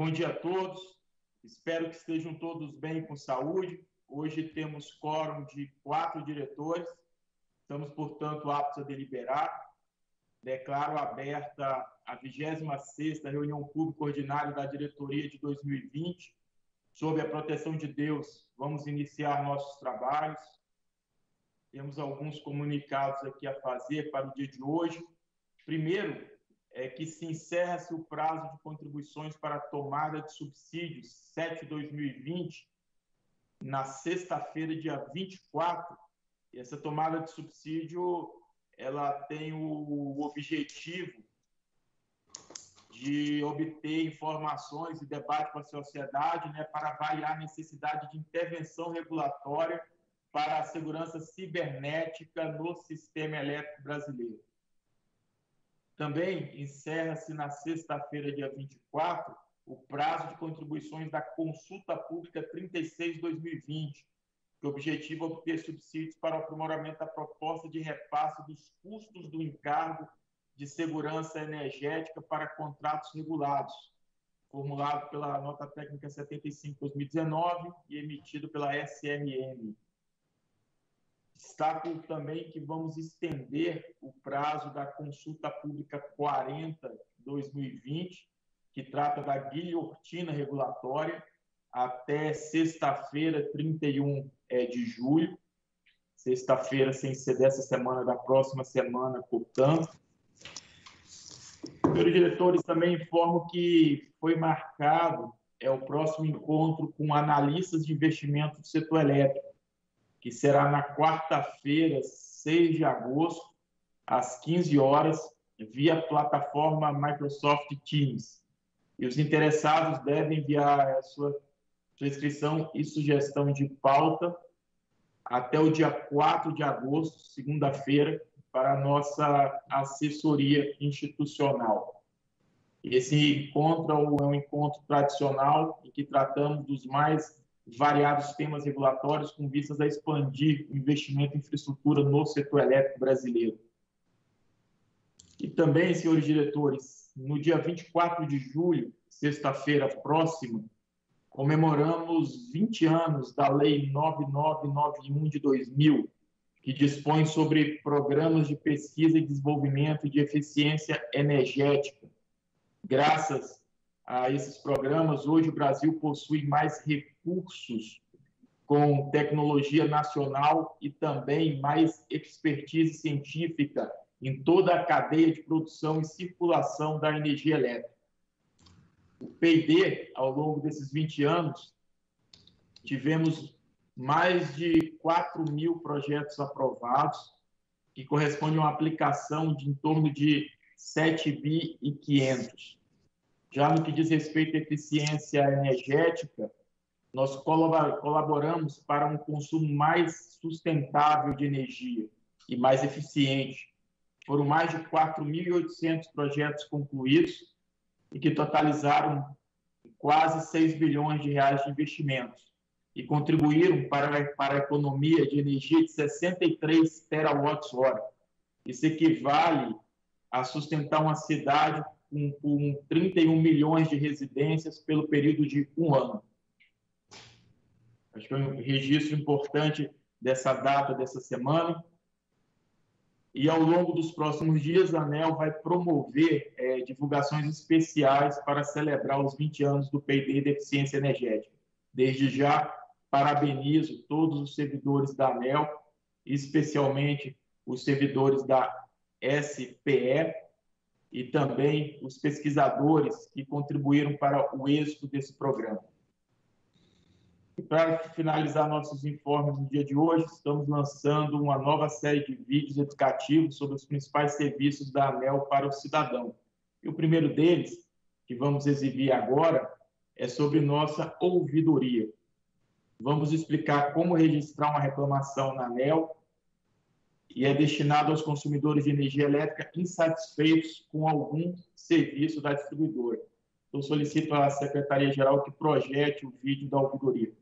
Bom dia a todos, espero que estejam todos bem com saúde. Hoje temos quórum de 4 diretores, estamos, portanto, aptos a deliberar. Declaro aberta a 26ª reunião pública ordinária da diretoria de 2020. Sob a proteção de Deus, vamos iniciar nossos trabalhos. Temos alguns comunicados aqui a fazer para o dia de hoje. Primeiro, é que se encerra-se o prazo de contribuições para a tomada de subsídios 7/2020 na sexta-feira, dia 24. E essa tomada de subsídio ela tem o objetivo de obter informações e debate com a sociedade, para avaliar a necessidade de intervenção regulatória para a segurança cibernética no sistema elétrico brasileiro. Também encerra-se na sexta-feira, dia 24, o prazo de contribuições da Consulta Pública 36/2020, que objetiva obter subsídios para o aprimoramento da proposta de repasse dos custos do encargo de segurança energética para contratos regulados, formulado pela Nota Técnica 75/2019 e emitido pela SRM. Destaco também que vamos estender o prazo da Consulta Pública 40/2020, que trata da guilhotina regulatória, até sexta-feira, 31 de julho. Sexta-feira, sem ser dessa semana, da próxima semana, portanto. Senhores diretores, também informo que foi marcado o próximo encontro com analistas de investimento do setor elétrico, que será na quarta-feira, 6 de agosto, às 15 horas, via plataforma Microsoft Teams. E os interessados devem enviar a sua inscrição e sugestão de pauta até o dia 4 de agosto, segunda-feira, para a nossa assessoria institucional. Esse encontro é um encontro tradicional em que tratamos dos mais variados temas regulatórios com vistas a expandir o investimento em infraestrutura no setor elétrico brasileiro. E também, senhores diretores, no dia 24 de julho, sexta-feira próxima, comemoramos 20 anos da Lei 9991 de 2000, que dispõe sobre programas de pesquisa e desenvolvimento de eficiência energética. Graças a esses programas, hoje o Brasil possui mais recursos com tecnologia nacional e também mais expertise científica em toda a cadeia de produção e circulação da energia elétrica. O P&D, ao longo desses 20 anos, tivemos mais de 4.000 projetos aprovados, que correspondem a uma aplicação de em torno de 7.500. Já no que diz respeito à eficiência energética, nós colaboramos para um consumo mais sustentável de energia e mais eficiente. Foram mais de 4.800 projetos concluídos e que totalizaram quase 6 bilhões de reais de investimentos e contribuíram para a economia de energia de 63 terawatts-hora. Isso equivale a sustentar uma cidade com 31 milhões de residências pelo período de um ano. Acho que é um registro importante dessa data, dessa semana. E, ao longo dos próximos dias, a ANEEL vai promover divulgações especiais para celebrar os 20 anos do P&D de eficiência energética. Desde já, parabenizo todos os servidores da ANEEL, especialmente os servidores da SPE e também os pesquisadores que contribuíram para o êxito desse programa. E para finalizar nossos informes no dia de hoje, estamos lançando uma nova série de vídeos educativos sobre os principais serviços da ANEEL para o cidadão. E o primeiro deles, que vamos exibir agora, é sobre nossa ouvidoria. Vamos explicar como registrar uma reclamação na ANEEL e é destinado aos consumidores de energia elétrica insatisfeitos com algum serviço da distribuidora. Eu solicito à Secretaria-Geral que projete o vídeo da ouvidoria.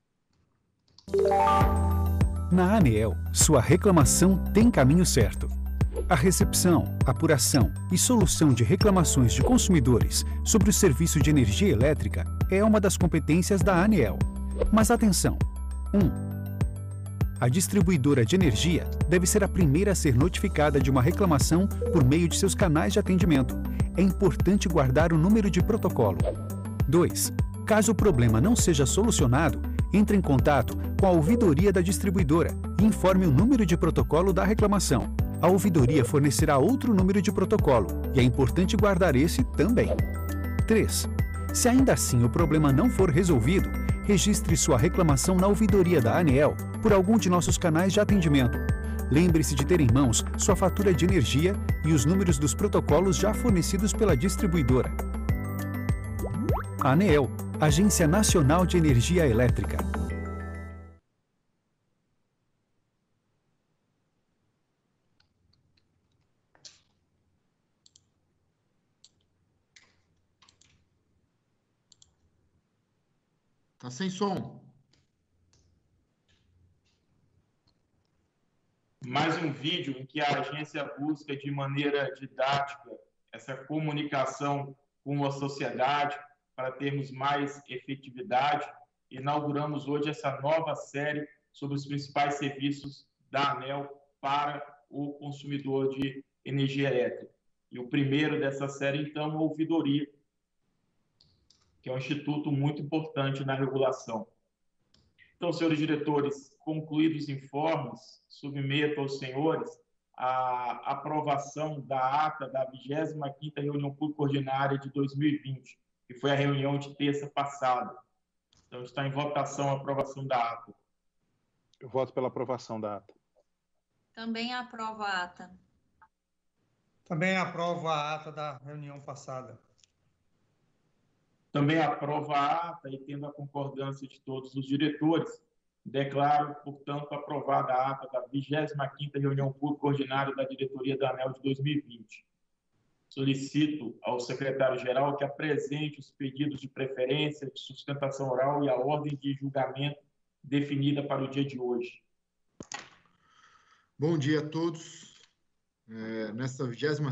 Na ANEEL, sua reclamação tem caminho certo. A recepção, apuração e solução de reclamações de consumidores sobre o serviço de energia elétrica é uma das competências da ANEEL. Mas atenção! 1. A distribuidora de energia deve ser a primeira a ser notificada de uma reclamação por meio de seus canais de atendimento. É importante guardar o número de protocolo. 2. Caso o problema não seja solucionado, entre em contato com a ouvidoria da distribuidora e informe o número de protocolo da reclamação. A ouvidoria fornecerá outro número de protocolo e é importante guardar esse também. 3. Se ainda assim o problema não for resolvido, registre sua reclamação na ouvidoria da ANEEL por algum de nossos canais de atendimento. Lembre-se de ter em mãos sua fatura de energia e os números dos protocolos já fornecidos pela distribuidora. ANEEL, Agência Nacional de Energia Elétrica. Tá sem som. Mais um vídeo em que a agência busca de maneira didática essa comunicação com a sociedade para termos mais efetividade. Inauguramos hoje essa nova série sobre os principais serviços da ANEEL para o consumidor de energia elétrica. E o primeiro dessa série, então, é a ouvidoria, que é um instituto muito importante na regulação. Então, senhores diretores, concluídos os informes, submeto aos senhores a aprovação da ata da 25ª Reunião Pública Ordinária de 2020, que foi a reunião de terça passada. Então, está em votação a aprovação da ata. Eu voto pela aprovação da ata. Também aprovo a ata. Também aprovo a ata da reunião passada. Também aprovo a ata e, tendo a concordância de todos os diretores, declaro, portanto, aprovada a ata da 25ª Reunião Pública Ordinária da Diretoria da ANEEL de 2020. Solicito ao secretário-geral que apresente os pedidos de preferência, de sustentação oral e a ordem de julgamento definida para o dia de hoje. Bom dia a todos. Nesta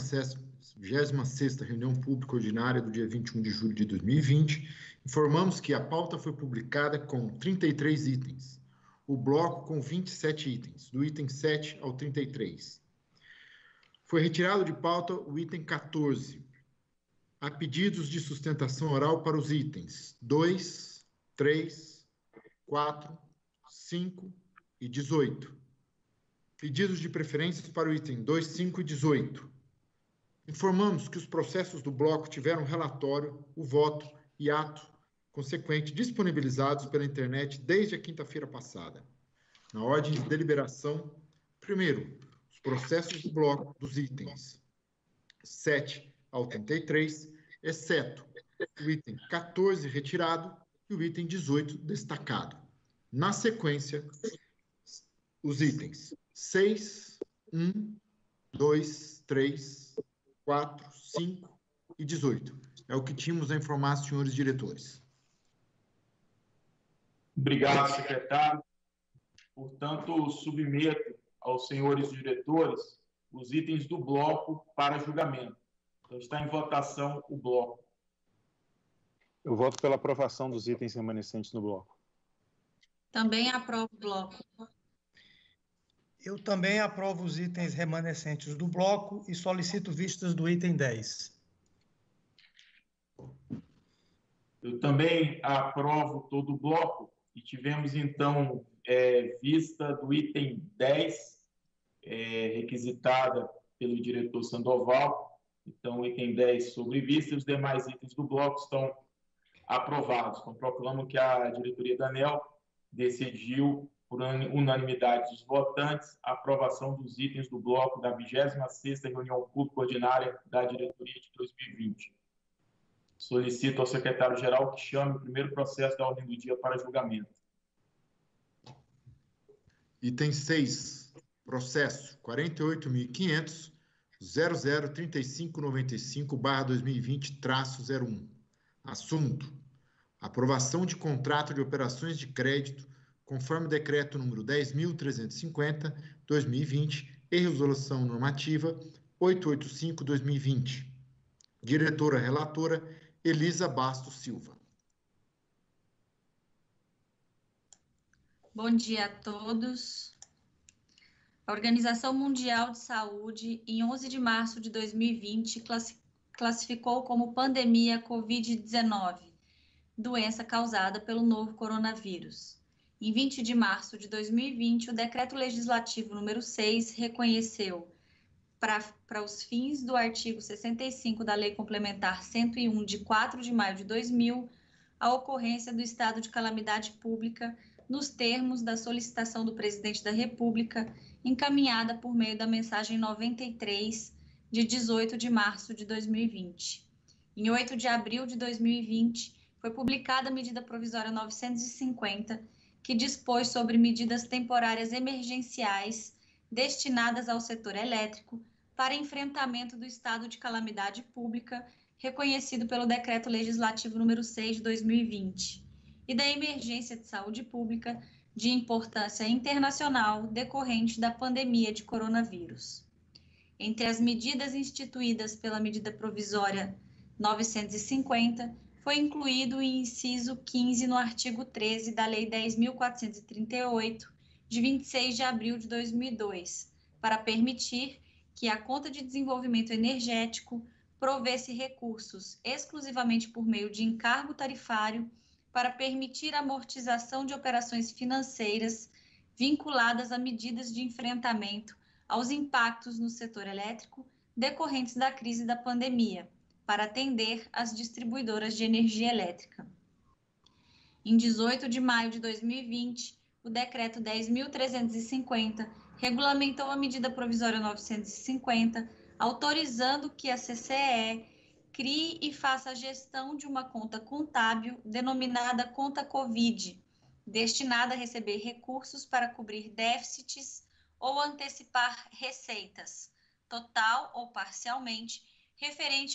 26ª Reunião Pública Ordinária do dia 21 de julho de 2020, informamos que a pauta foi publicada com 33 itens, o bloco com 27 itens, do item 7 ao 33. Foi retirado de pauta o item 14. Há pedidos de sustentação oral para os itens 2, 3, 4, 5 e 18. Pedidos de preferências para o item 2, 5 e 18. Informamos que os processos do bloco tiveram relatório, o voto e ato consequente disponibilizados pela internet desde a quinta-feira passada. Na ordem de deliberação, primeiro, os processos do bloco dos itens 7 ao 33, exceto o item 14 retirado e o item 18 destacado. Na sequência, os itens 6, 1, 2, 3, 4, 5 e 18. É o que tínhamos a informar, senhores diretores. Obrigado, secretário. Portanto, submeto aos senhores diretores os itens do bloco para julgamento. Então, está em votação o bloco. Eu voto pela aprovação dos itens remanescentes no bloco. Também aprovo o bloco. Eu também aprovo os itens remanescentes do bloco e solicito vistas do item 10. Eu também aprovo todo o bloco e tivemos, então, vista do item 10, requisitada pelo diretor Sandoval. Então, o item 10 sobre vista e os demais itens do bloco estão aprovados. Então, proclamo que a diretoria da ANEEL decidiu, por unanimidade dos votantes, a aprovação dos itens do bloco da 26ª Reunião Pública Ordinária da Diretoria de 2020. Solicito ao secretário-geral que chame o primeiro processo da ordem do dia para julgamento. Item 6, processo 48.500.003595/2020-01. Assunto: aprovação de contrato de operações de crédito conforme o decreto número 10.350/2020, e Resolução Normativa 885/2020. Diretora relatora, Elisa Bastos Silva. Bom dia a todos. A Organização Mundial de Saúde, em 11 de março de 2020, classificou como pandemia Covid-19, doença causada pelo novo coronavírus. Em 20 de março de 2020, o Decreto Legislativo número 6 reconheceu, para os fins do artigo 65 da Lei Complementar 101, de 4 de maio de 2000, a ocorrência do estado de calamidade pública nos termos da solicitação do Presidente da República, encaminhada por meio da mensagem 93, de 18 de março de 2020. Em 8 de abril de 2020, foi publicada a medida provisória 950, que dispôs sobre medidas temporárias emergenciais destinadas ao setor elétrico para enfrentamento do estado de calamidade pública reconhecido pelo Decreto Legislativo número 6 de 2020 e da emergência de saúde pública de importância internacional decorrente da pandemia de coronavírus. Entre as medidas instituídas pela medida provisória 950, foi incluído o inciso 15 no artigo 13 da Lei 10.438, de 26 de abril de 2002, para permitir que a Conta de Desenvolvimento Energético provesse recursos exclusivamente por meio de encargo tarifário para permitir a amortização de operações financeiras vinculadas a medidas de enfrentamento aos impactos no setor elétrico decorrentes da crise da pandemia, para atender as distribuidoras de energia elétrica. Em 18 de maio de 2020, o Decreto 10.350 regulamentou a medida provisória 950, autorizando que a CCE crie e faça a gestão de uma conta contábil denominada Conta Covid, destinada a receber recursos para cobrir déficits ou antecipar receitas, total ou parcialmente, referente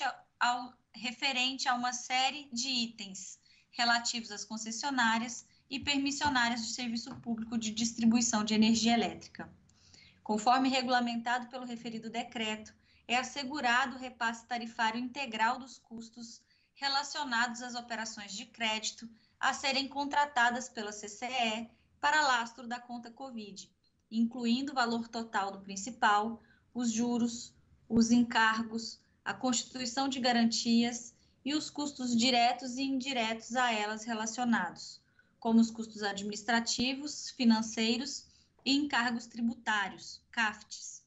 a uma série de itens relativos às concessionárias e permissionárias de serviço público de distribuição de energia elétrica. Conforme regulamentado pelo referido decreto, é assegurado o repasse tarifário integral dos custos relacionados às operações de crédito a serem contratadas pela CCE para lastro da conta Covid, incluindo o valor total do principal, os juros, os encargos, a constituição de garantias e os custos diretos e indiretos a elas relacionados, como os custos administrativos, financeiros e encargos tributários, CAFTs,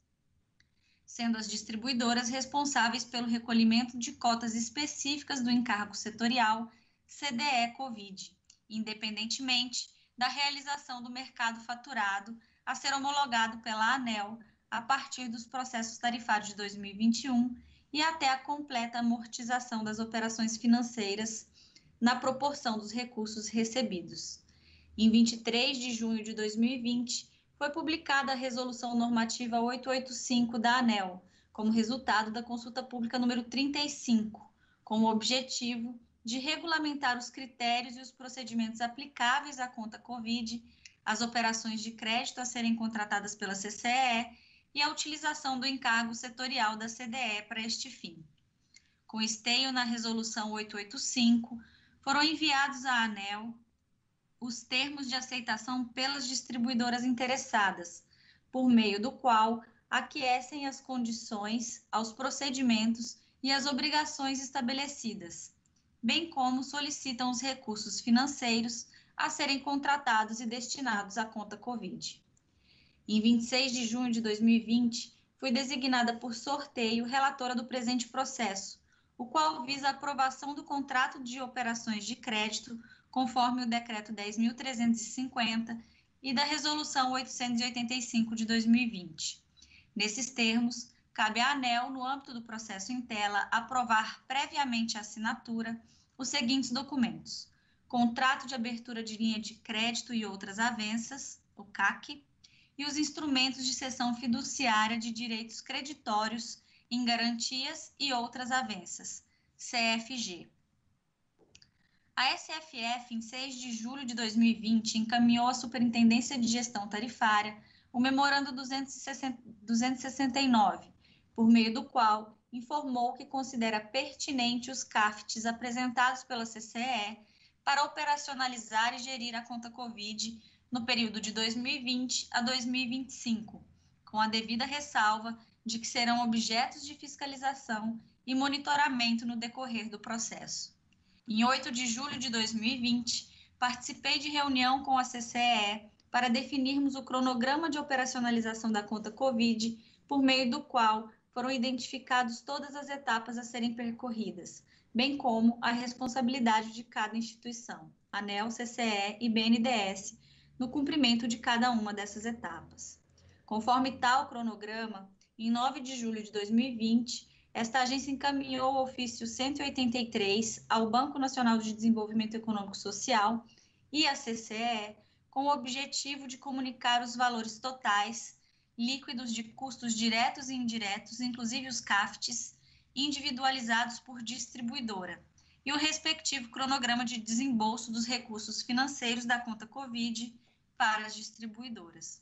sendo as distribuidoras responsáveis pelo recolhimento de cotas específicas do encargo setorial CDE Covid, independentemente da realização do mercado faturado a ser homologado pela ANEEL a partir dos processos tarifários de 2021 e até a completa amortização das operações financeiras na proporção dos recursos recebidos. Em 23 de junho de 2020, foi publicada a Resolução Normativa 885 da ANEEL, como resultado da consulta pública número 35, com o objetivo de regulamentar os critérios e os procedimentos aplicáveis à conta Covid, as operações de crédito a serem contratadas pela CCE e a utilização do encargo setorial da CDE para este fim. Com esteio na Resolução 885, foram enviados à ANEEL os termos de aceitação pelas distribuidoras interessadas, por meio do qual aquecem as condições, aos procedimentos e às obrigações estabelecidas, bem como solicitam os recursos financeiros a serem contratados e destinados à conta Covid. Em 26 de junho de 2020, fui designada por sorteio relatora do presente processo, o qual visa a aprovação do contrato de operações de crédito, conforme o Decreto 10.350 e da Resolução 885 de 2020. Nesses termos, cabe à ANEEL, no âmbito do processo em tela, aprovar previamente a assinatura os seguintes documentos: contrato de abertura de linha de crédito e outras avanças, o CAC, e os instrumentos de cessão fiduciária de direitos creditórios em garantias e outras avanças, CFG. A SFF, em 6 de julho de 2020, encaminhou à Superintendência de Gestão Tarifária o Memorando 269, por meio do qual informou que considera pertinente os CAFTs apresentados pela CCE para operacionalizar e gerir a conta Covid no período de 2020 a 2025, com a devida ressalva de que serão objetos de fiscalização e monitoramento no decorrer do processo. Em 8 de julho de 2020, participei de reunião com a CCE para definirmos o cronograma de operacionalização da conta Covid, por meio do qual foram identificadas todas as etapas a serem percorridas, bem como a responsabilidade de cada instituição, ANEEL, CCE e BNDES, no cumprimento de cada uma dessas etapas. Conforme tal cronograma, em 9 de julho de 2020, esta agência encaminhou o ofício 183 ao Banco Nacional de Desenvolvimento Econômico e Social e à CCE, com o objetivo de comunicar os valores totais líquidos de custos diretos e indiretos, inclusive os CAFTs, individualizados por distribuidora, e o respectivo cronograma de desembolso dos recursos financeiros da conta Covid para as distribuidoras.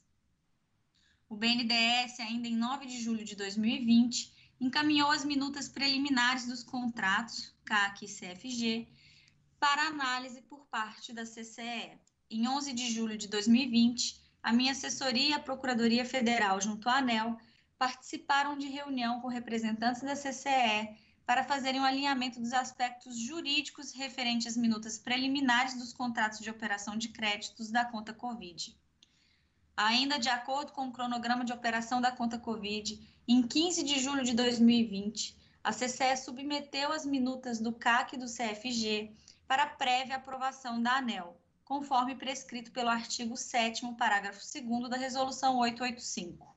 O BNDES, ainda em 9 de julho de 2020, encaminhou as minutas preliminares dos contratos, CAC e CFG, para análise por parte da CCE. Em 11 de julho de 2020, a minha assessoria e a Procuradoria Federal, junto à ANEEL, participaram de reunião com representantes da CCE para fazerem um alinhamento dos aspectos jurídicos referentes às minutas preliminares dos contratos de operação de créditos da conta Covid. Ainda de acordo com o cronograma de operação da conta Covid, em 15 de julho de 2020, a CCE submeteu as minutas do CAC e do CFG para prévia aprovação da ANEEL, conforme prescrito pelo artigo 7º, parágrafo 2º da Resolução 885.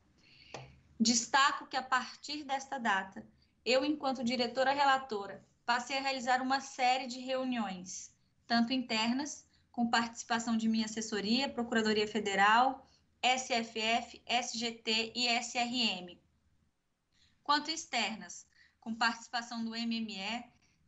Destaco que, a partir desta data, eu, enquanto diretora relatora, passei a realizar uma série de reuniões, tanto internas, com participação de minha assessoria, Procuradoria Federal, SFF, SGT e SRM, quanto externas, com participação do MME,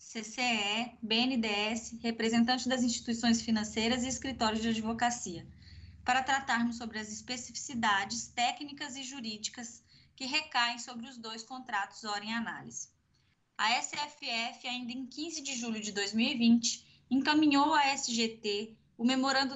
CCE, BNDES, representantes das instituições financeiras e escritórios de advocacia, para tratarmos sobre as especificidades técnicas e jurídicas que recaem sobre os dois contratos ora em análise. A SFF, ainda em 15 de julho de 2020, encaminhou à SGT o Memorando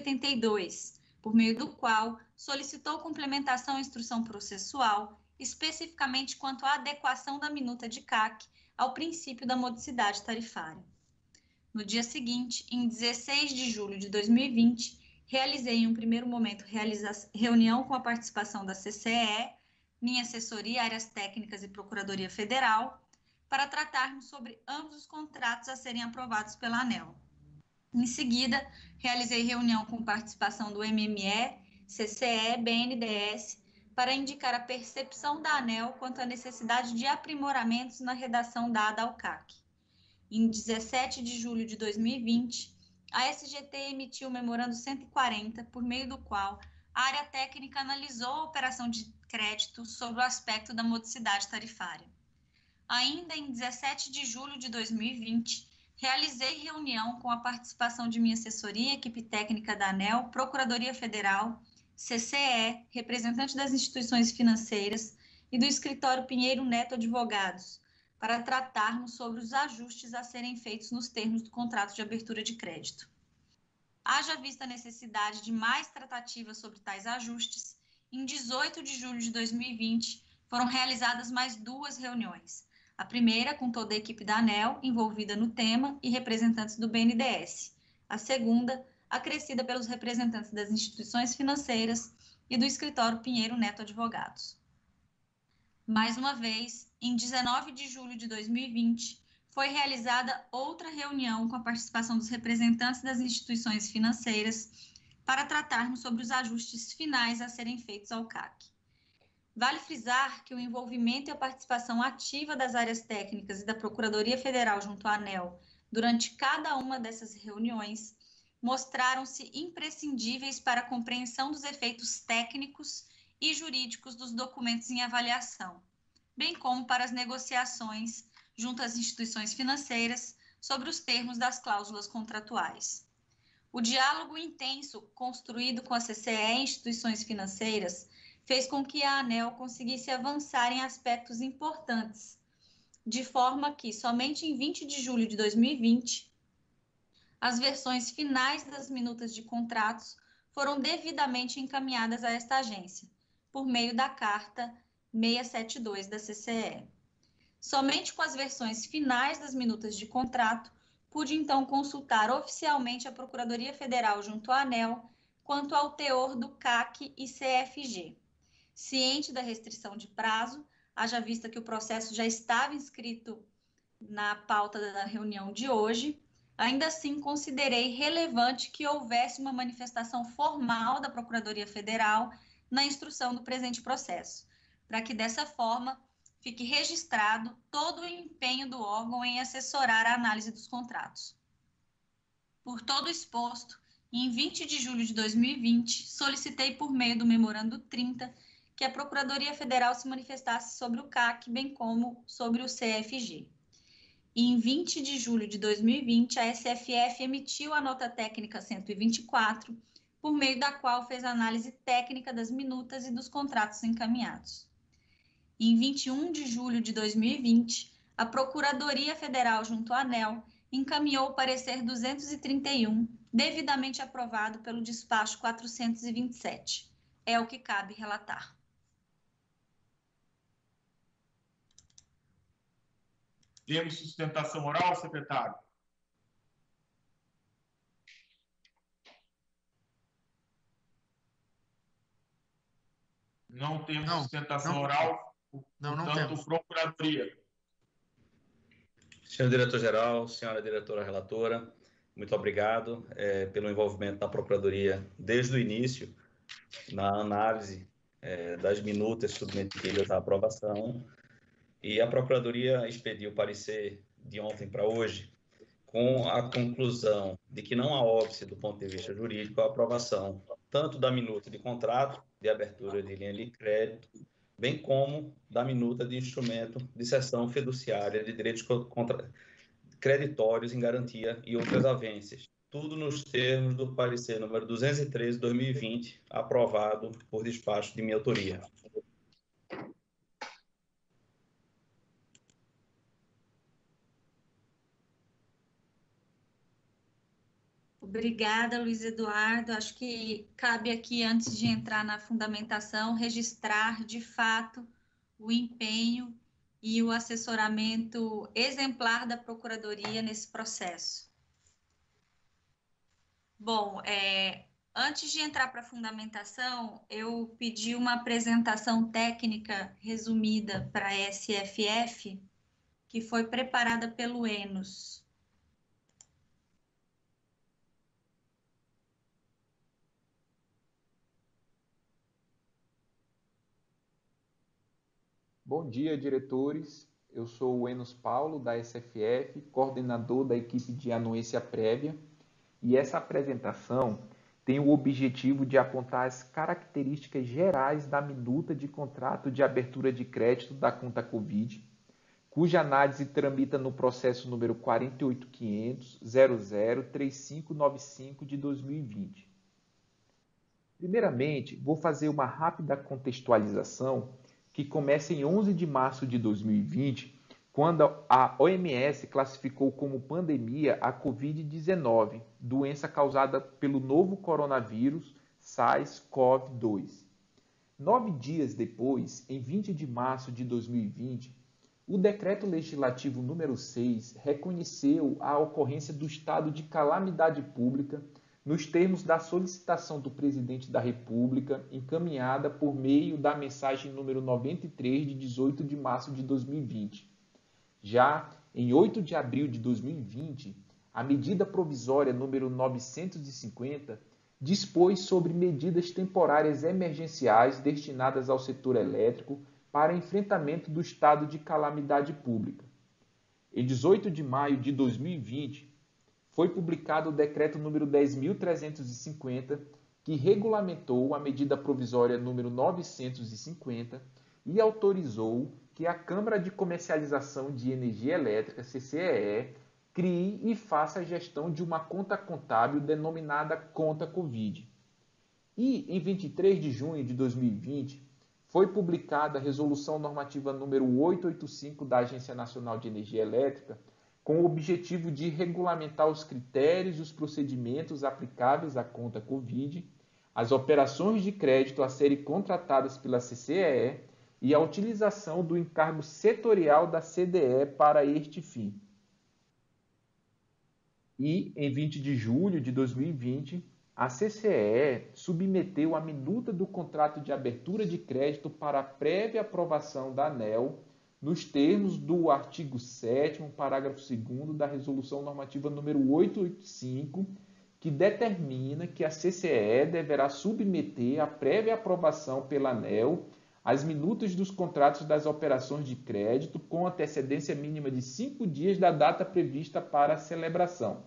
282, por meio do qual solicitou complementação à instrução processual, especificamente quanto à adequação da minuta de CAC ao princípio da modicidade tarifária. No dia seguinte, em 16 de julho de 2020, realizei em um primeiro momento reunião com a participação da CCE, minha assessoria, áreas técnicas e Procuradoria Federal, para tratarmos sobre ambos os contratos a serem aprovados pela ANEEL. Em seguida, realizei reunião com participação do MME, CCE, BNDES, para indicar a percepção da ANEEL quanto à necessidade de aprimoramentos na redação dada ao CAC. Em 17 de julho de 2020, a SGT emitiu o Memorando 140, por meio do qual a área técnica analisou a operação de crédito sobre o aspecto da modicidade tarifária. Ainda em 17 de julho de 2020, realizei reunião com a participação de minha assessoria, equipe técnica da ANEEL, Procuradoria Federal, CCE, representante das instituições financeiras e do escritório Pinheiro Neto Advogados, para tratarmos sobre os ajustes a serem feitos nos termos do contrato de abertura de crédito. Haja vista a necessidade de mais tratativas sobre tais ajustes, em 18 de julho de 2020, foram realizadas mais 2 reuniões. A primeira com toda a equipe da ANEEL, envolvida no tema, e representantes do BNDES. A segunda, acrescida pelos representantes das instituições financeiras e do escritório Pinheiro Neto Advogados. Mais uma vez, em 19 de julho de 2020, foi realizada outra reunião com a participação dos representantes das instituições financeiras para tratarmos sobre os ajustes finais a serem feitos ao CAC. Vale frisar que o envolvimento e a participação ativa das áreas técnicas e da Procuradoria Federal junto à ANEEL durante cada uma dessas reuniões mostraram-se imprescindíveis para a compreensão dos efeitos técnicos e jurídicos dos documentos em avaliação, bem como para as negociações junto às instituições financeiras sobre os termos das cláusulas contratuais. O diálogo intenso construído com a CCE e instituições financeiras fez com que a ANEEL conseguisse avançar em aspectos importantes, de forma que, somente em 20 de julho de 2020, as versões finais das minutas de contratos foram devidamente encaminhadas a esta agência, por meio da Carta 672 da CCE. Somente com as versões finais das minutas de contrato, pude então consultar oficialmente a Procuradoria Federal junto à ANEEL quanto ao teor do CAC e CFG. Ciente da restrição de prazo, haja vista que o processo já estava inscrito na pauta da reunião de hoje, ainda assim considerei relevante que houvesse uma manifestação formal da Procuradoria Federal na instrução do presente processo, para que dessa forma fique registrado todo o empenho do órgão em assessorar a análise dos contratos. Por todo o exposto, em 20 de julho de 2020, solicitei por meio do memorando 30 que a Procuradoria Federal se manifestasse sobre o CAC, bem como sobre o CFG. E em 20 de julho de 2020, a SFF emitiu a nota técnica 124, por meio da qual fez a análise técnica das minutas e dos contratos encaminhados. Em 21 de julho de 2020, a Procuradoria Federal junto à ANEEL encaminhou o parecer 231, devidamente aprovado pelo despacho 427. É o que cabe relatar. Temos sustentação oral, secretário? Não temos sustentação oral, portanto, temos. Procuradoria. Senhor diretor-geral, senhora diretora relatora, muito obrigado pelo envolvimento da Procuradoria desde o início na análise das minutas submetidas à aprovação. E a Procuradoria expediu o parecer de ontem para hoje com a conclusão de que não há óbice do ponto de vista jurídico a aprovação tanto da minuta de contrato de abertura de linha de crédito, bem como da minuta de instrumento de cessão fiduciária de direitos creditórios em garantia e outras avências. Tudo nos termos do parecer número 213/2020, aprovado por despacho de minha autoria. Obrigada, Luiz Eduardo. Acho que cabe aqui, antes de entrar na fundamentação, registrar, de fato, o empenho e o assessoramento exemplar da Procuradoria nesse processo. Bom, antes de entrar para a fundamentação, eu pedi uma apresentação técnica resumida para a SFF, que foi preparada pelo Enos. Bom dia, diretores. Eu sou o Enos Paulo, da SFF, coordenador da equipe de anuência prévia, e essa apresentação tem o objetivo de apontar as características gerais da minuta de contrato de abertura de crédito da conta Covid, cuja análise tramita no processo número 48.500.003595 de 2020. Primeiramente, vou fazer uma rápida contextualização que começa em 11 de março de 2020, quando a OMS classificou como pandemia a Covid-19, doença causada pelo novo coronavírus SARS-CoV-2. 9 dias depois, em 20 de março de 2020, o Decreto Legislativo número 6 reconheceu a ocorrência do estado de calamidade pública nos termos da solicitação do Presidente da República, encaminhada por meio da mensagem número 93, de 18 de março de 2020. Já em 8 de abril de 2020, a medida provisória número 950 dispôs sobre medidas temporárias emergenciais destinadas ao setor elétrico para enfrentamento do estado de calamidade pública. Em 18 de maio de 2020, foi publicado o decreto número 10.350, que regulamentou a medida provisória número 950 e autorizou que a Câmara de Comercialização de Energia Elétrica, CCEE, crie e faça a gestão de uma conta contábil denominada Conta Covid. E, em 23 de junho de 2020, foi publicada a Resolução Normativa número 885 da Agência Nacional de Energia Elétrica, com o objetivo de regulamentar os critérios e os procedimentos aplicáveis à conta Covid, as operações de crédito a serem contratadas pela CCEE e a utilização do encargo setorial da CDE para este fim. E, em 20 de julho de 2020, a CCEE submeteu a minuta do contrato de abertura de crédito para prévia aprovação da ANEEL, nos termos do artigo 7º, parágrafo 2º da Resolução Normativa número 885, que determina que a CCEE deverá submeter a prévia aprovação pela ANEEL as minutas dos contratos das operações de crédito com antecedência mínima de 5 dias da data prevista para a celebração.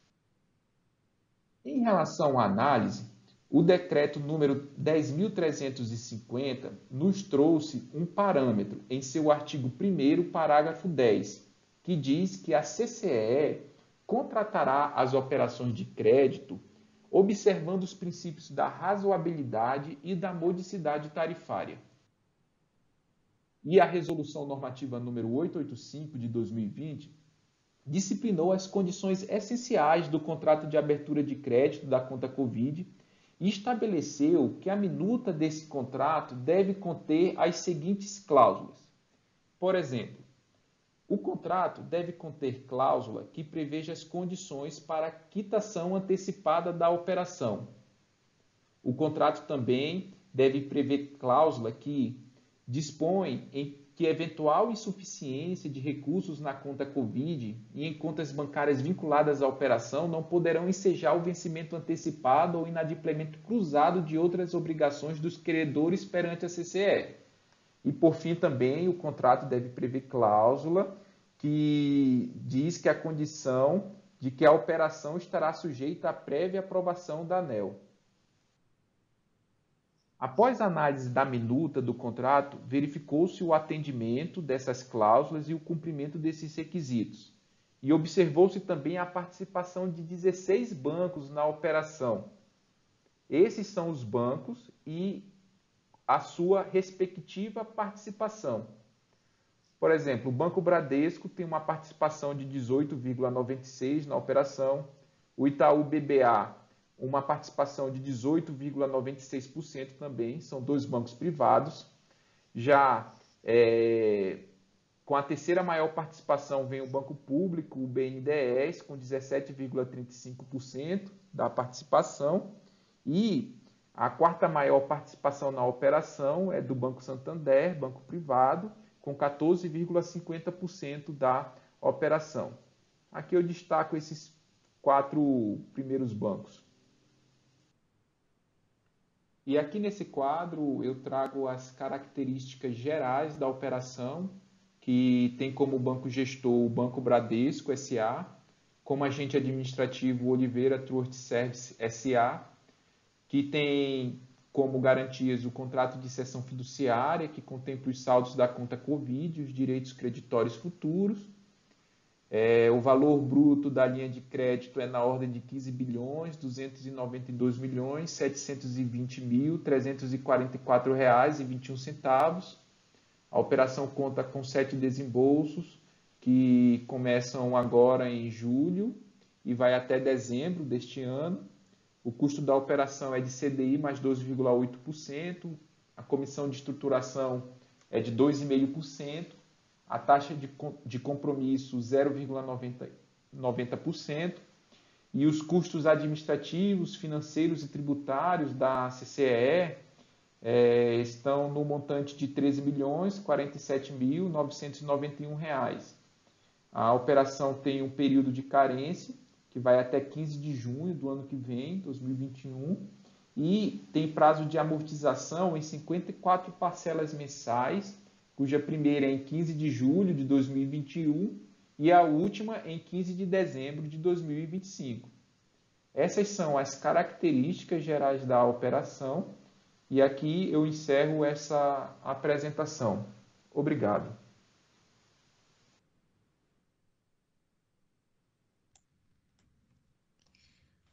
Em relação à análise, o decreto número 10.350 nos trouxe um parâmetro em seu artigo 1º, parágrafo 10, que diz que a CCEE contratará as operações de crédito observando os princípios da razoabilidade e da modicidade tarifária. E a Resolução Normativa número 885 de 2020 disciplinou as condições essenciais do contrato de abertura de crédito da conta Covid e estabeleceu que a minuta desse contrato deve conter as seguintes cláusulas. Por exemplo, o contrato deve conter cláusula que preveja as condições para a quitação antecipada da operação. O contrato também deve prever cláusula que dispõe em que eventual insuficiência de recursos na conta Covid e em contas bancárias vinculadas à operação não poderão ensejar o vencimento antecipado ou inadimplemento cruzado de outras obrigações dos credores perante a CCE. E, por fim, também o contrato deve prever cláusula que diz que a condição de que a operação estará sujeita à prévia aprovação da ANEEL. Após a análise da minuta do contrato, verificou-se o atendimento dessas cláusulas e o cumprimento desses requisitos. E observou-se também a participação de 16 bancos na operação. Esses são os bancos e a sua respectiva participação. Por exemplo, o Banco Bradesco tem uma participação de 18,96% na operação, o Itaú BBA uma participação de 18,96% também, são dois bancos privados. Já com a terceira maior participação vem o Banco Público, o BNDES, com 17,35% da participação. E a quarta maior participação na operação é do Banco Santander, banco privado, com 14,50% da operação. Aqui eu destaco esses 4 primeiros bancos. E aqui nesse quadro eu trago as características gerais da operação, que tem como banco gestor o Banco Bradesco S.A., como agente administrativo Oliveira Trust Service S.A., que tem como garantias o contrato de cessão fiduciária, que contempla os saldos da conta Covid e os direitos creditórios futuros. O valor bruto da linha de crédito é na ordem de 15.292.720.344 reais e 21 centavos. A operação conta com 7 desembolsos que começam agora em julho e vai até dezembro deste ano. O custo da operação é de CDI mais 12,8%, a comissão de estruturação é de 2,5%, a taxa de compromisso 0,90% e os custos administrativos, financeiros e tributários da CCEE estão no montante de R$ 13.047.991. A operação tem um período de carência, que vai até 15 de junho do ano que vem, 2021, e tem prazo de amortização em 54 parcelas mensais, cuja primeira é em 15 de julho de 2021 e a última em 15 de dezembro de 2025. Essas são as características gerais da operação e aqui eu encerro essa apresentação. Obrigado.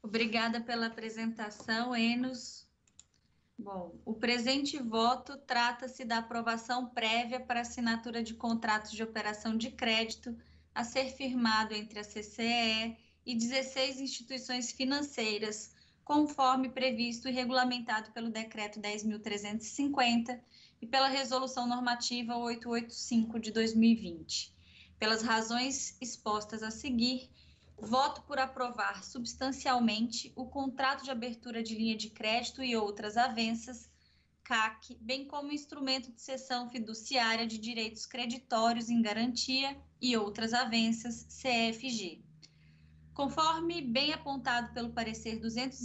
Obrigada pela apresentação, Enos. Bom, o presente voto trata-se da aprovação prévia para assinatura de contratos de operação de crédito a ser firmado entre a CCEE e 16 instituições financeiras, conforme previsto e regulamentado pelo Decreto 10.350 e pela Resolução Normativa 885 de 2020. Pelas razões expostas a seguir, voto por aprovar substancialmente o contrato de abertura de linha de crédito e outras avanças, CAC, bem como o instrumento de cessão fiduciária de direitos creditórios em garantia e outras avanças, CFG. Conforme bem apontado pelo parecer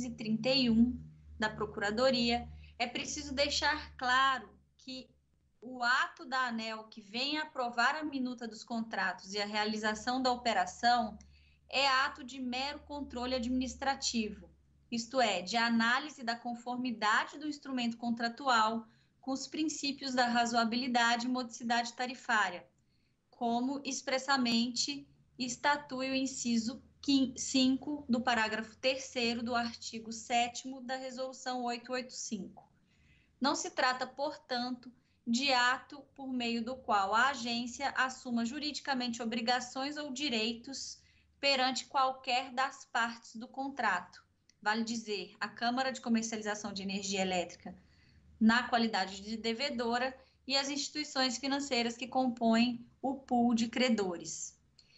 231 da Procuradoria, é preciso deixar claro que o ato da ANEEL que vem aprovar a minuta dos contratos e a realização da operação é ato de mero controle administrativo, isto é, de análise da conformidade do instrumento contratual com os princípios da razoabilidade e modicidade tarifária, como expressamente estatui o inciso 5 do parágrafo 3º do artigo 7º da Resolução 885. Não se trata, portanto, de ato por meio do qual a agência assuma juridicamente obrigações ou direitos perante qualquer das partes do contrato. Vale dizer, a Câmara de Comercialização de Energia Elétrica, na qualidade de devedora, e as instituições financeiras que compõem o pool de credores.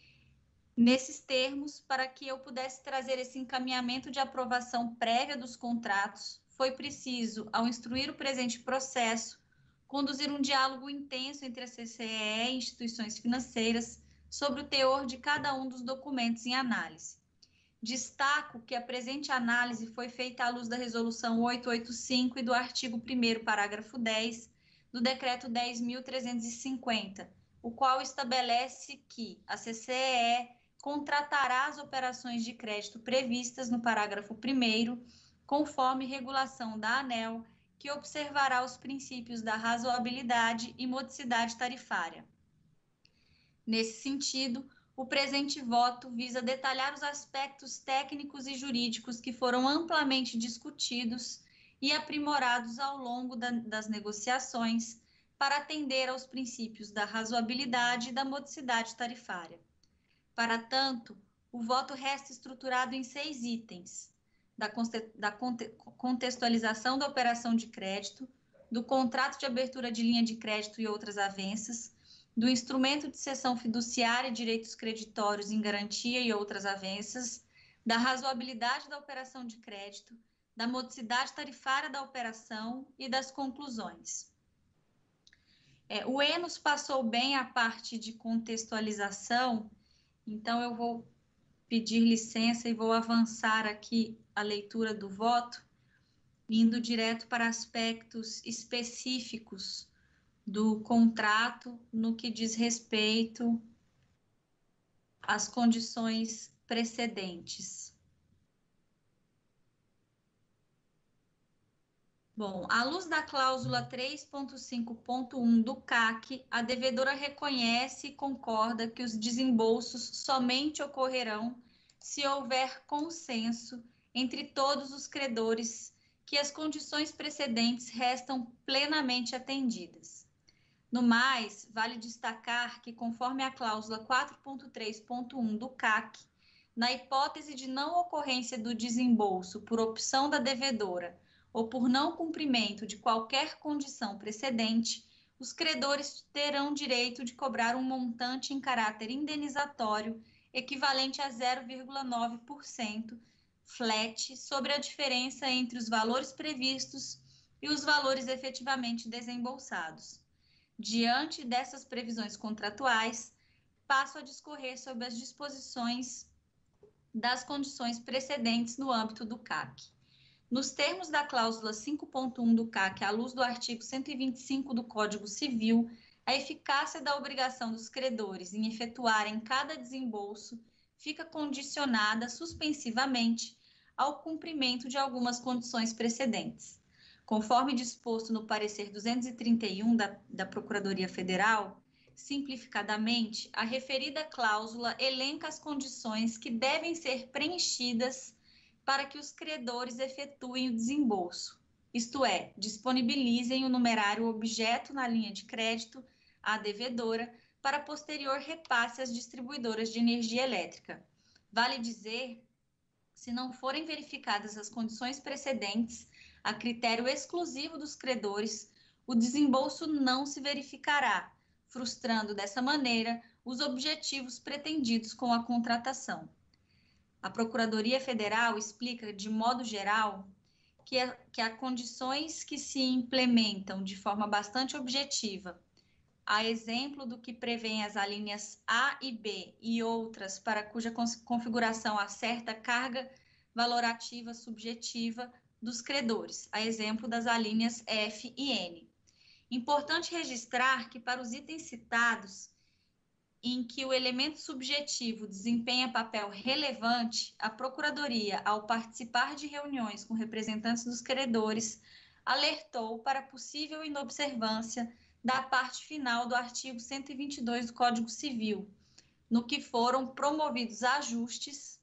Nesses termos, para que eu pudesse trazer esse encaminhamento de aprovação prévia dos contratos, foi preciso, ao instruir o presente processo, conduzir um diálogo intenso entre a CCEE e instituições financeiras sobre o teor de cada um dos documentos em análise. Destaco que a presente análise foi feita à luz da Resolução 885 e do artigo 1º, parágrafo 10, do Decreto 10.350, o qual estabelece que a CCEE contratará as operações de crédito previstas no parágrafo 1º, conforme regulação da ANEEL, que observará os princípios da razoabilidade e modicidade tarifária. Nesse sentido, o presente voto visa detalhar os aspectos técnicos e jurídicos que foram amplamente discutidos e aprimorados ao longo das negociações para atender aos princípios da razoabilidade e da modicidade tarifária. Para tanto, o voto resta estruturado em 6 itens: da contextualização da operação de crédito, do contrato de abertura de linha de crédito e outras avanças, do instrumento de cessão fiduciária e direitos creditórios em garantia e outras avanças, da razoabilidade da operação de crédito, da modicidade tarifária da operação e das conclusões. O Enos passou bem a parte de contextualização, então eu vou pedir licença e vou avançar aqui a leitura do voto, indo direto para aspectos específicos do contrato no que diz respeito às condições precedentes. Bom, à luz da cláusula 3.5.1 do CAC, a devedora reconhece e concorda que os desembolsos somente ocorrerão se houver consenso entre todos os credores que as condições precedentes restam plenamente atendidas. No mais, vale destacar que, conforme a cláusula 4.3.1 do CAC, na hipótese de não ocorrência do desembolso por opção da devedora ou por não cumprimento de qualquer condição precedente, os credores terão direito de cobrar um montante em caráter indenizatório equivalente a 0,9% flat sobre a diferença entre os valores previstos e os valores efetivamente desembolsados. Diante dessas previsões contratuais, passo a discorrer sobre as disposições das condições precedentes no âmbito do CAC. Nos termos da cláusula 5.1 do CAC, à luz do artigo 125 do Código Civil, a eficácia da obrigação dos credores em efetuarem cada desembolso fica condicionada suspensivamente ao cumprimento de algumas condições precedentes. Conforme disposto no parecer 231 da Procuradoria Federal, simplificadamente, a referida cláusula elenca as condições que devem ser preenchidas para que os credores efetuem o desembolso, isto é, disponibilizem o numerário objeto na linha de crédito à devedora para posterior repasse às distribuidoras de energia elétrica. Vale dizer, se não forem verificadas as condições precedentes, a critério exclusivo dos credores, o desembolso não se verificará, frustrando dessa maneira os objetivos pretendidos com a contratação. A Procuradoria Federal explica, de modo geral, que há condições que se implementam de forma bastante objetiva, a exemplo do que prevêem as alíneas A e B e outras para cuja configuração acerta carga valorativa subjetiva dos credores, a exemplo das alíneas F e N. Importante registrar que para os itens citados, em que o elemento subjetivo desempenha papel relevante, a Procuradoria, ao participar de reuniões com representantes dos credores, alertou para possível inobservância da parte final do artigo 122 do Código Civil, no que foram promovidos ajustes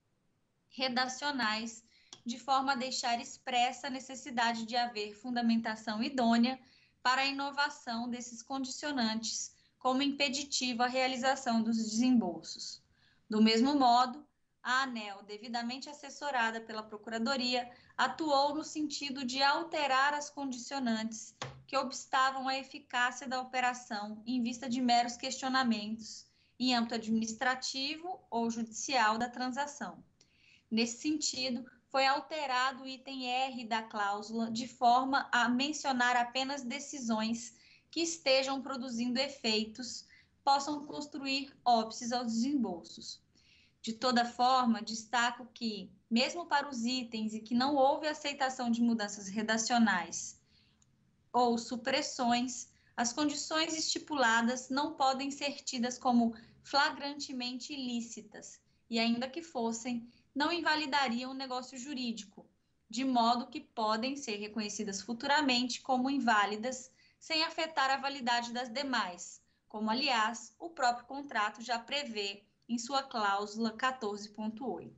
redacionais de forma a deixar expressa a necessidade de haver fundamentação idônea para a inovação desses condicionantes como impeditivo à realização dos desembolsos. Do mesmo modo, a ANEEL, devidamente assessorada pela Procuradoria, atuou no sentido de alterar as condicionantes que obstavam a eficácia da operação em vista de meros questionamentos em âmbito administrativo ou judicial da transação. Nesse sentido, foi alterado o item R da cláusula de forma a mencionar apenas decisões que estejam produzindo efeitos, possam construir óbices aos desembolsos. De toda forma, destaco que, mesmo para os itens em que não houve aceitação de mudanças redacionais ou supressões, as condições estipuladas não podem ser tidas como flagrantemente ilícitas, e ainda que fossem, não invalidariam o negócio jurídico, de modo que podem ser reconhecidas futuramente como inválidas, sem afetar a validade das demais, como, aliás, o próprio contrato já prevê em sua cláusula 14.8.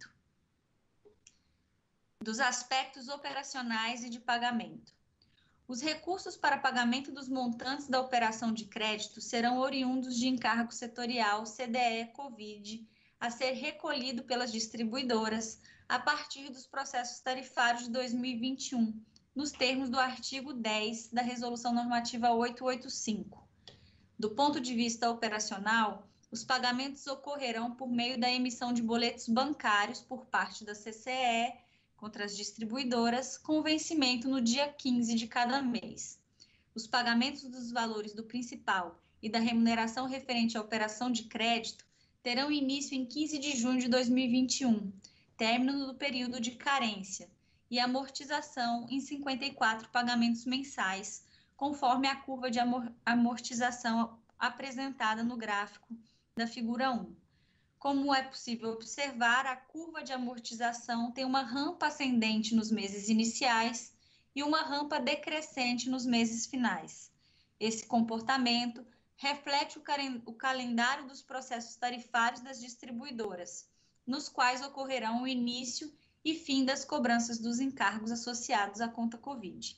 Dos aspectos operacionais e de pagamento. Os recursos para pagamento dos montantes da operação de crédito serão oriundos de encargo setorial CDE-COVID a ser recolhido pelas distribuidoras a partir dos processos tarifários de 2021, nos termos do artigo 10 da Resolução Normativa 885. Do ponto de vista operacional, os pagamentos ocorrerão por meio da emissão de boletos bancários por parte da CCE contra as distribuidoras, com vencimento no dia 15 de cada mês. Os pagamentos dos valores do principal e da remuneração referente à operação de crédito terão início em 15 de junho de 2021, término do período de carência, e amortização em 54 pagamentos mensais, conforme a curva de amortização apresentada no gráfico da figura 1. Como é possível observar, a curva de amortização tem uma rampa ascendente nos meses iniciais e uma rampa decrescente nos meses finais. Esse comportamento reflete o calendário dos processos tarifários das distribuidoras, nos quais ocorrerão o início e fim das cobranças dos encargos associados à conta Covid.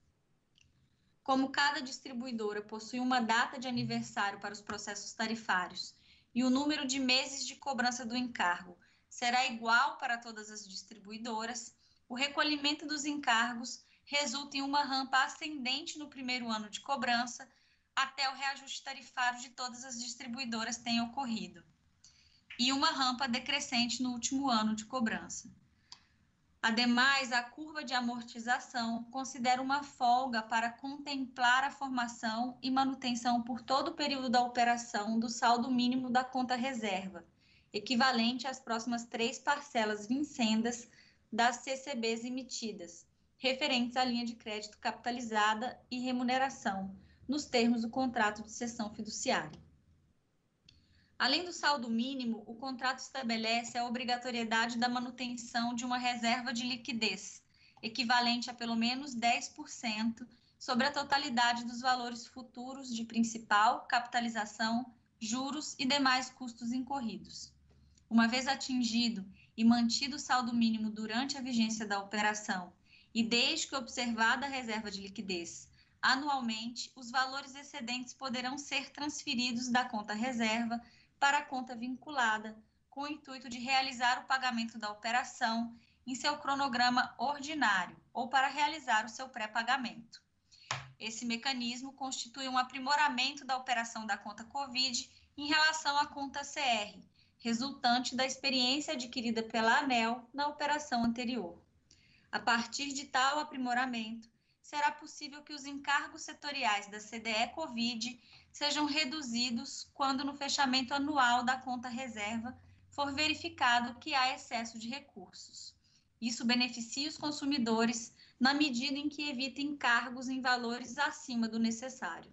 Como cada distribuidora possui uma data de aniversário para os processos tarifários e o número de meses de cobrança do encargo será igual para todas as distribuidoras, o recolhimento dos encargos resulta em uma rampa ascendente no primeiro ano de cobrança até o reajuste tarifário de todas as distribuidoras tenha ocorrido, e uma rampa decrescente no último ano de cobrança. Ademais, a curva de amortização considera uma folga para contemplar a formação e manutenção por todo o período da operação do saldo mínimo da conta reserva, equivalente às próximas 3 parcelas vincendas das CCBs emitidas, referentes à linha de crédito capitalizada e remuneração, nos termos do contrato de cessão fiduciária. Além do saldo mínimo, o contrato estabelece a obrigatoriedade da manutenção de uma reserva de liquidez, equivalente a pelo menos 10% sobre a totalidade dos valores futuros de principal, capitalização, juros e demais custos incorridos. Uma vez atingido e mantido o saldo mínimo durante a vigência da operação, e desde que observada a reserva de liquidez, anualmente, os valores excedentes poderão ser transferidos da conta reserva para a conta vinculada, com o intuito de realizar o pagamento da operação em seu cronograma ordinário ou para realizar o seu pré-pagamento. Esse mecanismo constitui um aprimoramento da operação da conta Covid em relação à conta CR, resultante da experiência adquirida pela ANEEL na operação anterior. A partir de tal aprimoramento, será possível que os encargos setoriais da CDE Covid sejam reduzidos quando no fechamento anual da conta reserva for verificado que há excesso de recursos. Isso beneficia os consumidores na medida em que evita encargos em valores acima do necessário.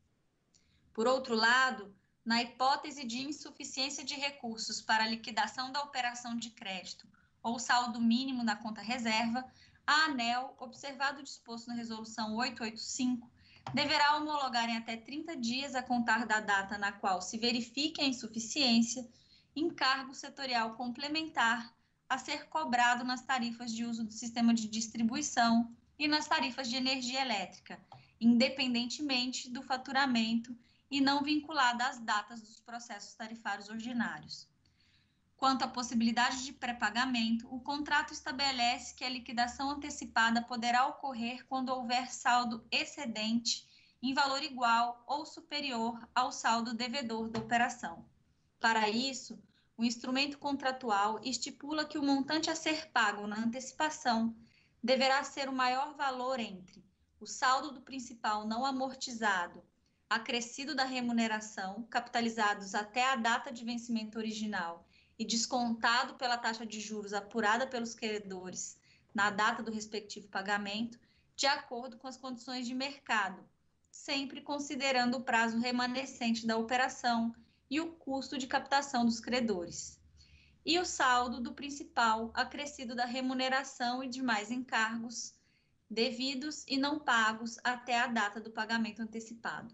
Por outro lado, na hipótese de insuficiência de recursos para a liquidação da operação de crédito ou saldo mínimo na conta reserva, a ANEEL, observado o disposto na Resolução 885, deverá homologar em até 30 dias a contar da data na qual se verifique a insuficiência, encargo setorial complementar a ser cobrado nas tarifas de uso do sistema de distribuição e nas tarifas de energia elétrica, independentemente do faturamento e não vinculada às datas dos processos tarifários ordinários. Quanto à possibilidade de pré-pagamento, o contrato estabelece que a liquidação antecipada poderá ocorrer quando houver saldo excedente em valor igual ou superior ao saldo devedor da operação. Para isso, o instrumento contratual estipula que o montante a ser pago na antecipação deverá ser o maior valor entre o saldo do principal não amortizado, acrescido da remuneração, capitalizados até a data de vencimento original e descontado pela taxa de juros apurada pelos credores na data do respectivo pagamento, de acordo com as condições de mercado, sempre considerando o prazo remanescente da operação e o custo de captação dos credores, e o saldo do principal acrescido da remuneração e demais encargos devidos e não pagos até a data do pagamento antecipado.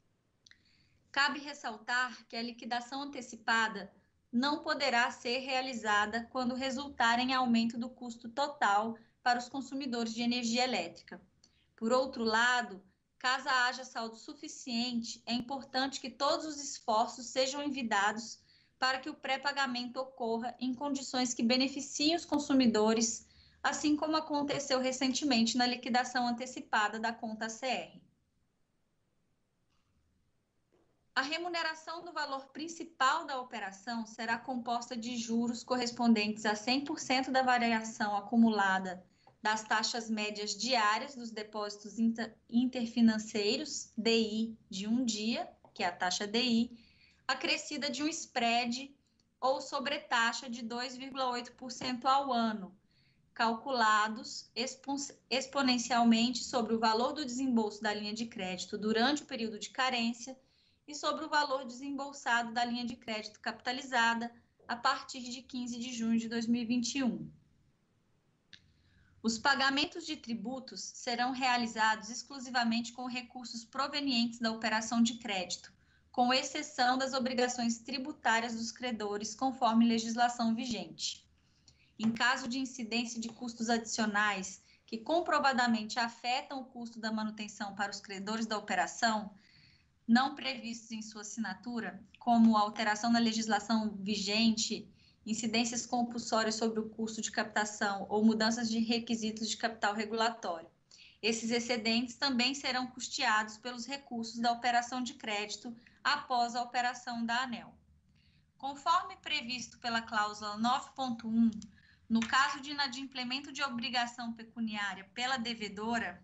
Cabe ressaltar que a liquidação antecipada não poderá ser realizada quando resultar em aumento do custo total para os consumidores de energia elétrica. Por outro lado, caso haja saldo suficiente, é importante que todos os esforços sejam envidados para que o pré-pagamento ocorra em condições que beneficiem os consumidores, assim como aconteceu recentemente na liquidação antecipada da conta CR. A remuneração do valor principal da operação será composta de juros correspondentes a 100% da variação acumulada das taxas médias diárias dos depósitos interfinanceiros, DI, de um dia, que é a taxa DI, acrescida de um spread ou sobretaxa de 2,8% ao ano, calculados exponencialmente sobre o valor do desembolso da linha de crédito durante o período de carência e sobre o valor desembolsado da linha de crédito capitalizada a partir de 15 de junho de 2021. Os pagamentos de tributos serão realizados exclusivamente com recursos provenientes da operação de crédito, com exceção das obrigações tributárias dos credores, conforme legislação vigente. Em caso de incidência de custos adicionais que comprovadamente afetam o custo da manutenção para os credores da operação, não previstos em sua assinatura, como alteração na legislação vigente, incidências compulsórias sobre o custo de captação ou mudanças de requisitos de capital regulatório. Esses excedentes também serão custeados pelos recursos da operação de crédito após a operação da ANEEL. Conforme previsto pela cláusula 9.1, no caso de inadimplemento de obrigação pecuniária pela devedora,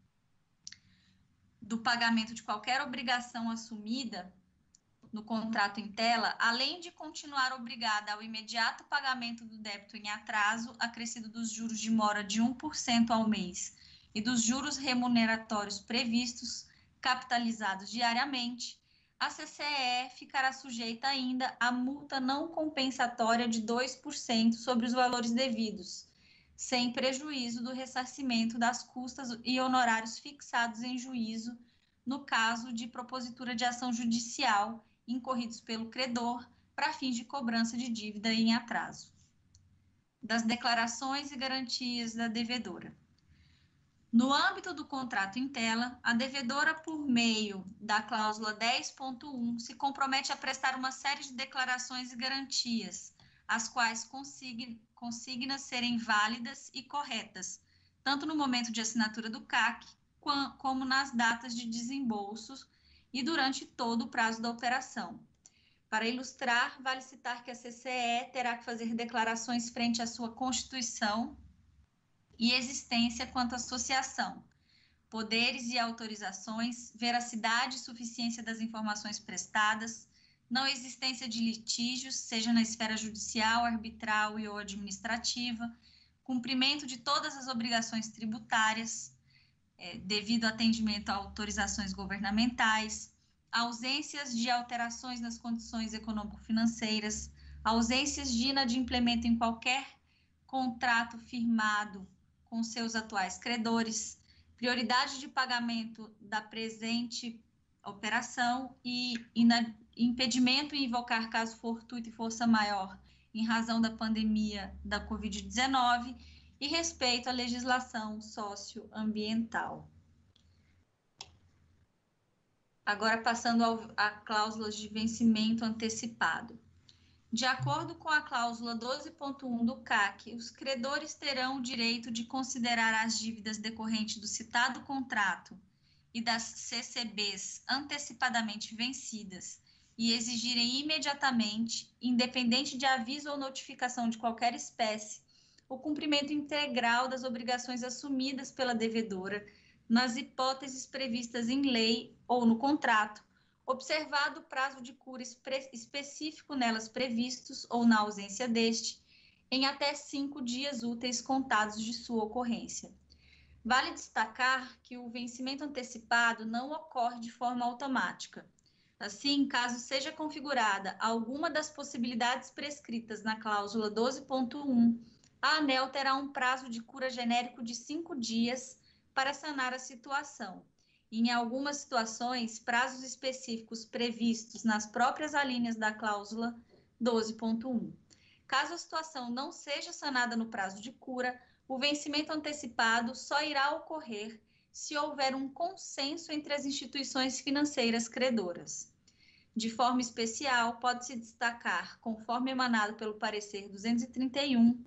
do pagamento de qualquer obrigação assumida no contrato em tela, além de continuar obrigada ao imediato pagamento do débito em atraso, acrescido dos juros de mora de 1% ao mês e dos juros remuneratórios previstos, capitalizados diariamente, a CCE ficará sujeita ainda à multa não compensatória de 2% sobre os valores devidos, sem prejuízo do ressarcimento das custas e honorários fixados em juízo, no caso de propositura de ação judicial incorridos pelo credor para fins de cobrança de dívida em atraso. das declarações e garantias da devedora. No âmbito do contrato em tela, a devedora, por meio da cláusula 10.1, se compromete a prestar uma série de declarações e garantias, as quais consigna serem válidas e corretas, tanto no momento de assinatura do CAC, como nas datas de desembolsos e durante todo o prazo da operação. Para ilustrar, vale citar que a CCE terá que fazer declarações frente à sua constituição e existência quanto à associação, poderes e autorizações, veracidade e suficiência das informações prestadas, não existência de litígios, seja na esfera judicial, arbitral e ou administrativa, cumprimento de todas as obrigações tributárias, devido ao atendimento a autorizações governamentais, ausências de alterações nas condições econômico-financeiras, ausências de inadimplemento em qualquer contrato firmado com seus atuais credores, prioridade de pagamento da presente operação e impedimento em invocar caso fortuito e força maior em razão da pandemia da Covid-19 e respeito à legislação socioambiental. Agora, passando a cláusulas de vencimento antecipado. De acordo com a cláusula 12.1 do CAC, os credores terão o direito de considerar as dívidas decorrentes do citado contrato e das CCBs antecipadamente vencidas e exigirem imediatamente, independente de aviso ou notificação de qualquer espécie, o cumprimento integral das obrigações assumidas pela devedora nas hipóteses previstas em lei ou no contrato, observado o prazo de cura específico nelas previstos ou na ausência deste, em até 5 dias úteis contados de sua ocorrência. Vale destacar que o vencimento antecipado não ocorre de forma automática. Assim, caso seja configurada alguma das possibilidades prescritas na cláusula 12.1, a ANEEL terá um prazo de cura genérico de 5 dias para sanar a situação. E, em algumas situações, prazos específicos previstos nas próprias alíneas da cláusula 12.1. Caso a situação não seja sanada no prazo de cura, o vencimento antecipado só irá ocorrer se houver um consenso entre as instituições financeiras credoras. De forma especial, pode-se destacar, conforme emanado pelo parecer 231,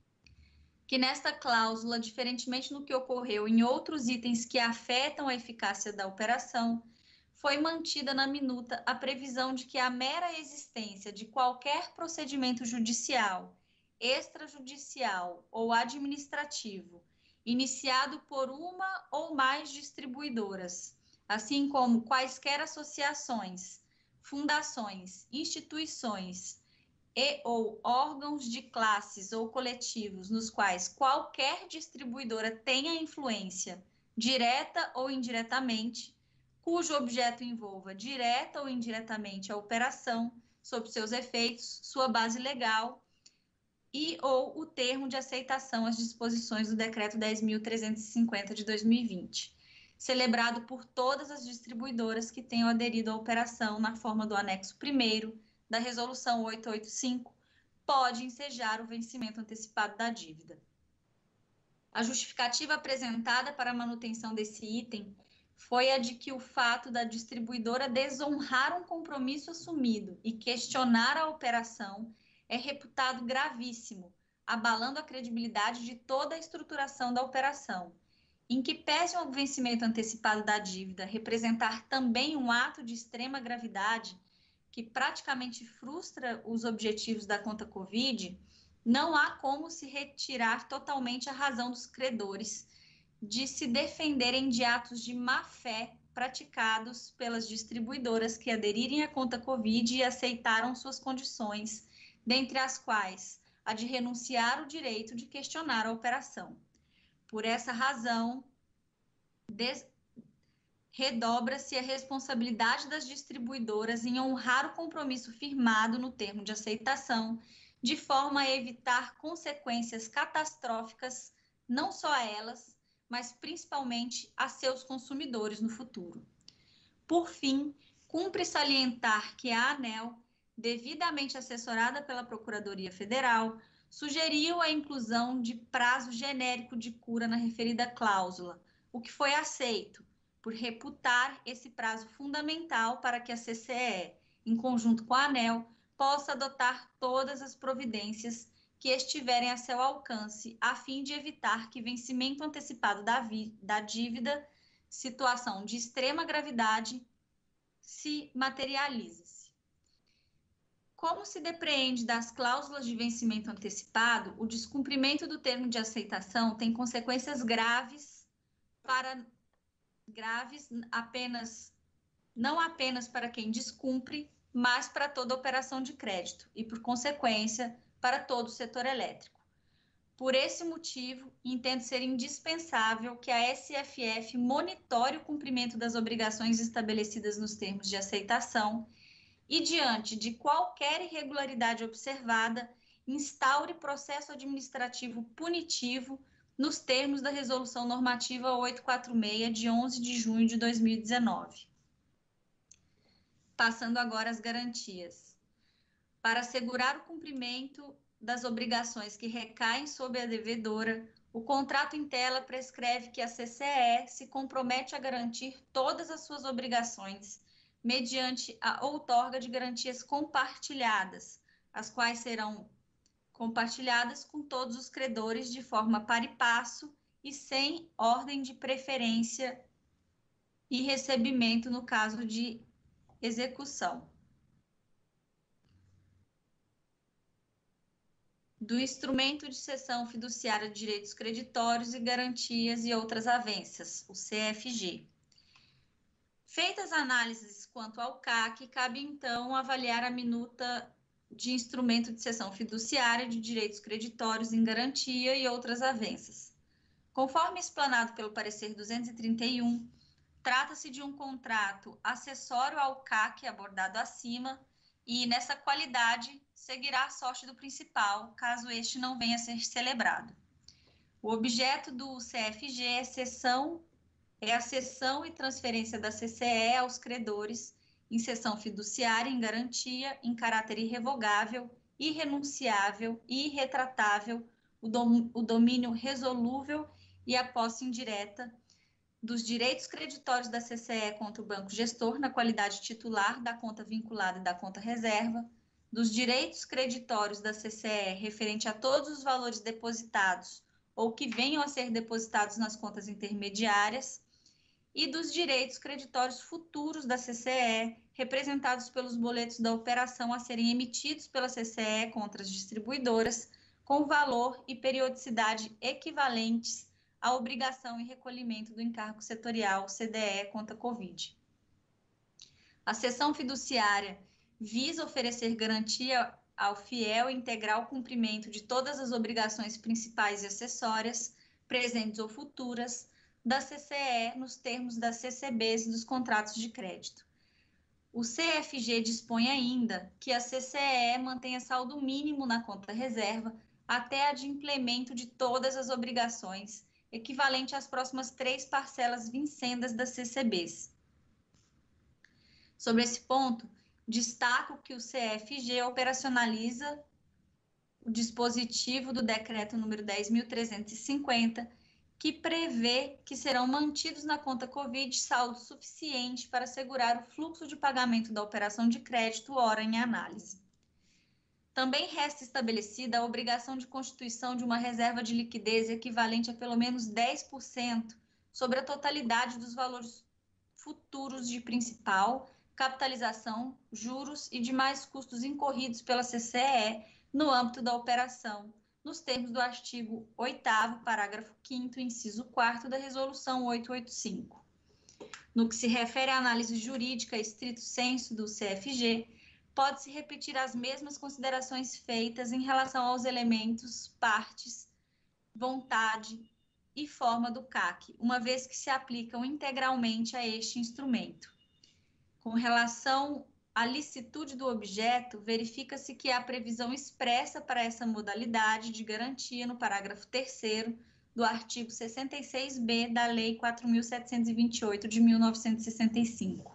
que nesta cláusula, diferentemente do que ocorreu em outros itens que afetam a eficácia da operação, foi mantida na minuta a previsão de que a mera existência de qualquer procedimento judicial, extrajudicial ou administrativo, iniciado por uma ou mais distribuidoras, assim como quaisquer associações, fundações, instituições, e ou órgãos de classes ou coletivos nos quais qualquer distribuidora tenha influência, direta ou indiretamente, cujo objeto envolva direta ou indiretamente a operação, sob seus efeitos, sua base legal e ou o termo de aceitação às disposições do Decreto 10.350 de 2020, celebrado por todas as distribuidoras que tenham aderido à operação na forma do anexo 1º da Resolução 885, pode ensejar o vencimento antecipado da dívida. A justificativa apresentada para a manutenção desse item foi a de que o fato da distribuidora desonrar um compromisso assumido e questionar a operação é reputado gravíssimo, abalando a credibilidade de toda a estruturação da operação, em que pese o vencimento antecipado da dívida representar também um ato de extrema gravidade, que praticamente frustra os objetivos da conta Covid, não há como se retirar totalmente a razão dos credores de se defenderem de atos de má-fé praticados pelas distribuidoras que aderirem à conta Covid e aceitaram suas condições, dentre as quais a de renunciar o direito de questionar a operação. Por essa razão, redobra-se a responsabilidade das distribuidoras em honrar o compromisso firmado no termo de aceitação, de forma a evitar consequências catastróficas, não só a elas, mas principalmente a seus consumidores no futuro. Por fim, cumpre salientar que a ANEEL, devidamente assessorada pela Procuradoria Federal, sugeriu a inclusão de prazo genérico de cura na referida cláusula, o que foi aceito, por reputar esse prazo fundamental para que a CCE, em conjunto com a ANEEL, possa adotar todas as providências que estiverem a seu alcance, a fim de evitar que vencimento antecipado da dívida, situação de extrema gravidade, se materialize. Como se depreende das cláusulas de vencimento antecipado, o descumprimento do termo de aceitação tem consequências não apenas para quem descumpre, mas para toda operação de crédito e, por consequência, para todo o setor elétrico. Por esse motivo, entendo ser indispensável que a SFF monitore o cumprimento das obrigações estabelecidas nos termos de aceitação e, diante de qualquer irregularidade observada, instaure processo administrativo punitivo nos termos da Resolução Normativa 846, de 11 de junho de 2019. Passando agora às garantias. Para assegurar o cumprimento das obrigações que recaem sobre a devedora, o contrato em tela prescreve que a CCE se compromete a garantir todas as suas obrigações mediante a outorga de garantias compartilhadas, as quais serão compartilhadas com todos os credores de forma par e passo e sem ordem de preferência e recebimento no caso de execução. Do instrumento de cessão fiduciária de direitos creditórios e garantias e outras avenças, o CFG. Feitas análises quanto ao CAC, cabe então avaliar a minuta de instrumento de cessão fiduciária de direitos creditórios em garantia e outras avenças. Conforme explanado pelo parecer 231, trata-se de um contrato acessório ao CAC abordado acima e, nessa qualidade, seguirá a sorte do principal, caso este não venha a ser celebrado. O objeto do CFG é a cessão e transferência da CCE aos credores em cessão fiduciária em garantia, em caráter irrevogável, irrenunciável e irretratável, o domínio resolúvel e a posse indireta dos direitos creditórios da CCE contra o banco gestor na qualidade titular da conta vinculada e da conta reserva, dos direitos creditórios da CCE referente a todos os valores depositados ou que venham a ser depositados nas contas intermediárias e dos direitos creditórios futuros da CCE representados pelos boletos da operação a serem emitidos pela CCE contra as distribuidoras com valor e periodicidade equivalentes a obrigação e recolhimento do encargo setorial CDE contra a Covid. A cessão fiduciária visa oferecer garantia ao fiel e integral cumprimento de todas as obrigações principais e acessórias, presentes ou futuras, da CCE nos termos das CCBs e dos contratos de crédito. O CFG dispõe ainda que a CCE mantenha saldo mínimo na conta reserva até a adimplemento de todas as obrigações, equivalente às próximas 3 parcelas vincendas das CCBs. Sobre esse ponto, destaco que o CFG operacionaliza o dispositivo do decreto número 10.350, que prevê que serão mantidos na conta Covid saldo suficiente para assegurar o fluxo de pagamento da operação de crédito ora em análise. Também resta estabelecida a obrigação de constituição de uma reserva de liquidez equivalente a pelo menos 10% sobre a totalidade dos valores futuros de principal, capitalização, juros e demais custos incorridos pela CCE no âmbito da operação, nos termos do artigo 8º, parágrafo 5º, inciso 4º da Resolução 885. No que se refere à análise jurídica estrito sensu do CFG, pode-se repetir as mesmas considerações feitas em relação aos elementos, partes, vontade e forma do CAC, uma vez que se aplicam integralmente a este instrumento. Com relação à licitude do objeto, verifica-se que há previsão expressa para essa modalidade de garantia no parágrafo 3º do artigo 66b da Lei 4.728 de 1965.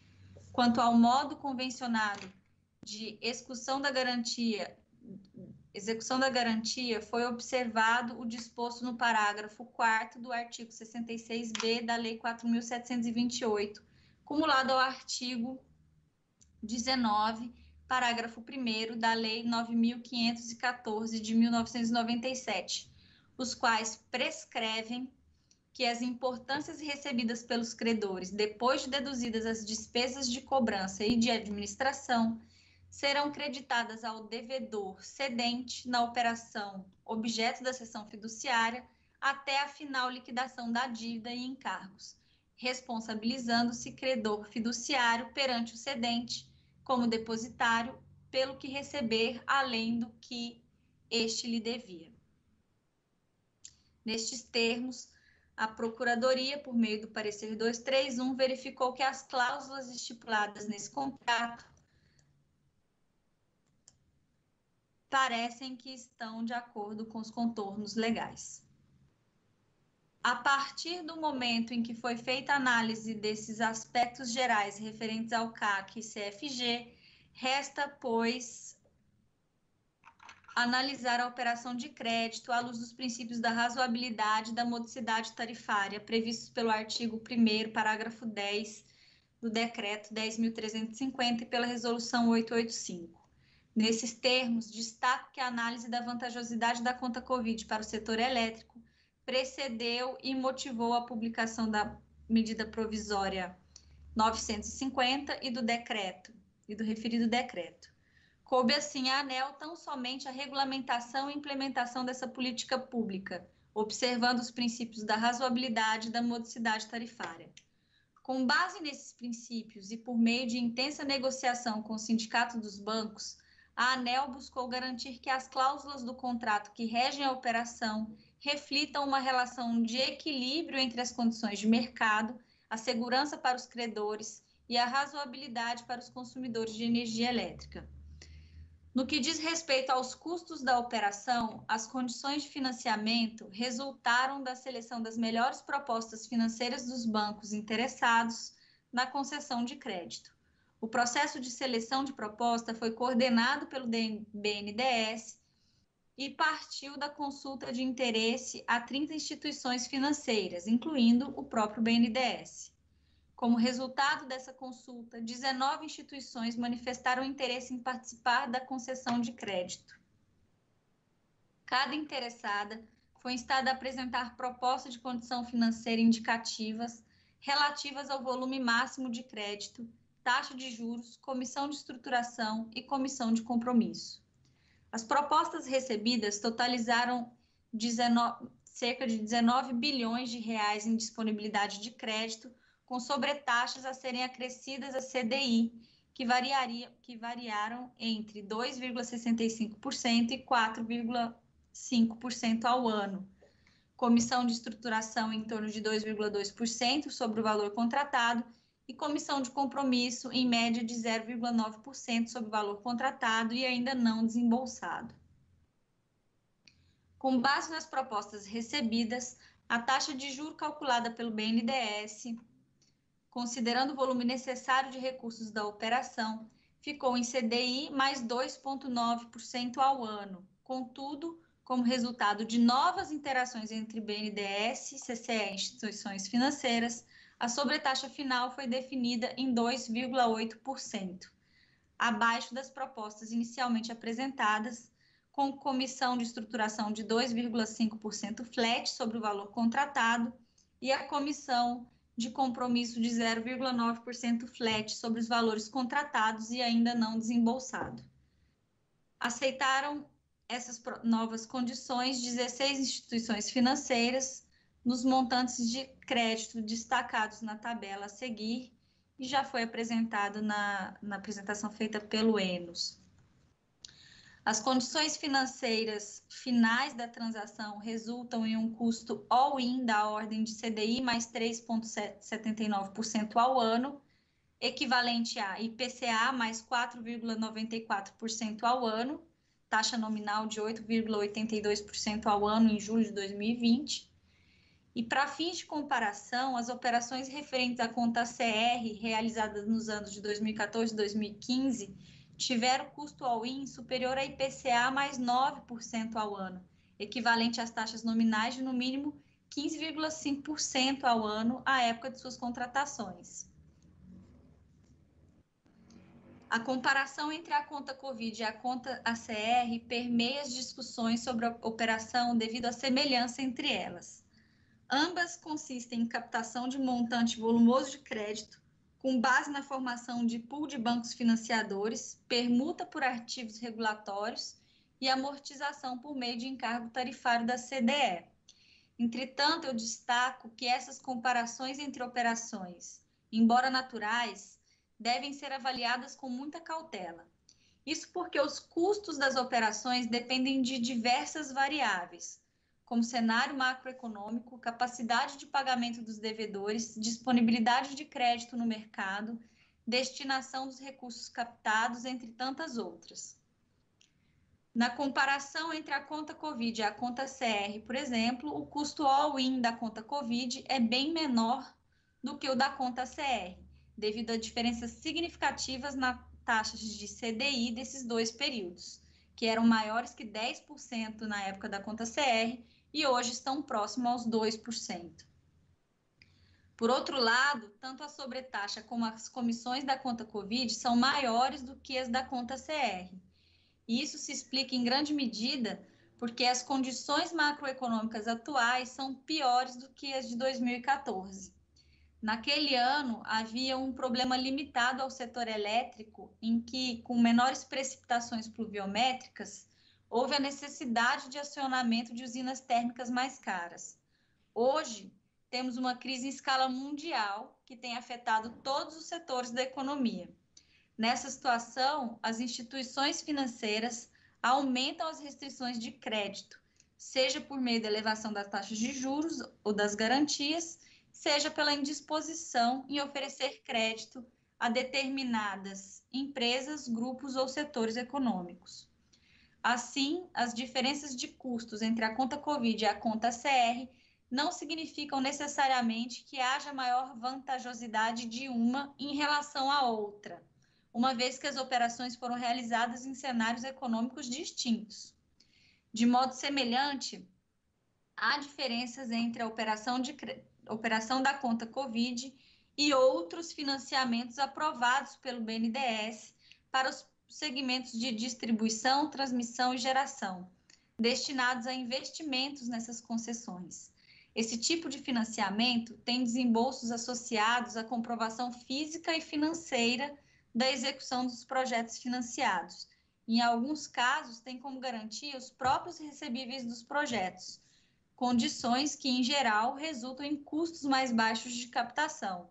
Quanto ao modo convencionado de execução da garantia execução da garantia, foi observado o disposto no parágrafo 4º do artigo 66b da Lei 4.728, cumulado ao artigo 19, parágrafo 1º da Lei 9.514 de 1997, os quais prescrevem que as importâncias recebidas pelos credores, depois de deduzidas as despesas de cobrança e de administração, serão creditadas ao devedor cedente na operação objeto da cessão fiduciária até a final liquidação da dívida e encargos, responsabilizando-se credor fiduciário perante o cedente como depositário pelo que receber além do que este lhe devia. Nestes termos, a Procuradoria, por meio do parecer 231, verificou que as cláusulas estipuladas nesse contrato parecem que estão de acordo com os contornos legais. A partir do momento em que foi feita a análise desses aspectos gerais referentes ao CAC e CFG, resta, pois, analisar a operação de crédito à luz dos princípios da razoabilidade e da modicidade tarifária previstos pelo artigo 1º, parágrafo 10 do Decreto 10.350 e pela Resolução 885. Nesses termos, destaco que a análise da vantajosidade da conta Covid para o setor elétrico precedeu e motivou a publicação da medida provisória 950 e do referido decreto. Coube, assim, à ANEEL tão somente a regulamentação e implementação dessa política pública, observando os princípios da razoabilidade e da modicidade tarifária. Com base nesses princípios e por meio de intensa negociação com o Sindicato dos Bancos, a ANEEL buscou garantir que as cláusulas do contrato que regem a operação reflitam uma relação de equilíbrio entre as condições de mercado, a segurança para os credores e a razoabilidade para os consumidores de energia elétrica. No que diz respeito aos custos da operação, as condições de financiamento resultaram da seleção das melhores propostas financeiras dos bancos interessados na concessão de crédito. O processo de seleção de proposta foi coordenado pelo BNDES e partiu da consulta de interesse a 30 instituições financeiras, incluindo o próprio BNDES. Como resultado dessa consulta, 19 instituições manifestaram interesse em participar da concessão de crédito. Cada interessada foi instada a apresentar propostas de condição financeira indicativas relativas ao volume máximo de crédito, taxa de juros, comissão de estruturação e comissão de compromisso. As propostas recebidas totalizaram cerca de 19 bilhões de reais em disponibilidade de crédito, com sobretaxas a serem acrescidas a CDI, que variaram entre 2,65% e 4,5% ao ano. Comissão de estruturação em torno de 2,2% sobre o valor contratado e comissão de compromisso em média de 0,9% sobre o valor contratado e ainda não desembolsado. Com base nas propostas recebidas, a taxa de juros calculada pelo BNDES, considerando o volume necessário de recursos da operação, ficou em CDI mais 2,9% ao ano. Contudo, como resultado de novas interações entre BNDES, CCE e instituições financeiras, a sobretaxa final foi definida em 2,8%, abaixo das propostas inicialmente apresentadas, com comissão de estruturação de 2,5% flat sobre o valor contratado e a comissão de compromisso de 0,9% flat sobre os valores contratados e ainda não desembolsado. Aceitaram essas novas condições 16 instituições financeiras nos montantes de crédito destacados na tabela a seguir e já foi apresentado na apresentação feita pelo Enos. As condições financeiras finais da transação resultam em um custo all-in da ordem de CDI mais 3,79% ao ano, equivalente a IPCA mais 4,94% ao ano, taxa nominal de 8,82% ao ano em julho de 2020. E para fins de comparação, as operações referentes à conta CR realizadas nos anos de 2014 e 2015 tiveram custo all-in superior a IPCA mais 9% ao ano, equivalente às taxas nominais de no mínimo 15,5% ao ano à época de suas contratações. A comparação entre a conta Covid e a conta ACR permeia as discussões sobre a operação devido à semelhança entre elas. Ambas consistem em captação de montante volumoso de crédito, com base na formação de pool de bancos financiadores, permuta por ativos regulatórios e amortização por meio de encargo tarifário da CDE. Entretanto, eu destaco que essas comparações entre operações, embora naturais, devem ser avaliadas com muita cautela. Isso porque os custos das operações dependem de diversas variáveis, como cenário macroeconômico, capacidade de pagamento dos devedores, disponibilidade de crédito no mercado, destinação dos recursos captados, entre tantas outras. Na comparação entre a conta Covid e a conta CR, por exemplo, o custo all-in da conta Covid é bem menor do que o da conta CR, devido a diferenças significativas nas taxas de CDI desses dois períodos, que eram maiores que 10% na época da conta CR e hoje estão próximos aos 2%. Por outro lado, tanto a sobretaxa como as comissões da conta Covid são maiores do que as da conta CR. E isso se explica em grande medida porque as condições macroeconômicas atuais são piores do que as de 2014. Naquele ano, havia um problema limitado ao setor elétrico, em que, com menores precipitações pluviométricas, houve a necessidade de acionamento de usinas térmicas mais caras. Hoje, temos uma crise em escala mundial que tem afetado todos os setores da economia. Nessa situação, as instituições financeiras aumentam as restrições de crédito, seja por meio da elevação das taxas de juros ou das garantias, seja pela indisposição em oferecer crédito a determinadas empresas, grupos ou setores econômicos. Assim, as diferenças de custos entre a conta Covid e a conta CR não significam necessariamente que haja maior vantajosidade de uma em relação à outra, uma vez que as operações foram realizadas em cenários econômicos distintos. De modo semelhante, há diferenças entre a operação da conta Covid e outros financiamentos aprovados pelo BNDES para os segmentos de distribuição, transmissão e geração, destinados a investimentos nessas concessões. Esse tipo de financiamento tem desembolsos associados à comprovação física e financeira da execução dos projetos financiados. Em alguns casos, tem como garantia os próprios recebíveis dos projetos, condições que, em geral, resultam em custos mais baixos de captação.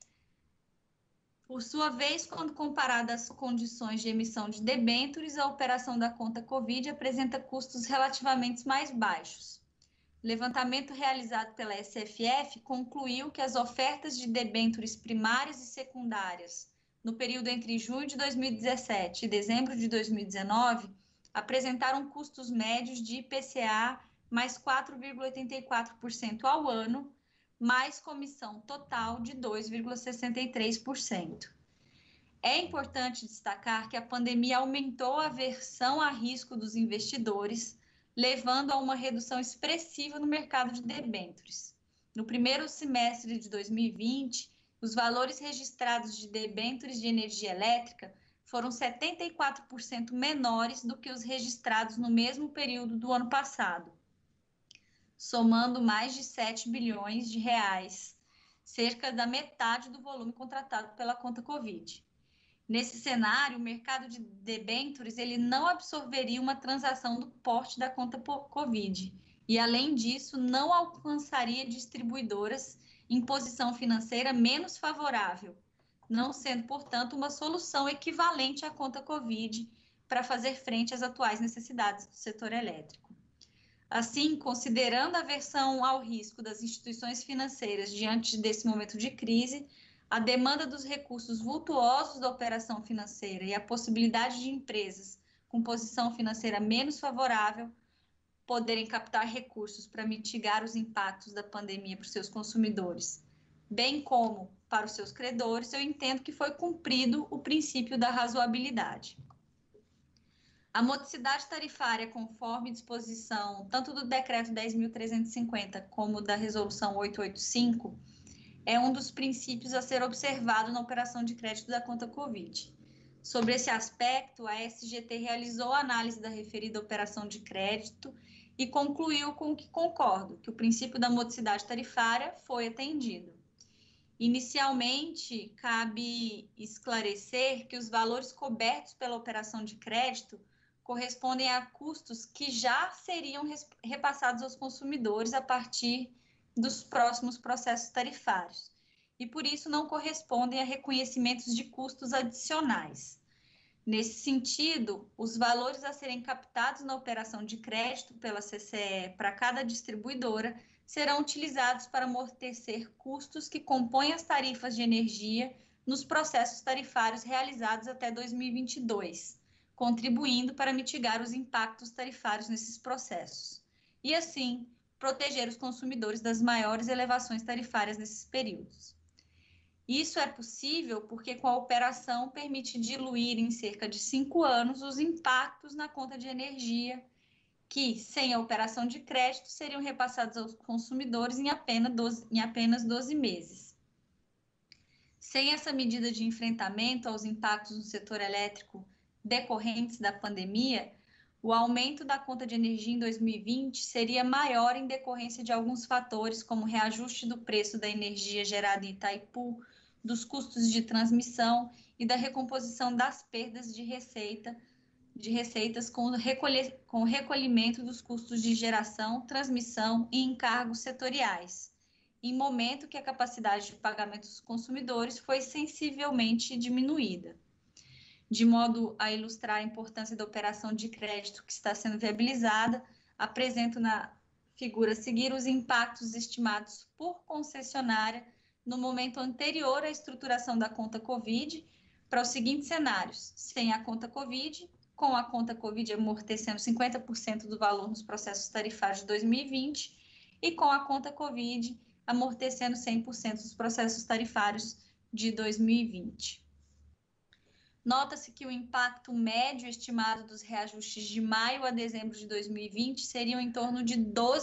Por sua vez, quando comparada às condições de emissão de debêntures, a operação da conta Covid apresenta custos relativamente mais baixos. O levantamento realizado pela SFF concluiu que as ofertas de debêntures primárias e secundárias no período entre junho de 2017 e dezembro de 2019 apresentaram custos médios de IPCA mais 4,84% ao ano, mais comissão total de 2,63%. É importante destacar que a pandemia aumentou a aversão a risco dos investidores, levando a uma redução expressiva no mercado de debêntures. No primeiro semestre de 2020, os valores registrados de debêntures de energia elétrica foram 74% menores do que os registrados no mesmo período do ano passado, somando mais de 7 bilhões de reais, cerca da metade do volume contratado pela conta Covid. Nesse cenário, o mercado de debêntures ele não absorveria uma transação do porte da conta Covid e, além disso, não alcançaria distribuidoras em posição financeira menos favorável, não sendo, portanto, uma solução equivalente à conta Covid para fazer frente às atuais necessidades do setor elétrico. Assim, considerando a aversão ao risco das instituições financeiras diante desse momento de crise, a demanda dos recursos vultuosos da operação financeira e a possibilidade de empresas com posição financeira menos favorável poderem captar recursos para mitigar os impactos da pandemia para os seus consumidores, bem como para os seus credores, eu entendo que foi cumprido o princípio da razoabilidade. A modicidade tarifária, conforme disposição tanto do Decreto 10.350 como da Resolução 885, é um dos princípios a ser observado na operação de crédito da conta Covid. Sobre esse aspecto, a SGT realizou a análise da referida operação de crédito e concluiu com o que concordo, que o princípio da modicidade tarifária foi atendido. Inicialmente, cabe esclarecer que os valores cobertos pela operação de crédito correspondem a custos que já seriam repassados aos consumidores a partir dos próximos processos tarifários, e por isso não correspondem a reconhecimentos de custos adicionais. Nesse sentido, os valores a serem captados na operação de crédito pela CCE para cada distribuidora serão utilizados para amortecer custos que compõem as tarifas de energia nos processos tarifários realizados até 2022, contribuindo para mitigar os impactos tarifários nesses processos, e assim proteger os consumidores das maiores elevações tarifárias nesses períodos. Isso é possível porque com a operação permite diluir em cerca de 5 anos os impactos na conta de energia que, sem a operação de crédito, seriam repassados aos consumidores em apenas 12 meses. Sem essa medida de enfrentamento aos impactos no setor elétrico decorrentes da pandemia, o aumento da conta de energia em 2020 seria maior em decorrência de alguns fatores, como o reajuste do preço da energia gerada em Itaipu, dos custos de transmissão e da recomposição das perdas de receitas com o recolhimento dos custos de geração, transmissão e encargos setoriais, em momento que a capacidade de pagamento dos consumidores foi sensivelmente diminuída. De modo a ilustrar a importância da operação de crédito que está sendo viabilizada, apresento na figura a seguir os impactos estimados por concessionária no momento anterior à estruturação da conta Covid, para os seguintes cenários: sem a conta Covid, com a conta Covid amortecendo 50% do valor nos processos tarifários de 2020 e com a conta Covid amortecendo 100% dos processos tarifários de 2020. Nota-se que o impacto médio estimado dos reajustes de maio a dezembro de 2020 seriam em torno de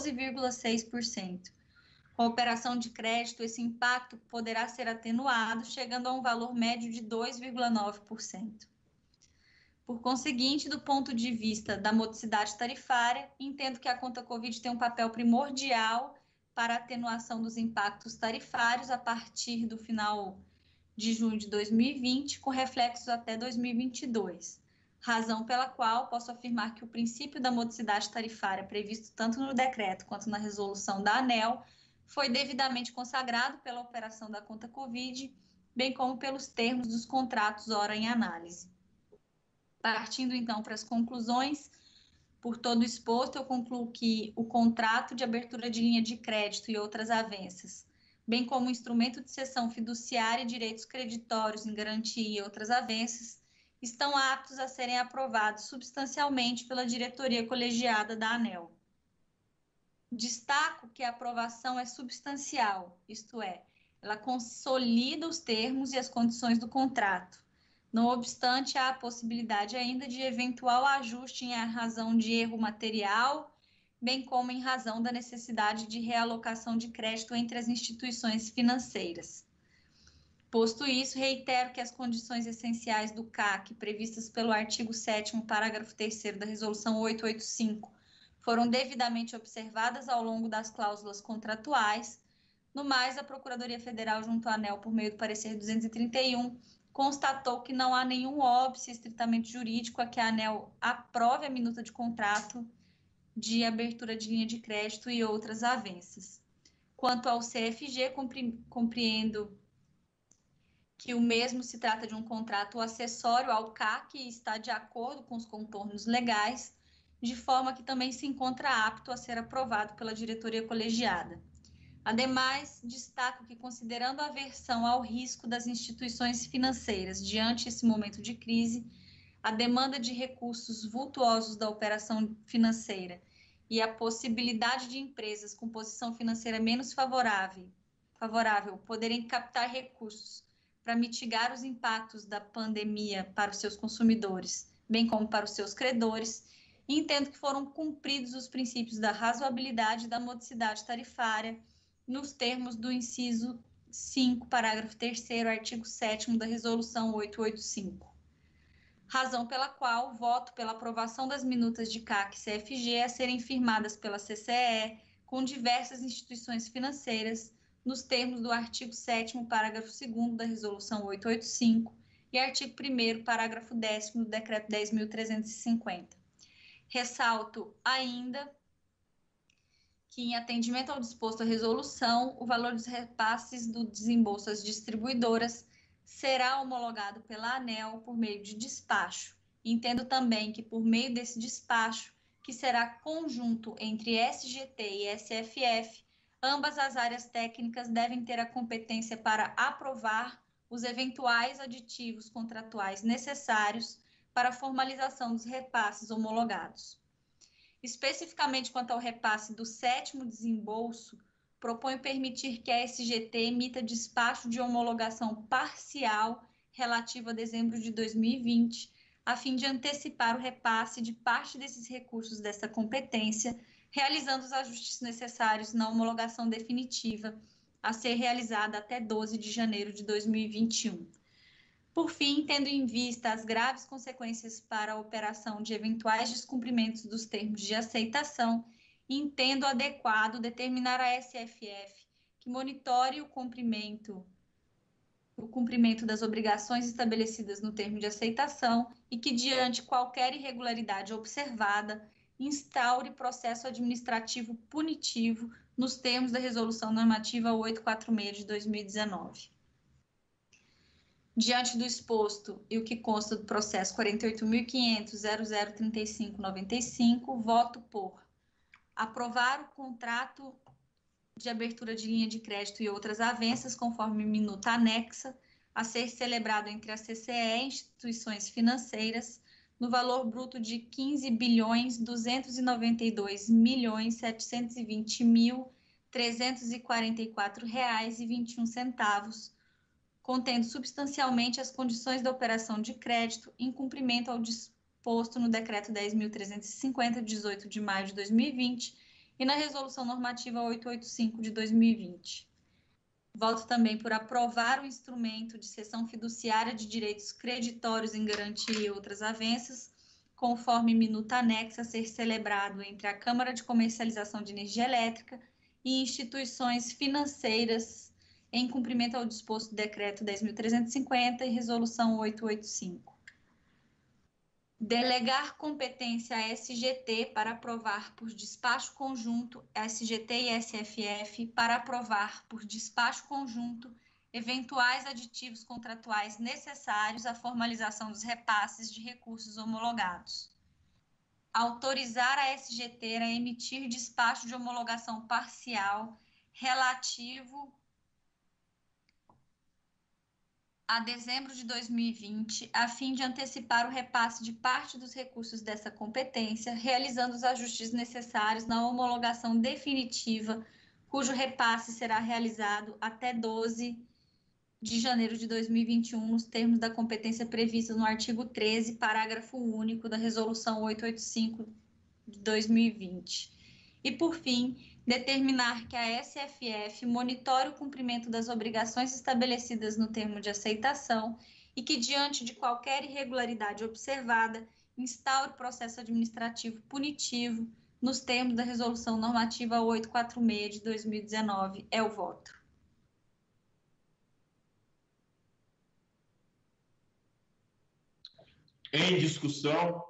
12,6%. Com a operação de crédito, esse impacto poderá ser atenuado, chegando a um valor médio de 2,9%. Por conseguinte, do ponto de vista da modicidade tarifária, entendo que a conta Covid tem um papel primordial para a atenuação dos impactos tarifários a partir do final de junho de 2020, com reflexos até 2022, razão pela qual posso afirmar que o princípio da modicidade tarifária previsto tanto no decreto quanto na resolução da ANEEL foi devidamente consagrado pela operação da conta Covid, bem como pelos termos dos contratos ora em análise. Partindo então para as conclusões, por todo o exposto, eu concluo que o contrato de abertura de linha de crédito e outras avanças, bem como o instrumento de cessão fiduciária e direitos creditórios em garantia e outras avanças, estão aptos a serem aprovados substancialmente pela diretoria colegiada da ANEEL. Destaco que a aprovação é substancial, isto é, ela consolida os termos e as condições do contrato. Não obstante, há a possibilidade ainda de eventual ajuste em razão de erro material, bem como em razão da necessidade de realocação de crédito entre as instituições financeiras. Posto isso, reitero que as condições essenciais do CAC, previstas pelo artigo 7º, parágrafo 3º da Resolução 885, foram devidamente observadas ao longo das cláusulas contratuais. No mais, a Procuradoria Federal, junto à ANEEL, por meio do parecer 231, constatou que não há nenhum óbice estritamente jurídico a que a ANEEL aprove a minuta de contrato de abertura de linha de crédito e outras avanças. Quanto ao CFG, compreendo que o mesmo se trata de um contrato acessório ao CAC e está de acordo com os contornos legais, de forma que também se encontra apto a ser aprovado pela diretoria colegiada. Ademais, destaco que, considerando a aversão ao risco das instituições financeiras diante esse momento de crise, a demanda de recursos vultuosos da operação financeira e a possibilidade de empresas com posição financeira menos favorável poderem captar recursos para mitigar os impactos da pandemia para os seus consumidores, bem como para os seus credores, e entendo que foram cumpridos os princípios da razoabilidade e da modicidade tarifária nos termos do inciso 5, parágrafo 3º, artigo 7º da Resolução 885. Razão pela qual voto pela aprovação das minutas de CAC e CFG a serem firmadas pela CCE com diversas instituições financeiras, nos termos do artigo 7º, parágrafo 2º da Resolução 885 e artigo 1º, parágrafo 10º do Decreto 10.350. Ressalto ainda que, em atendimento ao disposto à resolução, o valor dos repasses do desembolso às distribuidoras será homologado pela ANEEL por meio de despacho. Entendo também que, por meio desse despacho, que será conjunto entre SGT e SFF, ambas as áreas técnicas devem ter a competência para aprovar os eventuais aditivos contratuais necessários para a formalização dos repasses homologados. Especificamente quanto ao repasse do 7º desembolso, proponho permitir que a SGT emita despacho de homologação parcial relativo a dezembro de 2020, a fim de antecipar o repasse de parte desses recursos dessa competência, realizando os ajustes necessários na homologação definitiva, a ser realizada até 12 de janeiro de 2021. Por fim, tendo em vista as graves consequências para a operação de eventuais descumprimentos dos termos de aceitação, entendo adequado determinar à SFF que monitore o cumprimento das obrigações estabelecidas no termo de aceitação e que, diante qualquer irregularidade observada, instaure processo administrativo punitivo nos termos da Resolução Normativa 846 de 2019. Diante do exposto e o que consta do processo 48.500.003595, voto por aprovar o contrato de abertura de linha de crédito e outras avanças, conforme minuta anexa, a ser celebrado entre a CCE e instituições financeiras, no valor bruto de R$ 15.292.720.344,21, contendo substancialmente as condições da operação de crédito em cumprimento ao disposto no Decreto 10.350, de 18 de maio de 2020, e na Resolução Normativa 885 de 2020. Voto também por aprovar o instrumento de cessão fiduciária de direitos creditórios em garantia e outras avanças, conforme minuta anexa a ser celebrado entre a Câmara de Comercialização de Energia Elétrica e instituições financeiras, em cumprimento ao disposto do Decreto 10.350 e Resolução 885. Delegar competência à SGT para aprovar por despacho conjunto, SGT e SFF, para aprovar por despacho conjunto eventuais aditivos contratuais necessários à formalização dos repasses de recursos homologados. Autorizar a SGT a emitir despacho de homologação parcial relativo a dezembro de 2020, a fim de antecipar o repasse de parte dos recursos dessa competência, realizando os ajustes necessários na homologação definitiva, cujo repasse será realizado até 12 de janeiro de 2021, nos termos da competência prevista no artigo 13, parágrafo único da Resolução 885 de 2020. E, por fim, determinar que a SFF monitore o cumprimento das obrigações estabelecidas no termo de aceitação e que, diante de qualquer irregularidade observada, instaure processo administrativo punitivo nos termos da Resolução Normativa 846 de 2019. É o voto. Em discussão.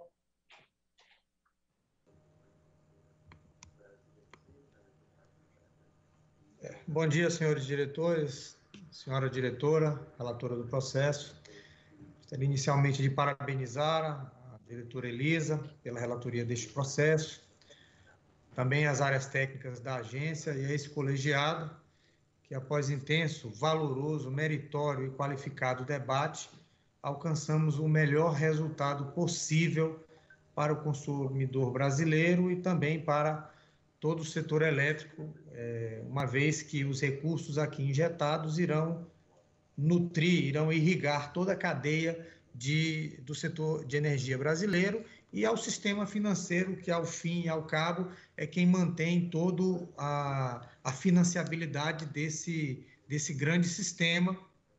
Bom dia, senhores diretores, senhora diretora, relatora do processo. Gostaria inicialmente de parabenizar a diretora Elisa pela relatoria deste processo, também as áreas técnicas da agência e a esse colegiado, que após intenso, valoroso, meritório e qualificado debate, alcançamos o melhor resultado possível para o consumidor brasileiro e também para todo o setor elétrico, uma vez que os recursos aqui injetados irão nutrir, irão irrigar toda a cadeia do setor de energia brasileiro e ao sistema financeiro, que ao fim e ao cabo é quem mantém toda a financiabilidade desse grande sistema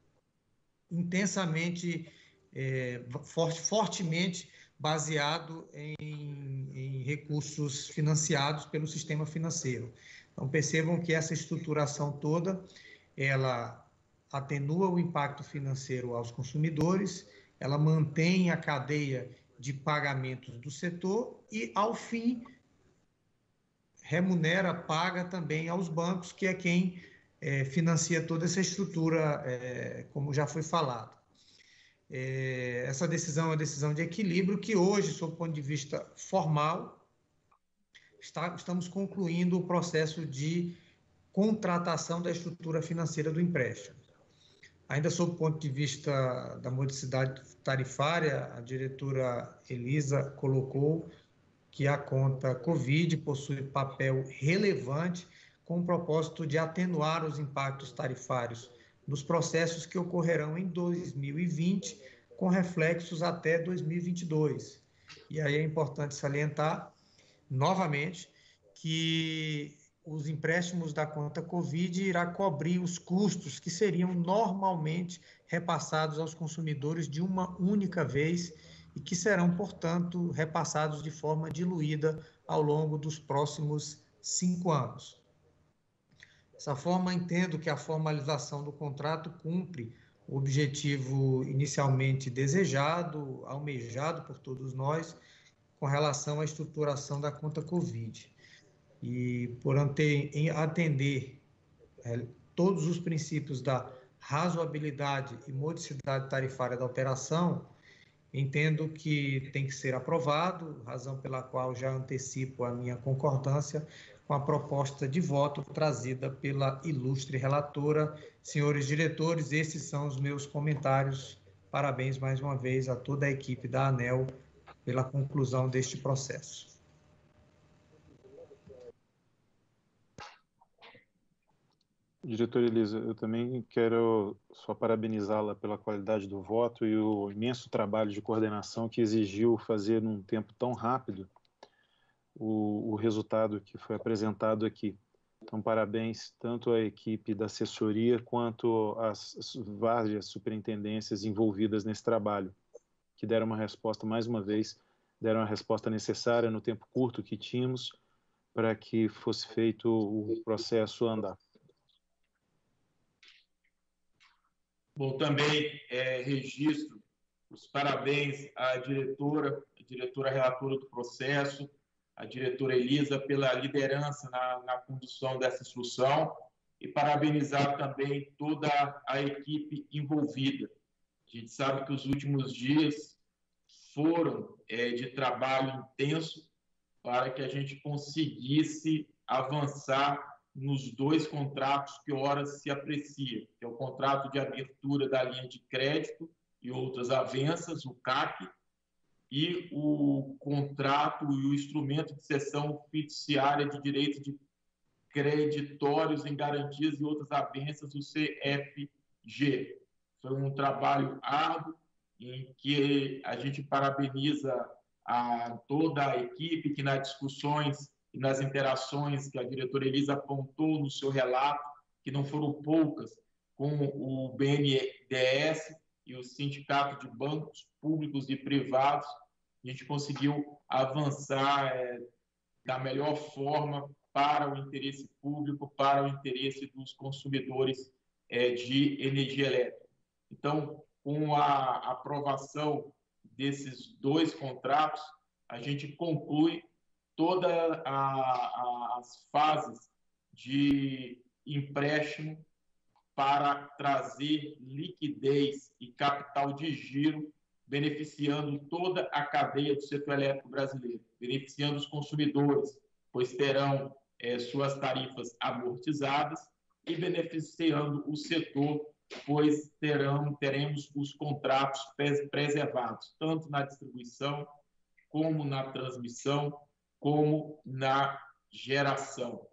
intensamente, fortemente baseado em recursos financiados pelo sistema financeiro. Então, percebam que essa estruturação toda, ela atenua o impacto financeiro aos consumidores, ela mantém a cadeia de pagamentos do setor e, ao fim, remunera, paga também aos bancos, que é quem financia toda essa estrutura, como já foi falado. Essa decisão é uma decisão de equilíbrio que hoje, sob o ponto de vista formal, estamos concluindo o processo de contratação da estrutura financeira do empréstimo. Ainda sob o ponto de vista da modicidade tarifária, a diretora Elisa colocou que a conta Covid possui papel relevante com o propósito de atenuar os impactos tarifários nos processos que ocorrerão em 2020, com reflexos até 2022. E aí é importante salientar, novamente, que os empréstimos da conta Covid irá cobrir os custos que seriam normalmente repassados aos consumidores de uma única vez e que serão, portanto, repassados de forma diluída ao longo dos próximos 5 anos. Dessa forma, entendo que a formalização do contrato cumpre o objetivo inicialmente desejado, almejado por todos nós, com relação à estruturação da conta Covid. E por atender todos os princípios da razoabilidade e modicidade tarifária da operação, entendo que tem que ser aprovado, razão pela qual já antecipo a minha concordância com a proposta de voto trazida pela ilustre relatora. Senhores diretores, esses são os meus comentários. Parabéns mais uma vez a toda a equipe da ANEEL pela conclusão deste processo. Diretora Elisa, eu também quero só parabenizá-la pela qualidade do voto e o imenso trabalho de coordenação que exigiu fazer num tempo tão rápido o resultado que foi apresentado aqui. Então, parabéns tanto à equipe da assessoria quanto às várias superintendências envolvidas nesse trabalho, que deram uma resposta, mais uma vez, deram a resposta necessária no tempo curto que tínhamos para que fosse feito o processo andar. Bom, também registro os parabéns à diretora relatora do processo, a diretora Elisa, pela liderança na condução dessa instrução e parabenizar também toda a equipe envolvida. A gente sabe que os últimos dias foram de trabalho intenso para que a gente conseguisse avançar nos 2 contratos que horas se aprecia, que é o contrato de abertura da linha de crédito e outras avanças, o CAC, e o contrato e o instrumento de cessão fiduciária de direito de creditórios em garantias e outras avanças, o CFG. Foi um trabalho árduo em que a gente parabeniza a toda a equipe que nas discussões e nas interações que a diretora Elisa apontou no seu relato, que não foram poucas, com o BNDES e o Sindicato de Bancos Públicos e Privados, a gente conseguiu avançar da melhor forma para o interesse público, para o interesse dos consumidores de energia elétrica. Então, com a aprovação desses 2 contratos, a gente conclui todas as fases de empréstimo para trazer liquidez e capital de giro, beneficiando toda a cadeia do setor elétrico brasileiro, beneficiando os consumidores, pois terão suas tarifas amortizadas, e beneficiando o setor, pois teremos os contratos preservados, tanto na distribuição, como na transmissão, como na geração.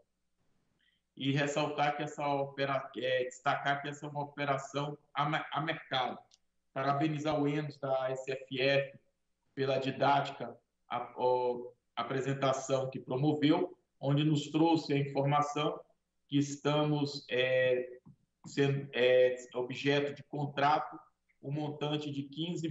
E ressaltar que destacar que essa é uma operação a mercado. parabenizar o Enos da SFF pela didática, a apresentação que promoveu, onde nos trouxe a informação que estamos sendo objeto de contrato o montante de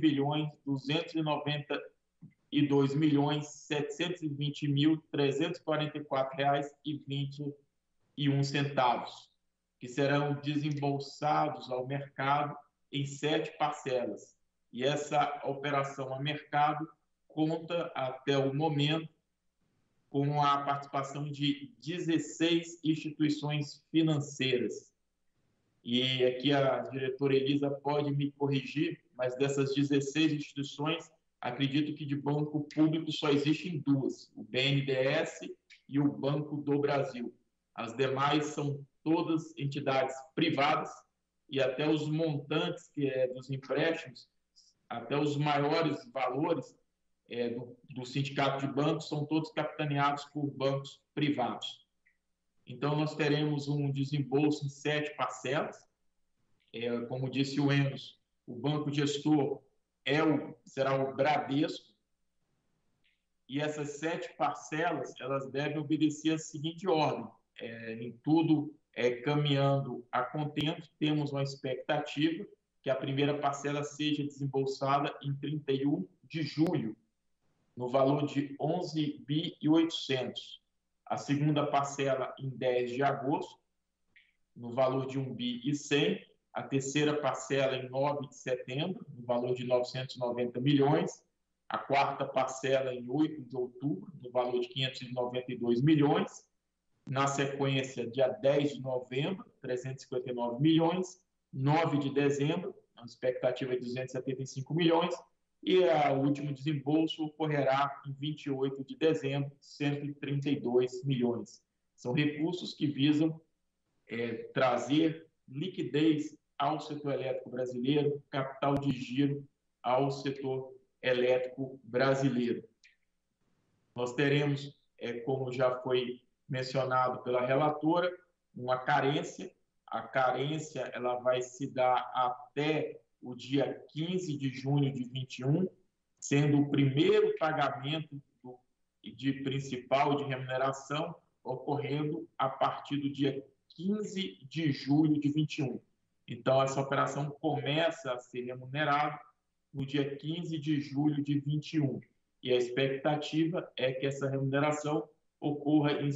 R$15.292.720.344,21, que serão desembolsados ao mercado em 7 parcelas. E essa operação a mercado conta, até o momento, com a participação de 16 instituições financeiras. E aqui a diretora Elisa pode me corrigir, mas dessas 16 instituições, acredito que de banco público só existem 2, o BNDES e o Banco do Brasil. As demais são todas entidades privadas e até os montantes dos empréstimos, até os maiores valores do sindicato de bancos são todos capitaneados por bancos privados. Então, nós teremos um desembolso em 7 parcelas. Como disse o Enos, o banco gestor será o Bradesco, e essas 7 parcelas elas devem obedecer a seguinte ordem. Em tudo caminhando a contento, temos uma expectativa que a primeira parcela seja desembolsada em 31 de julho, no valor de 11.800.000. A segunda parcela em 10 de agosto, no valor de 1.100.000. A terceira parcela em 9 de setembro, no valor de 990 milhões. A quarta parcela em 8 de outubro, no valor de 592 milhões. Na sequência, dia 10 de novembro, 359 milhões. 9 de dezembro, a expectativa é de 275 milhões. E o último desembolso ocorrerá em 28 de dezembro, 132 milhões. São recursos que visam trazer liquidez ao setor elétrico brasileiro, capital de giro ao setor elétrico brasileiro. Nós teremos, como já foi mencionado pela relatora, uma carência. A carência ela vai se dar até o dia 15 de junho de 21, sendo o primeiro pagamento de principal de remuneração ocorrendo a partir do dia 15 de julho de 21. Então, essa operação começa a ser remunerada no dia 15 de julho de 21. E a expectativa é que essa remuneração ocorra em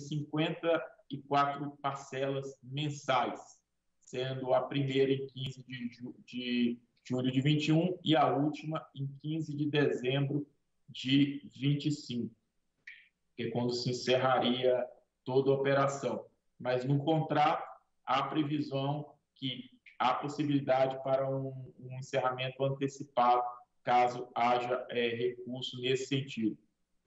54 parcelas mensais, sendo a primeira em 15 de julho de 21 e a última em 15 de dezembro de 25, que é quando se encerraria toda a operação. Mas no contrato há previsão que há possibilidade para um encerramento antecipado, caso haja recurso nesse sentido.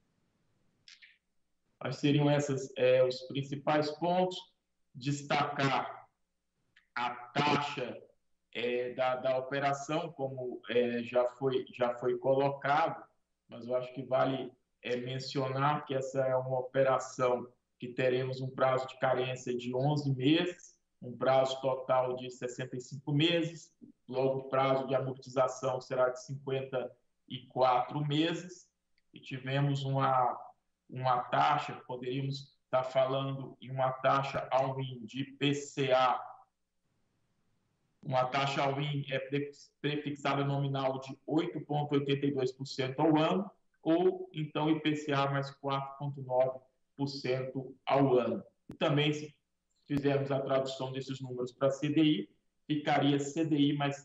Mas seriam esses os principais pontos. Destacar a taxa da operação, como já foi colocado, mas eu acho que vale mencionar que essa é uma operação que teremos um prazo de carência de 11 meses, um prazo total de 65 meses, logo o prazo de amortização será de 54 meses, e tivemos uma taxa, poderíamos estar falando em uma taxa all-in de PCA. Uma taxa all-in prefixada nominal de 8,82% ao ano, ou então IPCA mais 4,9% ao ano. E também, se fizermos a tradução desses números para CDI, ficaria CDI mais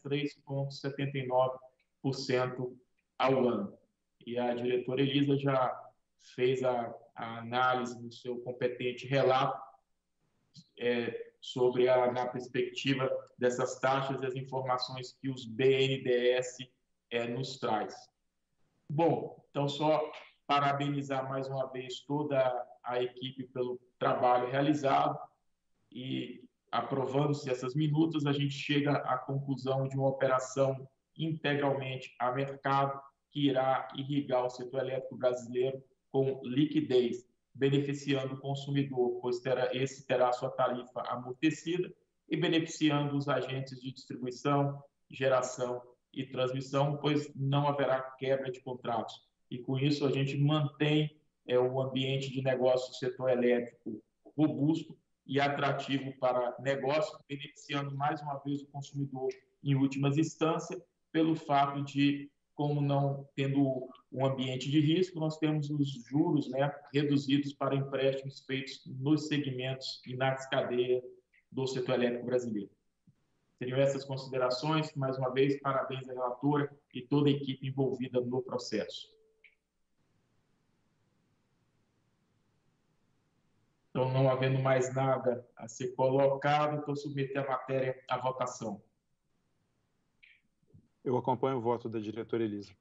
3,79% ao ano. E a diretora Elisa já fez a análise no seu competente relato sobre na perspectiva dessas taxas e as informações que os BNDES nos traz. Bom, então só parabenizar mais uma vez toda a equipe pelo trabalho realizado, e aprovando-se essas minutas, a gente chega à conclusão de uma operação integralmente a mercado que irá irrigar o setor elétrico brasileiro com liquidez, beneficiando o consumidor, pois esse terá sua tarifa amortecida, e beneficiando os agentes de distribuição, geração e transmissão, pois não haverá quebra de contratos. E com isso a gente mantém o ambiente de negócio do setor elétrico robusto e atrativo para negócio, beneficiando mais uma vez o consumidor em últimas instâncias, pelo fato de, como não tendo um ambiente de risco, nós temos os juros, né, reduzidos para empréstimos feitos nos segmentos e nas cadeias do setor elétrico brasileiro. Seriam essas considerações. Mais uma vez, parabéns à relatora e toda a equipe envolvida no processo. Então, não havendo mais nada a ser colocado, estou submetendo a matéria à votação. Eu acompanho o voto da diretora Elisa.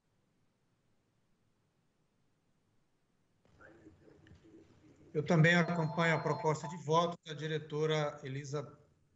Eu também acompanho a proposta de voto da diretora Elisa.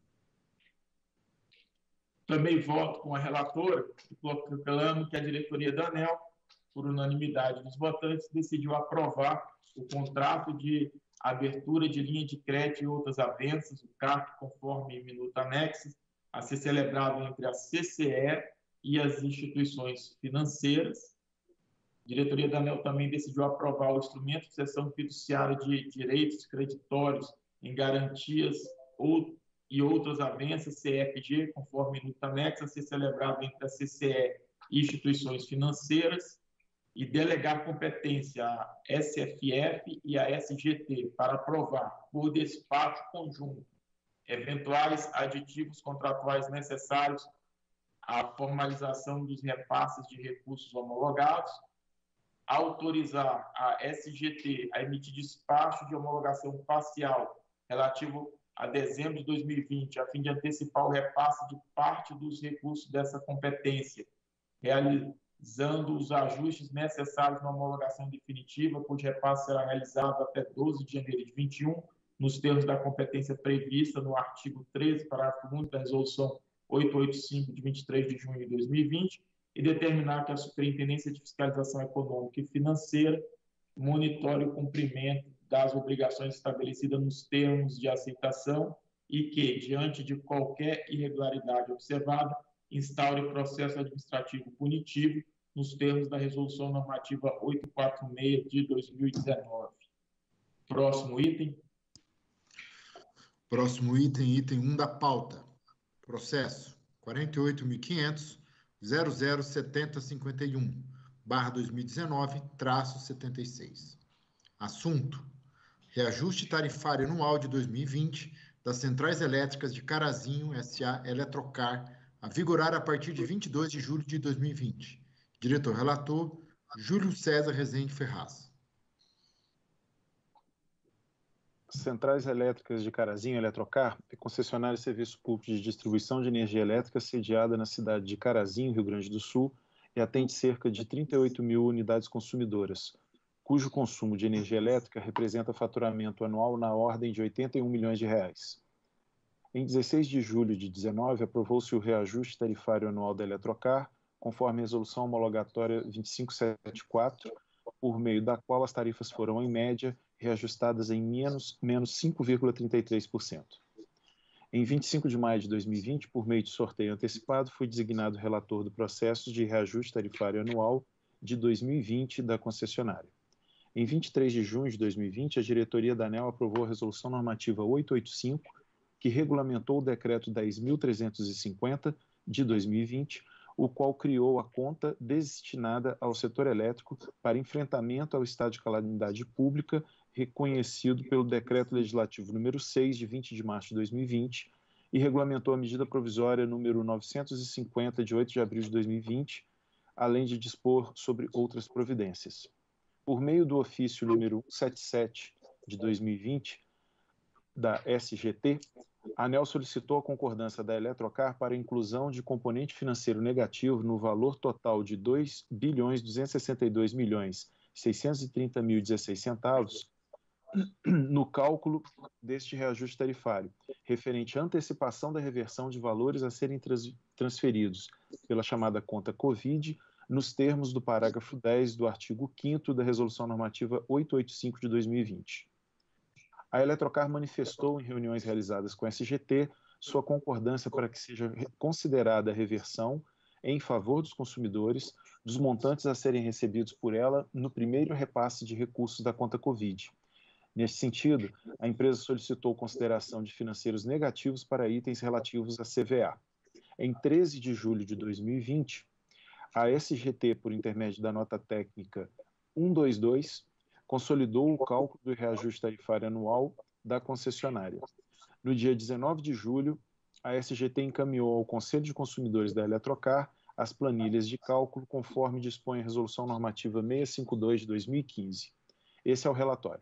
Também voto com a relatora, proclamando que a diretoria da ANEEL, por unanimidade dos votantes, decidiu aprovar o contrato de abertura de linha de crédito e outras avanças, o CARC, conforme minuta anexo, a ser celebrado entre a CCE e as instituições financeiras. A diretoria da ANEEL também decidiu aprovar o instrumento de cessão fiduciária de direitos creditórios em garantias e outras avanças, CFG, conforme minuta anexo, a ser celebrado entre a CCE e instituições financeiras, e delegar competência à SFF e à SGT para aprovar, por despacho conjunto, eventuais aditivos contratuais necessários à formalização dos repasses de recursos homologados, autorizar a SGT a emitir despacho de homologação parcial relativo a dezembro de 2020, a fim de antecipar o repasse de parte dos recursos dessa competência, realizando os ajustes necessários na homologação definitiva, cujo repasse será realizado até 12 de janeiro de 2021, nos termos da competência prevista no artigo 13, parágrafo único da Resolução 885, de 23 de junho de 2020, e determinar que a Superintendência de Fiscalização Econômica e Financeira monitore o cumprimento das obrigações estabelecidas nos termos de aceitação e que, diante de qualquer irregularidade observada, instaure processo administrativo punitivo nos termos da Resolução Normativa 846 de 2019. Próximo item. Próximo item, item 1 da pauta. Processo 48.500.007051/2019-76. Assunto: reajuste tarifário anual de 2020 das Centrais Elétricas de Carazinho, S.A. Eletrocar, a vigorar a partir de 22 de julho de 2020. Diretor-relator, Júlio César Rezende Ferraz. Centrais Elétricas de Carazinho, Eletrocar, é concessionária de serviço público de distribuição de energia elétrica sediada na cidade de Carazinho, Rio Grande do Sul, e atende cerca de 38 mil unidades consumidoras, cujo consumo de energia elétrica representa faturamento anual na ordem de 81 milhões de reais. Em 16 de julho de 2019, aprovou-se o reajuste tarifário anual da Eletrocar, conforme a Resolução Homologatória 2574, por meio da qual as tarifas foram, em média, reajustadas em menos 5,33%. Em 25 de maio de 2020, por meio de sorteio antecipado, fui designado relator do processo de reajuste tarifário anual de 2020 da concessionária. Em 23 de junho de 2020, a diretoria da ANEEL aprovou a Resolução Normativa 885, que regulamentou o Decreto 10.350, de 2020, o qual criou a conta destinada ao setor elétrico para enfrentamento ao estado de calamidade pública, reconhecido pelo Decreto Legislativo número 6, de 20 de março de 2020, e regulamentou a medida provisória número 950, de 8 de abril de 2020, além de dispor sobre outras providências. Por meio do ofício número 177, de 2020, da SGT, a ANEEL solicitou a concordância da Eletrocar para a inclusão de componente financeiro negativo no valor total de R$ 2.262.630.016 no cálculo deste reajuste tarifário, referente à antecipação da reversão de valores a serem transferidos pela chamada conta Covid, nos termos do parágrafo 10 do artigo 5º da Resolução Normativa 885 de 2020. A Eletrocar manifestou em reuniões realizadas com a SGT sua concordância para que seja considerada a reversão em favor dos consumidores dos montantes a serem recebidos por ela no primeiro repasse de recursos da conta Covid. Neste sentido, a empresa solicitou consideração de financeiros negativos para itens relativos à CVA. Em 13 de julho de 2020, a SGT, por intermédio da nota técnica 122, consolidou o cálculo do reajuste tarifário anual da concessionária. No dia 19 de julho, a SGT encaminhou ao Conselho de Consumidores da Eletrocar as planilhas de cálculo conforme dispõe a Resolução Normativa 652 de 2015. Esse é o relatório.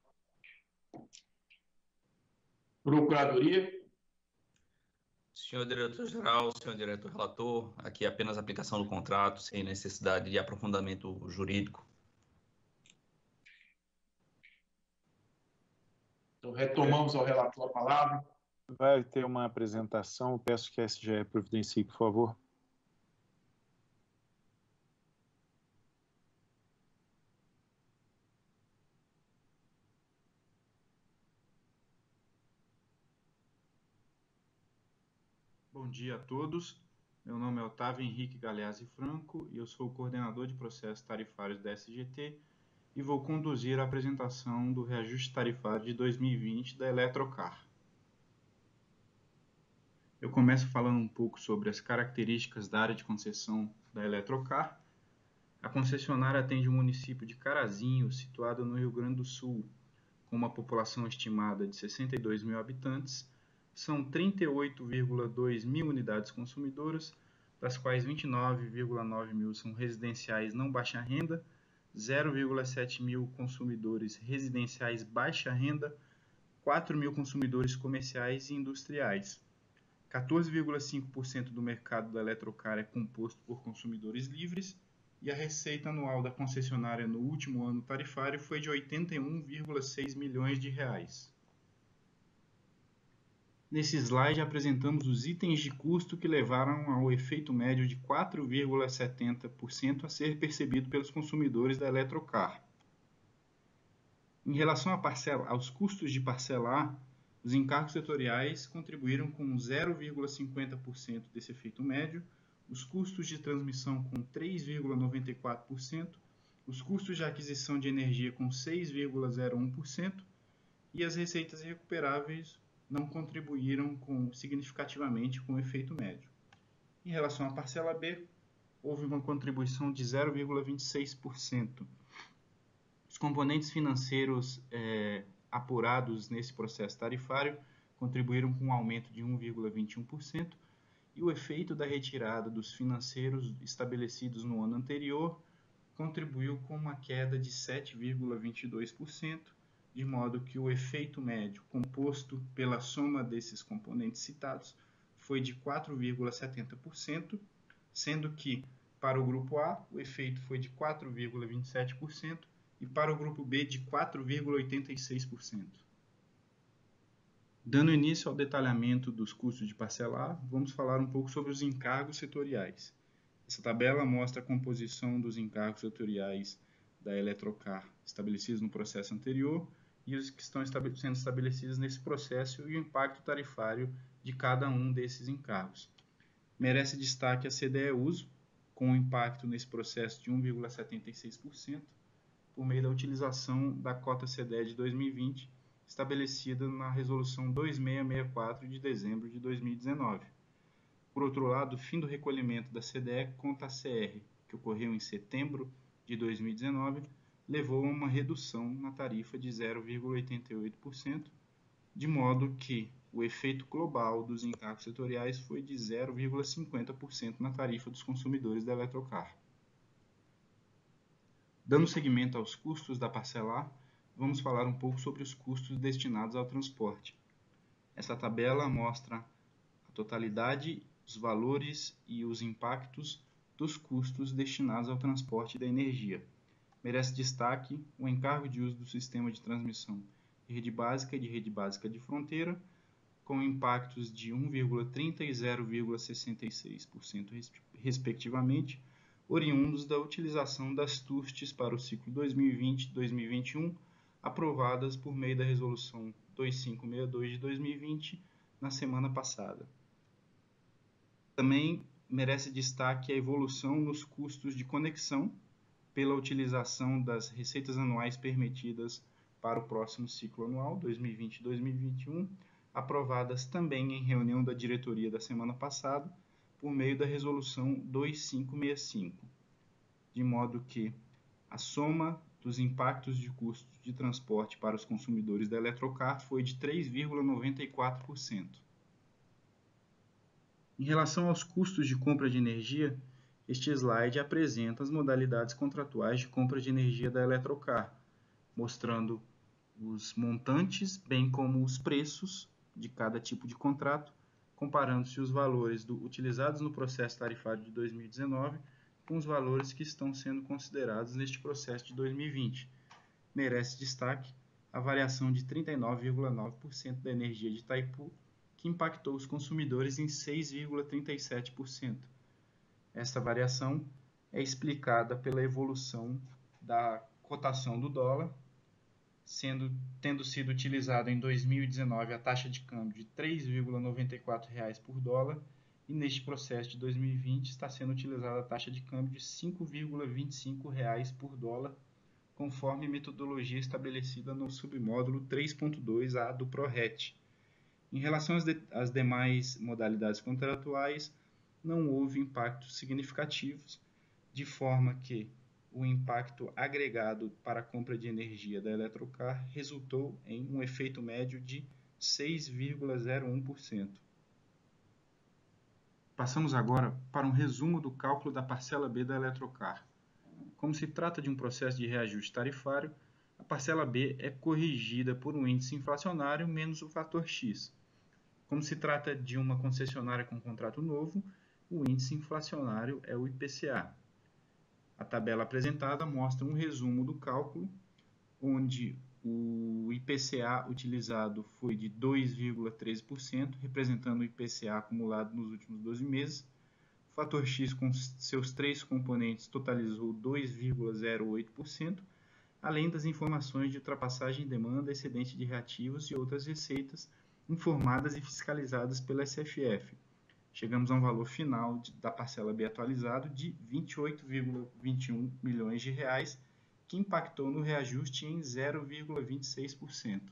Procuradoria. Senhor diretor-geral, senhor diretor-relator, aqui é apenas a aplicação do contrato, sem necessidade de aprofundamento jurídico. Então, retomamos ao relator a palavra. Vai ter uma apresentação, peço que a SGE providencie, por favor. Bom dia a todos. Meu nome é Otávio Henrique Galeazzi Franco e eu sou o coordenador de processos tarifários da SGT e vou conduzir a apresentação do reajuste tarifário de 2020 da Eletrocar. Eu começo falando um pouco sobre as características da área de concessão da Eletrocar. A concessionária atende o município de Carazinho, situado no Rio Grande do Sul, com uma população estimada de 62 mil habitantes. São 38,2 mil unidades consumidoras, das quais 29,9 mil são residenciais não baixa renda, 0,7 mil consumidores residenciais baixa renda, 4 mil consumidores comerciais e industriais. 14,5% do mercado da Eletrocar é composto por consumidores livres e a receita anual da concessionária no último ano tarifário foi de R$ 81,6 milhões. Nesse slide apresentamos os itens de custo que levaram ao efeito médio de 4,70% a ser percebido pelos consumidores da Eletrocar. Em relação aos custos de parcela A, os encargos setoriais contribuíram com 0,50% desse efeito médio, os custos de transmissão com 3,94%, os custos de aquisição de energia com 6,01% e as receitas recuperáveis não contribuíram significativamente com o efeito médio. Em relação à parcela B, houve uma contribuição de 0,26%. Os componentes financeiros apurados nesse processo tarifário contribuíram com um aumento de 1,21% e o efeito da retirada dos financeiros estabelecidos no ano anterior contribuiu com uma queda de 7,22%, de modo que o efeito médio composto pela soma desses componentes citados foi de 4,70%, sendo que para o grupo A o efeito foi de 4,27% e para o grupo B de 4,86%. Dando início ao detalhamento dos custos de parcela A, vamos falar um pouco sobre os encargos setoriais. Essa tabela mostra a composição dos encargos setoriais da Eletrocar estabelecidos no processo anterior e os que estão sendo estabelecidos nesse processo e o impacto tarifário de cada um desses encargos. Merece destaque a CDE Uso, com um impacto nesse processo de 1,76%, por meio da utilização da cota CDE de 2020, estabelecida na Resolução 2664 de dezembro de 2019. Por outro lado, o fim do recolhimento da CDE conta a CR, que ocorreu em setembro de 2019, levou a uma redução na tarifa de 0,88%, de modo que o efeito global dos encargos setoriais foi de 0,50% na tarifa dos consumidores da Eletrocar. Dando seguimento aos custos da parcela A, vamos falar um pouco sobre os custos destinados ao transporte. Essa tabela mostra a totalidade, os valores e os impactos dos custos destinados ao transporte da energia. Merece destaque o encargo de uso do sistema de transmissão de rede básica e de rede básica de fronteira, com impactos de 1,30% e 0,66%, respectivamente, oriundos da utilização das TUSTs para o ciclo 2020-2021, aprovadas por meio da Resolução 2562 de 2020, na semana passada. Também merece destaque a evolução nos custos de conexão pela utilização das receitas anuais permitidas para o próximo ciclo anual, 2020-2021, aprovadas também em reunião da diretoria da semana passada, por meio da Resolução 2565, de modo que a soma dos impactos de custos de transporte para os consumidores da Eletrocar foi de 3,94%. Em relação aos custos de compra de energia, este slide apresenta as modalidades contratuais de compra de energia da Eletrocar, mostrando os montantes, bem como os preços de cada tipo de contrato, comparando-se os valores utilizados no processo tarifário de 2019 com os valores que estão sendo considerados neste processo de 2020. Merece destaque a variação de 39,9% da energia de Itaipu, que impactou os consumidores em 6,37%. Esta variação é explicada pela evolução da cotação do dólar, tendo sido utilizada em 2019 a taxa de câmbio de R$ 3,94 por dólar, e neste processo de 2020 está sendo utilizada a taxa de câmbio de R$ 5,25 por dólar, conforme metodologia estabelecida no submódulo 3.2A do PRORET. Em relação às demais modalidades contratuais, não houve impactos significativos, de forma que o impacto agregado para a compra de energia da Eletrocar resultou em um efeito médio de 6,01%. Passamos agora para um resumo do cálculo da parcela B da Eletrocar. Como se trata de um processo de reajuste tarifário, a parcela B é corrigida por um índice inflacionário menos o fator X. Como se trata de uma concessionária com contrato novo, o índice inflacionário é o IPCA. A tabela apresentada mostra um resumo do cálculo, onde o IPCA utilizado foi de 2,13%, representando o IPCA acumulado nos últimos 12 meses. O fator X, com seus três componentes, totalizou 2,08%, além das informações de ultrapassagem de demanda, excedente de reativos e outras receitas informadas e fiscalizadas pela SFF. Chegamos a um valor final da parcela B atualizado de R$ 28,21 milhões, que impactou no reajuste em 0,26%.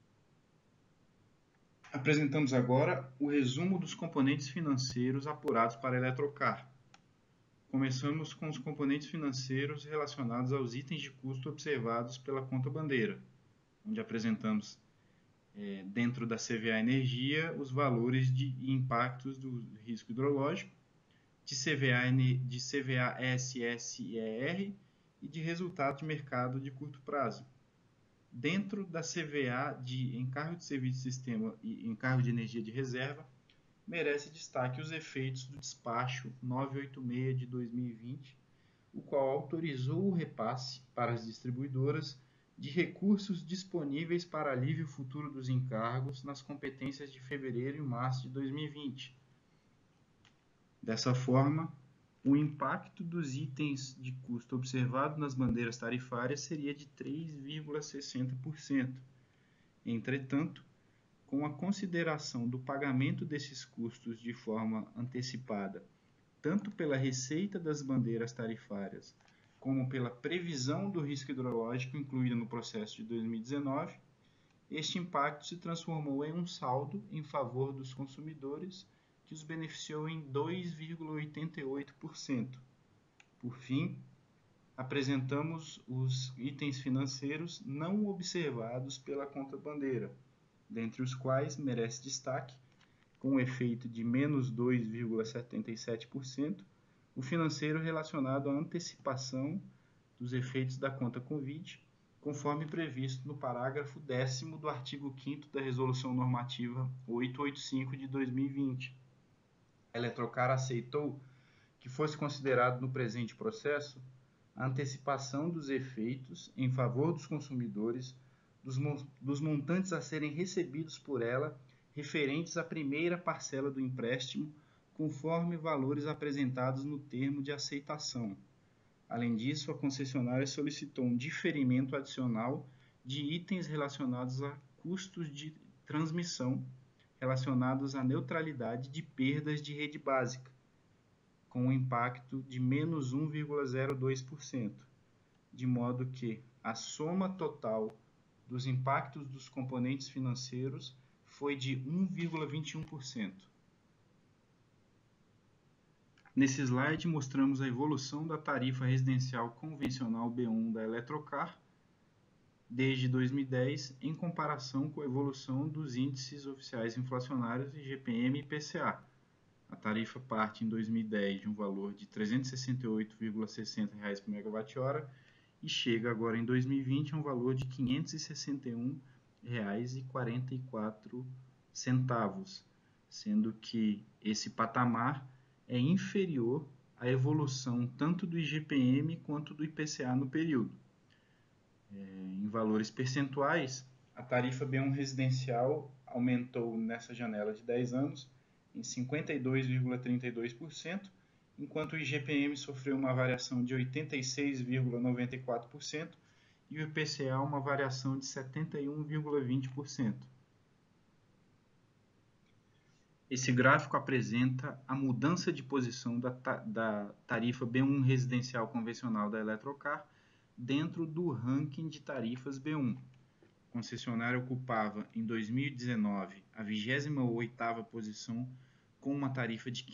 Apresentamos agora o resumo dos componentes financeiros apurados para a Eletrocar. Começamos com os componentes financeiros relacionados aos itens de custo observados pela conta bandeira, onde apresentamos dentro da CVA Energia os valores de impactos do risco hidrológico, de CVA SSER e de resultado de mercado de curto prazo. Dentro da CVA de encargo de serviço de sistema e encargo de energia de reserva, merece destaque os efeitos do despacho 986 de 2020, o qual autorizou o repasse para as distribuidoras de recursos disponíveis para alívio futuro dos encargos nas competências de fevereiro e março de 2020. Dessa forma, o impacto dos itens de custo observado nas bandeiras tarifárias seria de 3,60%. Entretanto, com a consideração do pagamento desses custos de forma antecipada, tanto pela receita das bandeiras tarifárias, como pela previsão do risco hidrológico incluída no processo de 2019, este impacto se transformou em um saldo em favor dos consumidores, que os beneficiou em 2,88%. Por fim, apresentamos os itens financeiros não observados pela conta bandeira, dentre os quais merece destaque, com um efeito de menos 2,77%, o financeiro relacionado à antecipação dos efeitos da conta Covid, conforme previsto no parágrafo 10º do artigo 5º da Resolução Normativa 885 de 2020. A Eletrocar aceitou que fosse considerado no presente processo a antecipação dos efeitos em favor dos consumidores dos montantes a serem recebidos por ela referentes à primeira parcela do empréstimo, conforme valores apresentados no termo de aceitação. Além disso, a concessionária solicitou um diferimento adicional de itens relacionados a custos de transmissão, relacionados à neutralidade de perdas de rede básica. com um impacto de menos 1,02%, de modo que a soma total dos impactos dos componentes financeiros foi de 1,21%. Nesse slide, mostramos a evolução da tarifa residencial convencional B1 da Eletrocar desde 2010, em comparação com a evolução dos índices oficiais inflacionários IGPM e IPCA. A tarifa parte em 2010 de um valor de R$ 368,60 por megawatt-hora e chega agora em 2020 a um valor de R$ 561,44, sendo que esse patamar é inferior à evolução tanto do IGPM quanto do IPCA no período. Em valores percentuais, a tarifa B1 residencial aumentou nessa janela de 10 anos em 52,32%, enquanto o IGPM sofreu uma variação de 86,94% e o IPCA uma variação de 71,20%. Esse gráfico apresenta a mudança de posição da tarifa B1 residencial convencional da Eletrocar dentro do ranking de tarifas B1. A concessionária ocupava, em 2019, a 28ª posição, com uma tarifa de R$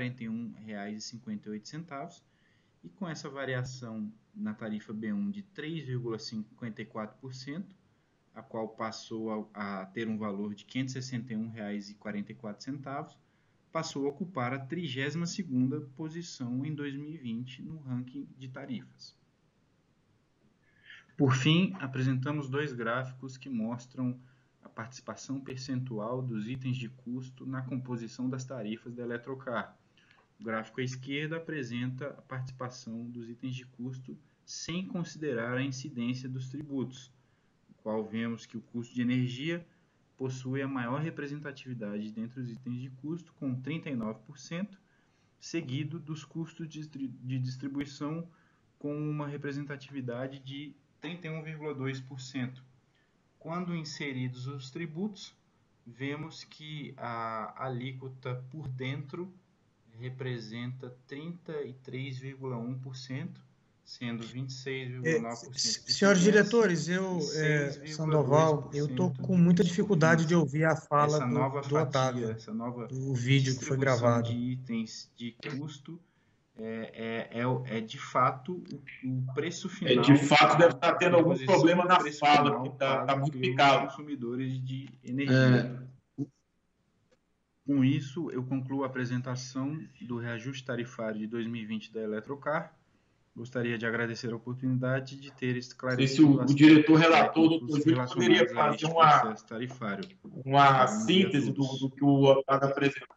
541,58, e com essa variação na tarifa B1 de 3,54%, a qual passou a ter um valor de R$ 561,44, passou a ocupar a 32ª posição em 2020 no ranking de tarifas. Por fim, apresentamos dois gráficos que mostram a participação percentual dos itens de custo na composição das tarifas da Eletrocar. O gráfico à esquerda apresenta a participação dos itens de custo sem considerar a incidência dos tributos, no qual vemos que o custo de energia possui a maior representatividade dentre os itens de custo, com 39%, seguido dos custos de distribuição, com uma representatividade de 31,2%. Quando inseridos os tributos, vemos que a alíquota por dentro representa 33,1%, sendo 26,9%. Senhores diretores, Sandoval, eu estou com muita dificuldade de ouvir a fala do Otávio, do vídeo que foi gravado. De itens de custo é de fato o preço final. De fato, deve estar tendo algum problema na fala, que está muito picado. Consumidores de energia. Com isso, eu concluo a apresentação do reajuste tarifário de 2020 da Eletrocar. Gostaria de agradecer a oportunidade de ter esclarecido o diretor relator, doutor Júlio, poderia fazer uma síntese do que o Otávio apresentou.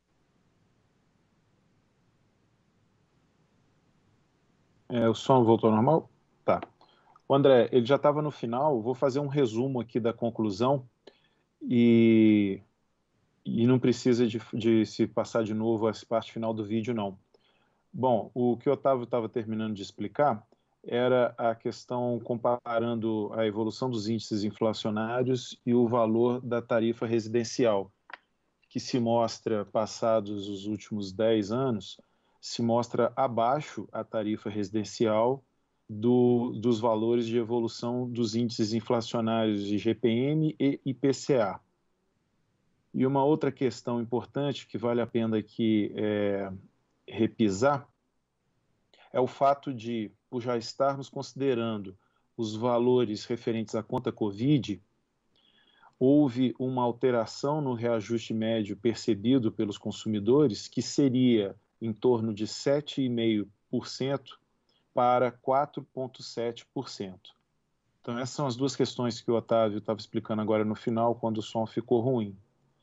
O som voltou ao normal? Tá. O André, ele já estava no final, vou fazer um resumo aqui da conclusão e não precisa de se passar de novo essa parte final do vídeo, não. Bom, o que o Otávio estava terminando de explicar era a questão comparando a evolução dos índices inflacionários e o valor da tarifa residencial, que se mostra, passados os últimos 10 anos, se mostra abaixo a tarifa residencial dos valores de evolução dos índices inflacionários de IGPM e IPCA. E uma outra questão importante que vale a pena aqui repisar é o fato de, por já estarmos considerando os valores referentes à conta Covid, houve uma alteração no reajuste médio percebido pelos consumidores, que seria em torno de 7,5% para 4,7%. Então, essas são as duas questões que o Otávio estava explicando agora no final, quando o som ficou ruim.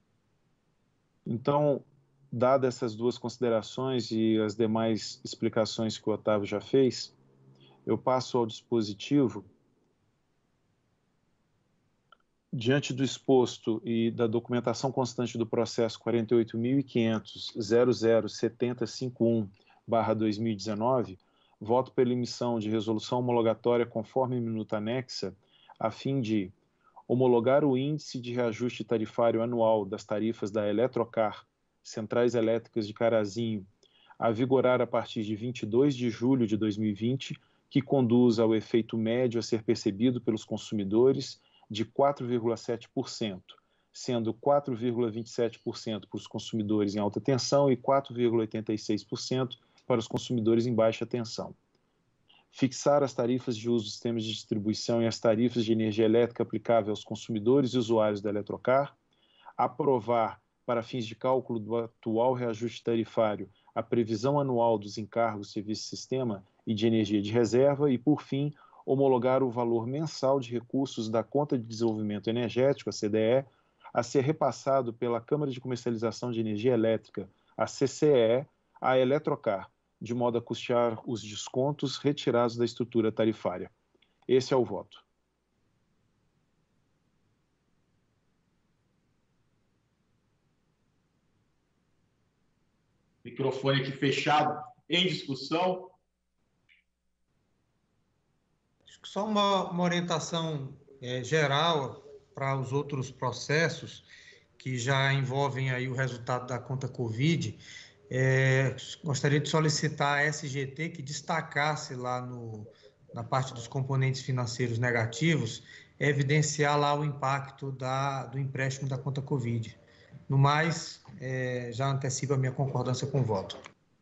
Então, dadas essas duas considerações e as demais explicações que o Otávio já fez, eu passo ao dispositivo. Diante do exposto e da documentação constante do processo 48.500.007051/2019, voto pela emissão de resolução homologatória conforme minuta anexa, a fim de homologar o índice de reajuste tarifário anual das tarifas da Eletrocar, Centrais Elétricas de Carazinho, a vigorar a partir de 22 de julho de 2020, que conduz ao efeito médio a ser percebido pelos consumidores de 4,7%, sendo 4,27% para os consumidores em alta tensão e 4,86% para os consumidores em baixa tensão. Fixar as tarifas de uso dos sistemas de distribuição e as tarifas de energia elétrica aplicáveis aos consumidores e usuários da Eletrocar. Aprovar, para fins de cálculo do atual reajuste tarifário, a previsão anual dos encargos de serviço de sistema e de energia de reserva e, por fim, homologar o valor mensal de recursos da Conta de Desenvolvimento Energético, a CDE, a ser repassado pela Câmara de Comercialização de Energia Elétrica, a CCE, à Eletrocar, de modo a custear os descontos retirados da estrutura tarifária. Esse é o voto. Microfone aqui fechado. Em discussão. Só uma orientação geral para os outros processos que já envolvem aí o resultado da conta Covid. Gostaria de solicitar a SGT que destacasse lá na parte dos componentes financeiros negativos, evidenciar lá o impacto do empréstimo da conta Covid. No mais, já antecipo a minha concordância com o voto.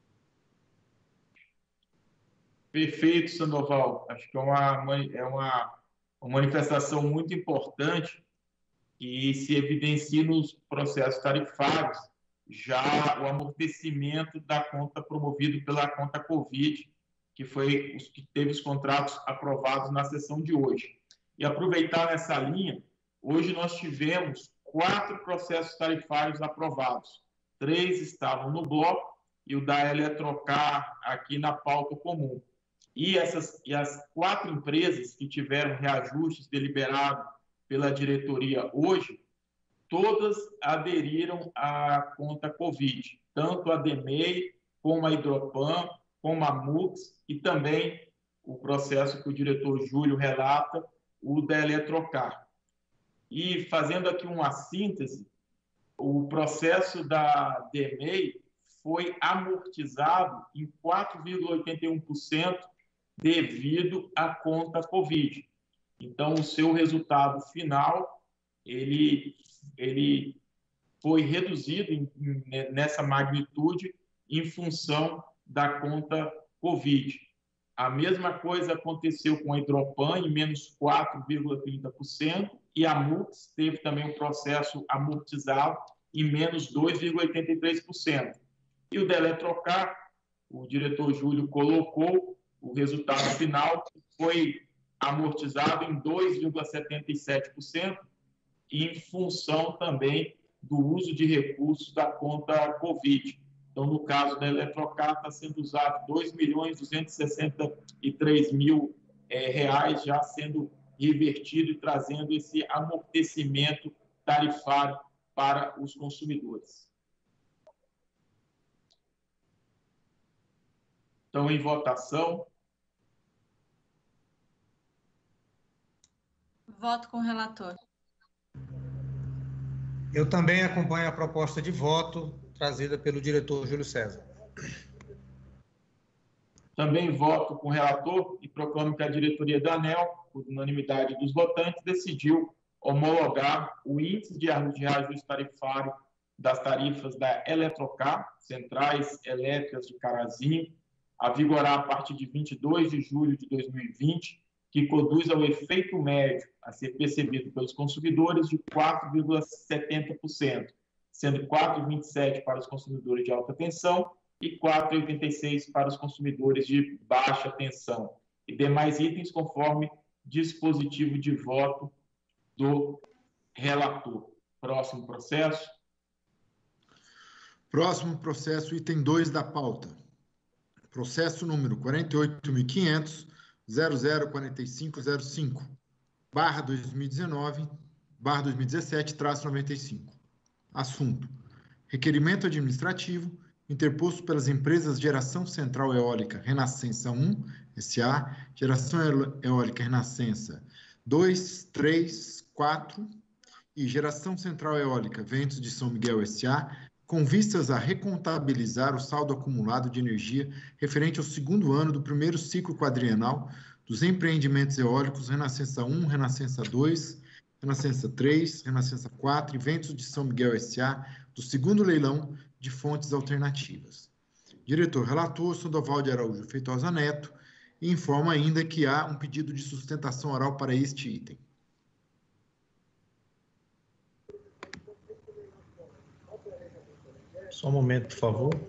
Perfeito, Sandoval. Acho que é uma manifestação muito importante que se evidencia nos processos tarifários, já o amortecimento da conta promovido pela conta Covid, que foi os que teve os contratos aprovados na sessão de hoje. E aproveitar nessa linha, hoje nós tivemos 4 processos tarifários aprovados. 3 estavam no bloco e o da Eletrocar aqui na pauta comum. E as 4 empresas que tiveram reajustes deliberados pela diretoria hoje, todas aderiram à conta Covid, tanto a DEMEI, como a Hidropan, como a MUX e também o processo que o diretor Júlio relata, o da Eletrocar. E fazendo aqui uma síntese, o processo da DEMEI foi amortizado em 4,81% devido à conta Covid. Então, o seu resultado final, ele foi reduzido nessa magnitude em função da conta Covid. A mesma coisa aconteceu com a Hidropan, em menos 4,30%, e a MUX teve também um processo amortizado em menos 2,83%. E o da Eletrocar, o diretor Júlio colocou, o resultado final foi amortizado em 2,77%, em função também do uso de recursos da conta Covid. Então, no caso da Eletrocar, está sendo usado R$2.263.000 já sendo revertido e trazendo esse amortecimento tarifário para os consumidores. Então, em votação. Voto com o relator. Eu também acompanho a proposta de voto trazida pelo diretor Júlio César. Também voto com o relator e proclamo que a diretoria da ANEEL, por unanimidade dos votantes, decidiu homologar o índice de reajuste tarifário das tarifas da Eletrocar, Centrais Elétricas de Carazinho, a vigorar a partir de 22 de julho de 2020, que conduz ao efeito médio a ser percebido pelos consumidores de 4,70%, sendo 4,27% para os consumidores de alta tensão e 4,86% para os consumidores de baixa tensão. E demais itens conforme dispositivo de voto do relator. Próximo processo. Próximo processo, item 2 da pauta. Processo número 48.500.004505/2019/2017-95. Assunto: requerimento administrativo interposto pelas empresas Geração Central Eólica Renascença 1, S.A., Geração Eólica Renascença 2, 3, 4 e Geração Central Eólica Ventos de São Miguel, S.A., com vistas a recontabilizar o saldo acumulado de energia referente ao segundo ano do primeiro ciclo quadrienal dos empreendimentos eólicos Renascença 1, Renascença 2, Renascença 3, Renascença 4 e Ventos de São Miguel S.A. do segundo leilão de fontes alternativas. Diretor relator, Sandoval de Araújo Feitosa Neto, e informa ainda que há um pedido de sustentação oral para este item. Só um momento, por favor.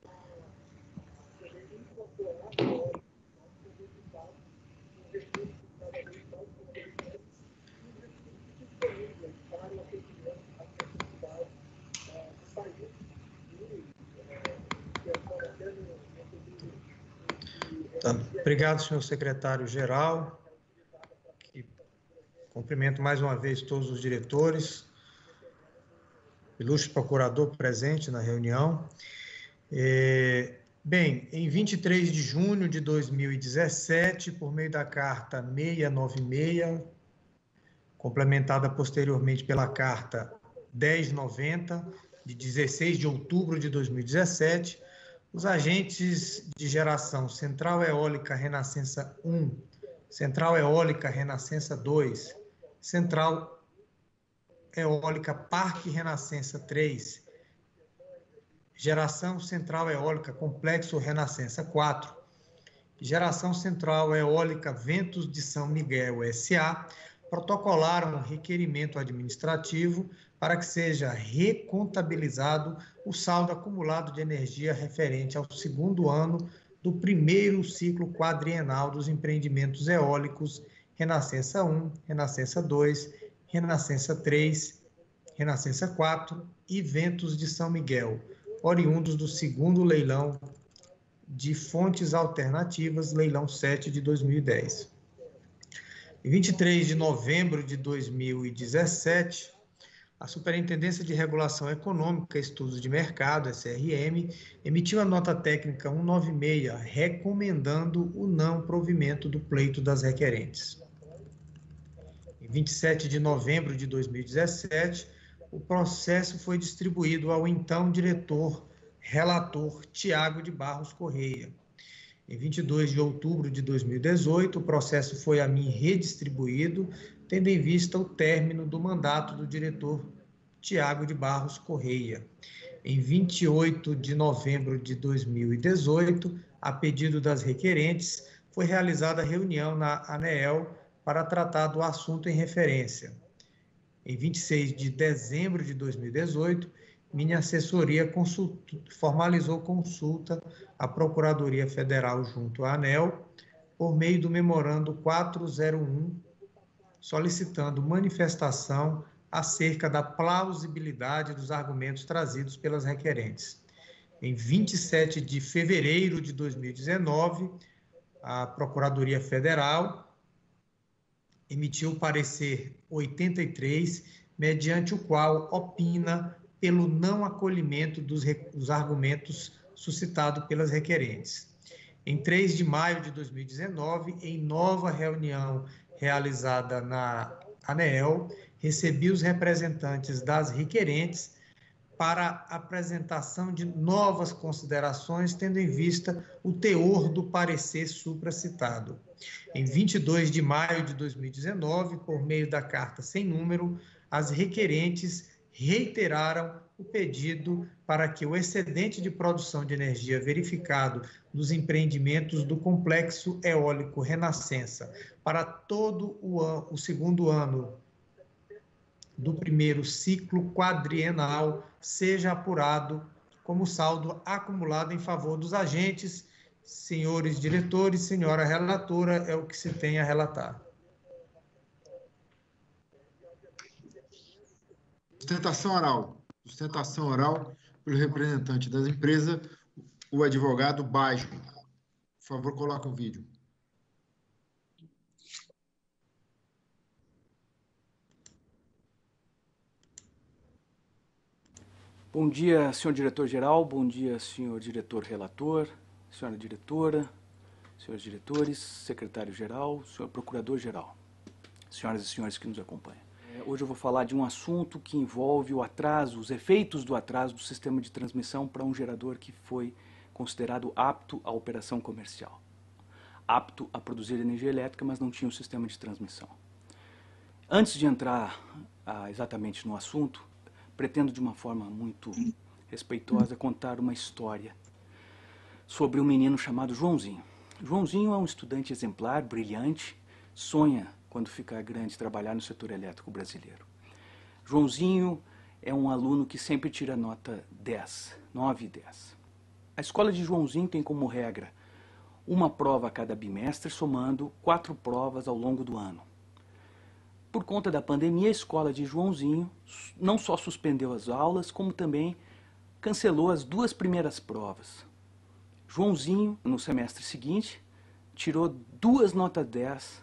Tá. Obrigado, senhor secretário-geral. Cumprimento mais uma vez todos os diretores, ilustre procurador presente na reunião. Bem, em 23 de junho de 2017, por meio da Carta 696, complementada posteriormente pela Carta 1090, de 16 de outubro de 2017, os agentes de geração Central Eólica Renascença 1, Central Eólica Renascença 2, Central Eólica Parque Renascença 3, Geração Central Eólica Complexo Renascença 4, Geração Central Eólica Ventos de São Miguel S.A., protocolaram um requerimento administrativo para que seja recontabilizado o saldo acumulado de energia referente ao segundo ano do primeiro ciclo quadrienal dos empreendimentos eólicos Renascença 1, Renascença 2, Renascença 3, Renascença 4 e Ventos de São Miguel, oriundos do segundo leilão de fontes alternativas, leilão 7 de 2010. Em 23 de novembro de 2017, a Superintendência de Regulação Econômica e Estudos de Mercado, SRM, emitiu a nota técnica 196, recomendando o não provimento do pleito das requerentes. Em 27 de novembro de 2017, o processo foi distribuído ao então diretor-relator Tiago de Barros Correia. Em 22 de outubro de 2018, o processo foi a mim redistribuído, tendo em vista o término do mandato do diretor Tiago de Barros Correia. Em 28 de novembro de 2018, a pedido das requerentes, foi realizada a reunião na ANEEL para tratar do assunto em referência. Em 26 de dezembro de 2018, minha assessoria formalizou consulta à Procuradoria Federal junto à ANEEL, por meio do memorando 401, solicitando manifestação acerca da plausibilidade dos argumentos trazidos pelas requerentes. Em 27 de fevereiro de 2019, a Procuradoria Federal emitiu o parecer 83, mediante o qual opina pelo não acolhimento dos argumentos suscitados pelas requerentes. Em 3 de maio de 2019, em nova reunião realizada na ANEEL, recebi os representantes das requerentes para apresentação de novas considerações, tendo em vista o teor do parecer supracitado. Em 22 de maio de 2019, por meio da carta sem número, as requerentes reiteraram o pedido para que o excedente de produção de energia verificado nos empreendimentos do Complexo Eólico Renascença para todo o segundo ano do primeiro ciclo quadrienal seja apurado como saldo acumulado em favor dos agentes. Senhores diretores, senhora relatora, é o que se tem a relatar. Sustentação oral. Sustentação oral pelo representante das empresas, o advogado Bajo. Por favor, coloque o vídeo. Bom dia, senhor diretor-geral. Bom dia, senhor diretor-relator, senhora diretora, senhores diretores, secretário-geral, senhor procurador-geral, senhoras e senhores que nos acompanham. Hoje eu vou falar de um assunto que envolve o atraso, os efeitos do atraso do sistema de transmissão para um gerador que foi considerado apto à operação comercial. Apto a produzir energia elétrica, mas não tinha um sistema de transmissão. Antes de entrar exatamente no assunto, pretendo de uma forma muito respeitosa contar uma história sobre um menino chamado Joãozinho. Joãozinho é um estudante exemplar, brilhante, sonha, quando ficar grande, trabalhar no setor elétrico brasileiro. Joãozinho é um aluno que sempre tira nota 10, 9 e 10. A escola de Joãozinho tem como regra uma prova a cada bimestre, somando 4 provas ao longo do ano. Por conta da pandemia, a escola de Joãozinho não só suspendeu as aulas, como também cancelou as 2 primeiras provas. Joãozinho, no semestre seguinte, tirou 2 notas 10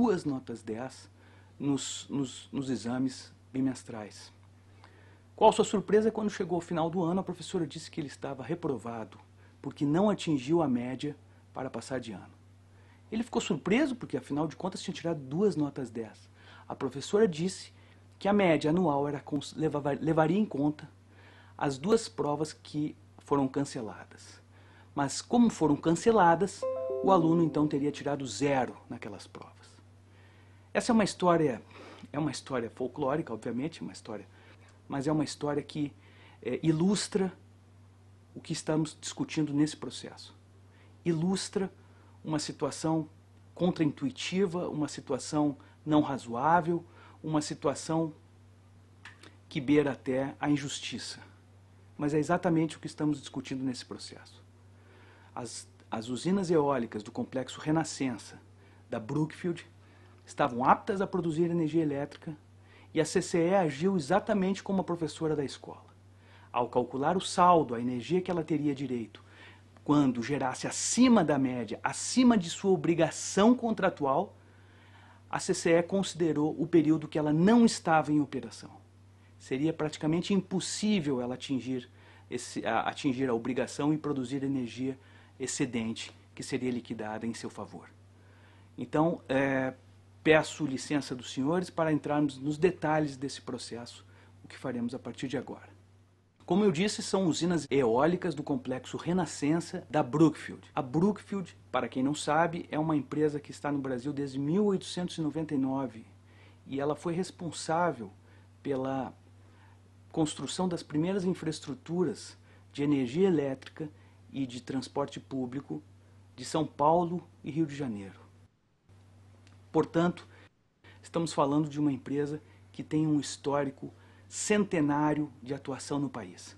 nos exames bimestrais. Qual sua surpresa quando chegou ao final do ano, a professora disse que ele estava reprovado, porque não atingiu a média para passar de ano. Ele ficou surpreso, porque afinal de contas tinha tirado 2 notas 10. A professora disse que a média anual levaria em conta as 2 provas que foram canceladas. Mas como foram canceladas, o aluno então teria tirado 0 naquelas provas. Essa é uma história folclórica, obviamente, mas é uma história que ilustra o que estamos discutindo nesse processo. Ilustra uma situação contraintuitiva, uma situação não razoável, uma situação que beira até a injustiça. Mas é exatamente o que estamos discutindo nesse processo. As usinas eólicas do complexo Renascença, da Brookfield, estavam aptas a produzir energia elétrica e a CCE agiu exatamente como a professora da escola. Ao calcular o saldo, a energia que ela teria direito, quando gerasse acima da média, acima de sua obrigação contratual, a CCE considerou o período que ela não estava em operação. Seria praticamente impossível ela atingir a obrigação e produzir energia excedente que seria liquidada em seu favor. Então, peço licença dos senhores para entrarmos nos detalhes desse processo, o que faremos a partir de agora. Como eu disse, são usinas eólicas do complexo Renascença da Brookfield. A Brookfield, para quem não sabe, é uma empresa que está no Brasil desde 1899 e ela foi responsável pela construção das primeiras infraestruturas de energia elétrica e de transporte público de São Paulo e Rio de Janeiro. Portanto, estamos falando de uma empresa que tem um histórico centenário de atuação no país.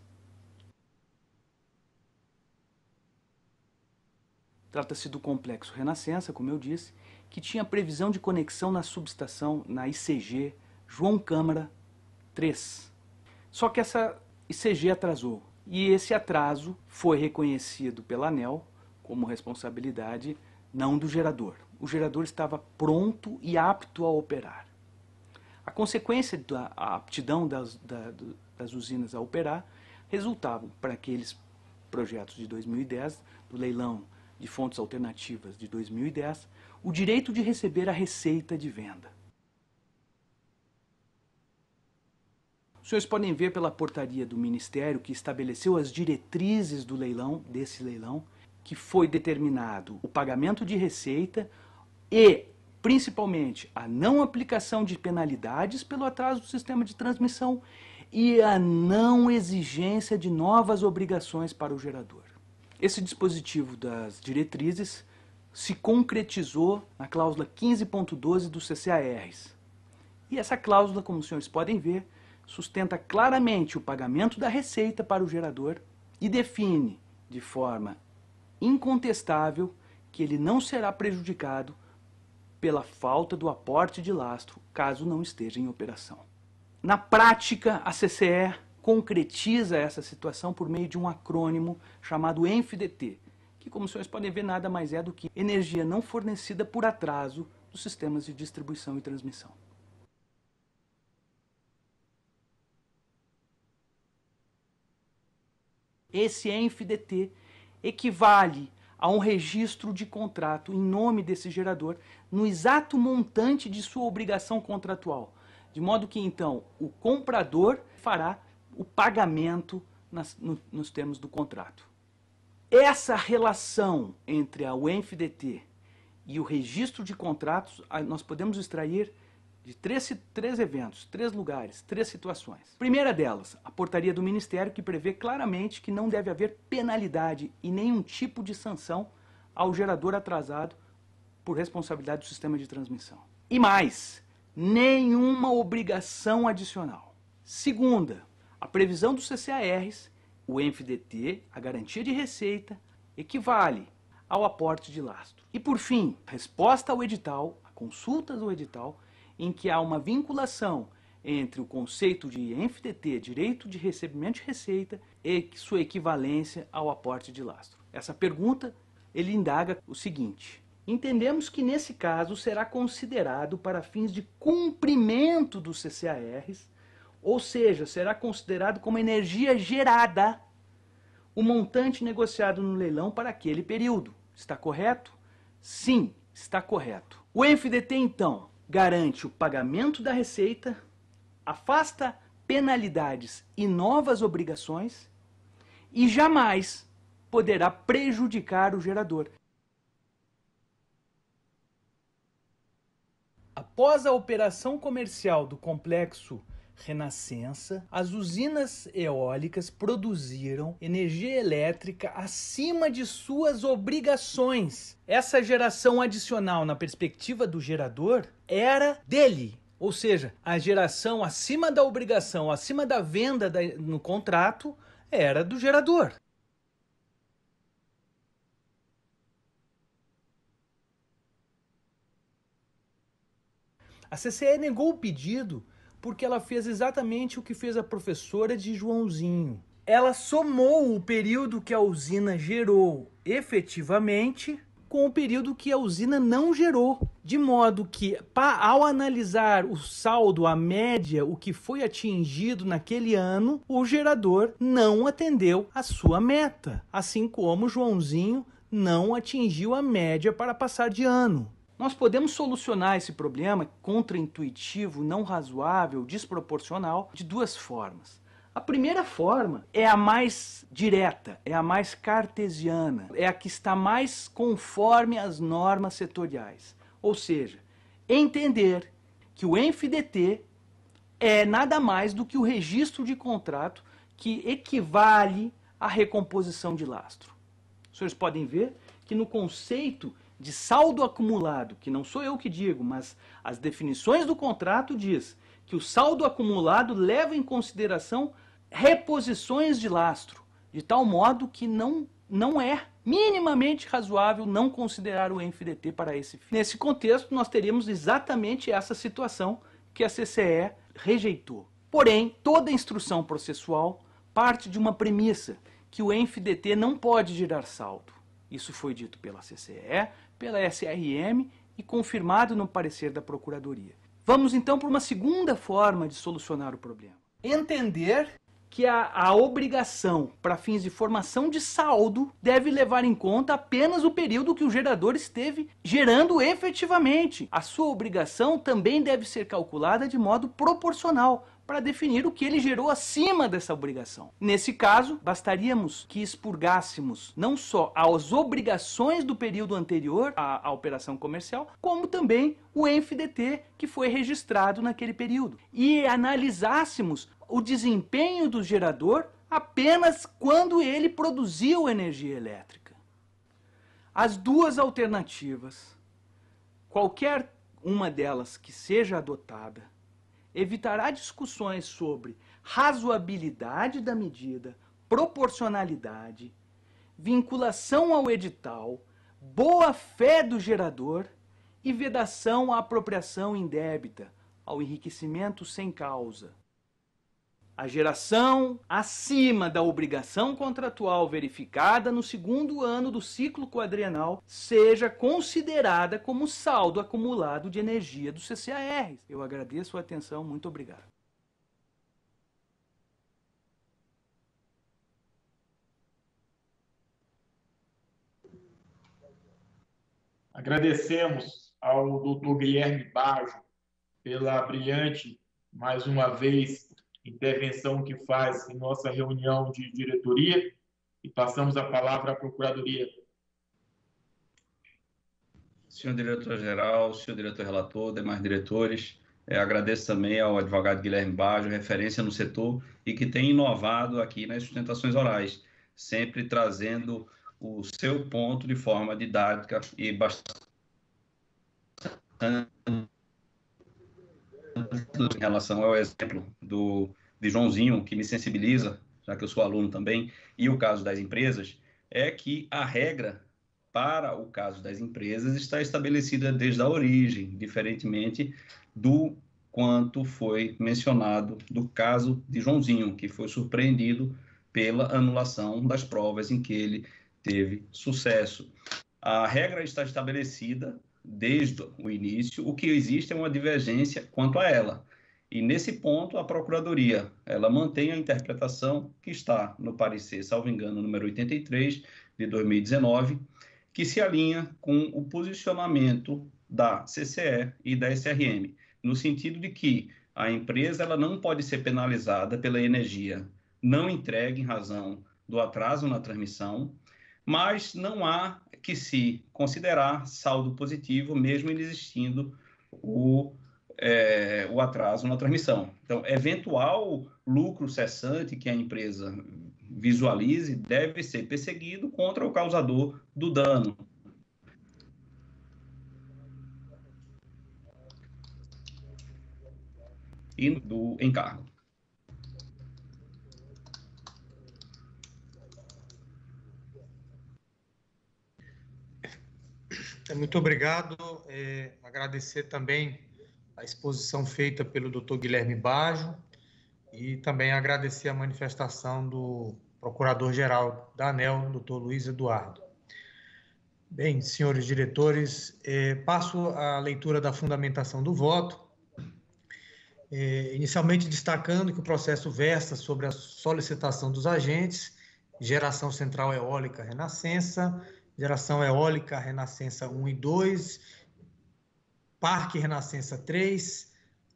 Trata-se do complexo Renascença, como eu disse, que tinha previsão de conexão na subestação, na ICG João Câmara 3. Só que essa ICG atrasou, e esse atraso foi reconhecido pela ANEEL como responsabilidade não do gerador. O gerador estava pronto e apto a operar. A consequência da aptidão das usinas a operar resultavam para aqueles projetos de 2010, do leilão de fontes alternativas de 2010, o direito de receber a receita de venda. Os senhores podem ver pela portaria do Ministério que estabeleceu as diretrizes do leilão, desse leilão, que foi determinado o pagamento de receita e, principalmente, a não aplicação de penalidades pelo atraso do sistema de transmissão e a não exigência de novas obrigações para o gerador. Esse dispositivo das diretrizes se concretizou na cláusula 15.12 dos CCARs. E essa cláusula, como os senhores podem ver, sustenta claramente o pagamento da receita para o gerador e define de forma incontestável que ele não será prejudicado pela falta do aporte de lastro, caso não esteja em operação. Na prática, a CCE concretiza essa situação por meio de um acrônimo chamado ENFDT, que, como os senhores podem ver, nada mais é do que energia não fornecida por atraso dos sistemas de distribuição e transmissão. Esse ENFDT equivale a um registro de contrato em nome desse gerador no exato montante de sua obrigação contratual, De modo que, então, o comprador fará o pagamento nos termos do contrato. Essa relação entre a UENFDT e o registro de contratos, nós podemos extrair de três eventos, 3 lugares, 3 situações. Primeira delas, a portaria do Ministério, que prevê claramente que não deve haver penalidade e nenhum tipo de sanção ao gerador atrasado por responsabilidade do sistema de transmissão. E mais, nenhuma obrigação adicional. Segunda, a previsão dos CCARs, o UENFDT, a garantia de receita, equivale ao aporte de lastro. E por fim, resposta ao edital, a consultas ao edital, em que há uma vinculação entre o conceito de UENFDT, direito de recebimento de receita, e sua equivalência ao aporte de lastro. Essa pergunta, ele indaga o seguinte: entendemos que nesse caso será considerado para fins de cumprimento dos CCARs, ou seja, será considerado como energia gerada o montante negociado no leilão para aquele período. Está correto? Sim, está correto. O UENFDT, então, garante o pagamento da receita, afasta penalidades e novas obrigações e jamais poderá prejudicar o gerador. Após a operação comercial do complexo Renascença, as usinas eólicas produziram energia elétrica acima de suas obrigações. Essa geração adicional, na perspectiva do gerador, era dele. Ou seja, a geração acima da obrigação, acima da venda no contrato, era do gerador. A CCE negou o pedido porque ela fez exatamente o que fez a professora de Joãozinho. Ela somou o período que a usina gerou efetivamente com o período que a usina não gerou. De modo que, ao analisar o saldo, a média, o que foi atingido naquele ano, o gerador não atendeu a sua meta. Assim como Joãozinho não atingiu a média para passar de ano. Nós podemos solucionar esse problema contraintuitivo, não razoável, desproporcional, de 2 formas. A primeira forma é a mais direta, é a mais cartesiana, é a que está mais conforme às normas setoriais. Ou seja, entender que o UENFDT é nada mais do que o registro de contrato que equivale à recomposição de lastro. Os senhores podem ver que no conceito de saldo acumulado, que não sou eu que digo, mas as definições do contrato diz que o saldo acumulado leva em consideração reposições de lastro, de tal modo que não é minimamente razoável não considerar o UENFDT para esse fim. Nesse contexto, nós teríamos exatamente essa situação que a CCE rejeitou. Porém, toda instrução processual parte de uma premissa, que o UENFDT não pode gerar saldo. Isso foi dito pela CCE, pela SRM e confirmado no parecer da Procuradoria. Vamos então para uma segunda forma de solucionar o problema. Entender que a obrigação para fins de formação de saldo deve levar em conta apenas o período que o gerador esteve gerando efetivamente. A sua obrigação também deve ser calculada de modo proporcional, para definir o que ele gerou acima dessa obrigação. Nesse caso, bastaríamos que expurgássemos não só as obrigações do período anterior à operação comercial, como também o UENFDT que foi registrado naquele período. E analisássemos o desempenho do gerador apenas quando ele produziu energia elétrica. As 2 alternativas, qualquer uma delas que seja adotada, evitará discussões sobre razoabilidade da medida, proporcionalidade, vinculação ao edital, boa-fé do gerador e vedação à apropriação indébita, ao enriquecimento sem causa. A geração acima da obrigação contratual verificada no 2º ano do ciclo quadrienal seja considerada como saldo acumulado de energia do CCAR. Eu agradeço a atenção, muito obrigado. Agradecemos ao Dr. Guilherme Baggio pela brilhante mais uma vez, intervenção que faz em nossa reunião de diretoria, e passamos a palavra à Procuradoria. Senhor diretor-geral, senhor diretor-relator, demais diretores, agradeço também ao advogado Guilherme Baggio, referência no setor e que tem inovado aqui nas sustentações orais, sempre trazendo o seu ponto de forma didática e bastante em relação ao exemplo de Joãozinho, que me sensibiliza, já que eu sou aluno também, e o caso das empresas, é que a regra para o caso das empresas está estabelecida desde a origem, diferentemente do quanto foi mencionado do caso de Joãozinho, que foi surpreendido pela anulação das provas em que ele teve sucesso. A regra está estabelecida desde o início, o que existe é uma divergência quanto a ela. E nesse ponto, a Procuradoria, ela mantém a interpretação que está no parecer, salvo engano, número 83 de 2019, que se alinha com o posicionamento da CCE e da SRM, no sentido de que a empresa ela não pode ser penalizada pela energia não entregue em razão do atraso na transmissão, mas não há que se considerar saldo positivo, mesmo existindo o atraso na transmissão. Então, eventual lucro cessante que a empresa visualize deve ser perseguido contra o causador do dano. E do encargo. Muito obrigado. Agradecer também a exposição feita pelo Dr. Guilherme Baggio e também agradecer a manifestação do Procurador-Geral da ANEEL, Dr. Luiz Eduardo. Bem, senhores diretores, passo a leitura da fundamentação do voto, inicialmente destacando que o processo versa sobre a solicitação dos agentes, geração central eólica Renascença, geração eólica Renascença 1 e 2, Parque Renascença 3,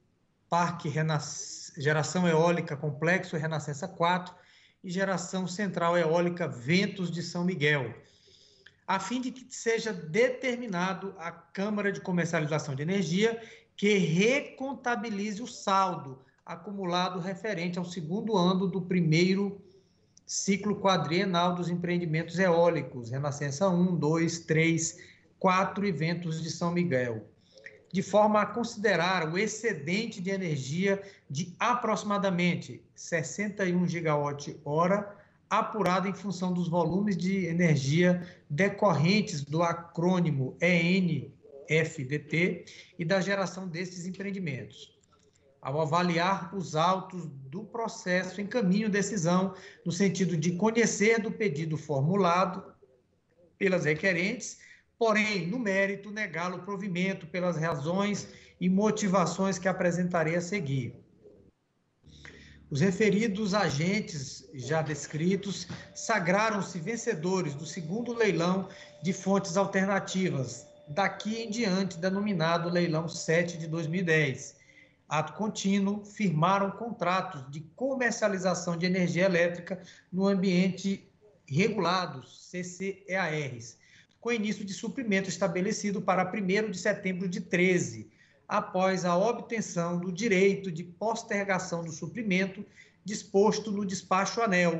geração eólica Complexo Renascença 4 e geração central eólica Ventos de São Miguel, a fim de que seja determinado a Câmara de Comercialização de Energia que recontabilize o saldo acumulado referente ao segundo ano do primeiro ciclo quadrienal dos empreendimentos eólicos, Renascença 1, 2, 3, 4 e Ventos de São Miguel, de forma a considerar o excedente de energia de aproximadamente 61 gigawatt-hora, apurado em função dos volumes de energia decorrentes do acrônimo ENFDT e da geração desses empreendimentos. Ao avaliar os autos do processo, encaminho decisão no sentido de conhecer do pedido formulado pelas requerentes, porém, no mérito, negá-lo provimento pelas razões e motivações que apresentarei a seguir. Os referidos agentes já descritos sagraram-se vencedores do segundo leilão de fontes alternativas, daqui em diante denominado Leilão 7 de 2010. Ato contínuo, firmaram contratos de comercialização de energia elétrica no ambiente regulados, CCEARs, com início de suprimento estabelecido para 1º de setembro de 13, após a obtenção do direito de postergação do suprimento disposto no despacho ANEEL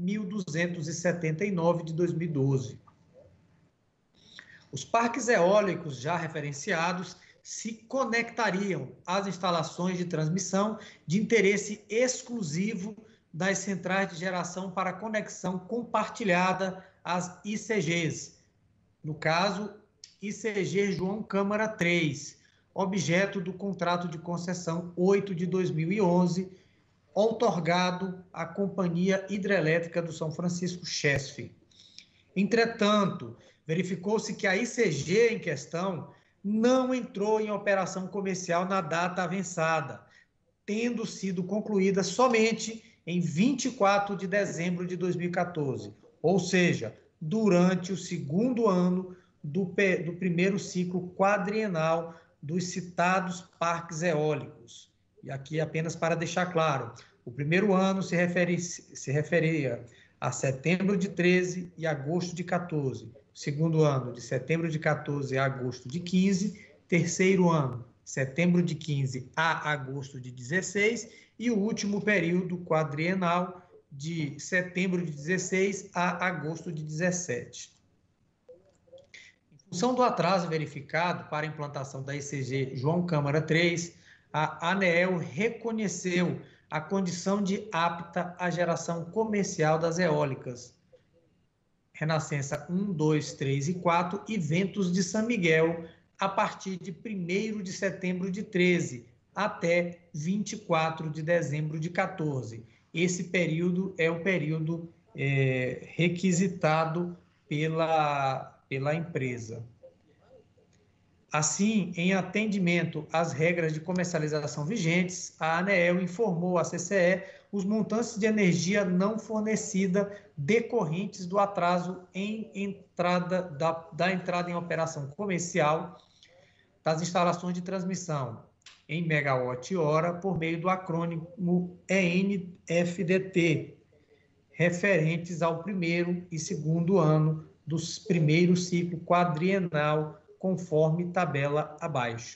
1279 de 2012. Os parques eólicos já referenciados se conectariam às instalações de transmissão de interesse exclusivo das centrais de geração para conexão compartilhada às ICGs, no caso, ICG João Câmara 3, objeto do contrato de concessão 8 de 2011, outorgado à Companhia Hidrelétrica do São Francisco, CHESF. Entretanto, verificou-se que a ICG em questão não entrou em operação comercial na data avançada, tendo sido concluída somente em 24 de dezembro de 2014, ou seja, durante o segundo ano do primeiro ciclo quadrienal dos citados parques eólicos. E aqui apenas para deixar claro, o primeiro ano se referia a setembro de 13 e agosto de 14. O segundo ano, de setembro de 14 a agosto de 15. Terceiro ano, setembro de 15 a agosto de 16. E o último período quadrienal, de setembro de 16 a agosto de 17. Em função do atraso verificado para a implantação da ECG João Câmara 3, a ANEEL reconheceu a condição de apta à geração comercial das eólicas Renascença 1, 2, 3 e 4 e Ventos de São Miguel a partir de 1º de setembro de 13 até 24 de dezembro de 14. Esse período é o período requisitado pela empresa. Assim, em atendimento às regras de comercialização vigentes, a ANEEL informou à CCE os montantes de energia não fornecida decorrentes do atraso da entrada em operação comercial das instalações de transmissão em megawatt-hora por meio do acrônimo ENFDT, referentes ao primeiro e segundo ano do primeiro ciclo quadrienal, conforme tabela abaixo.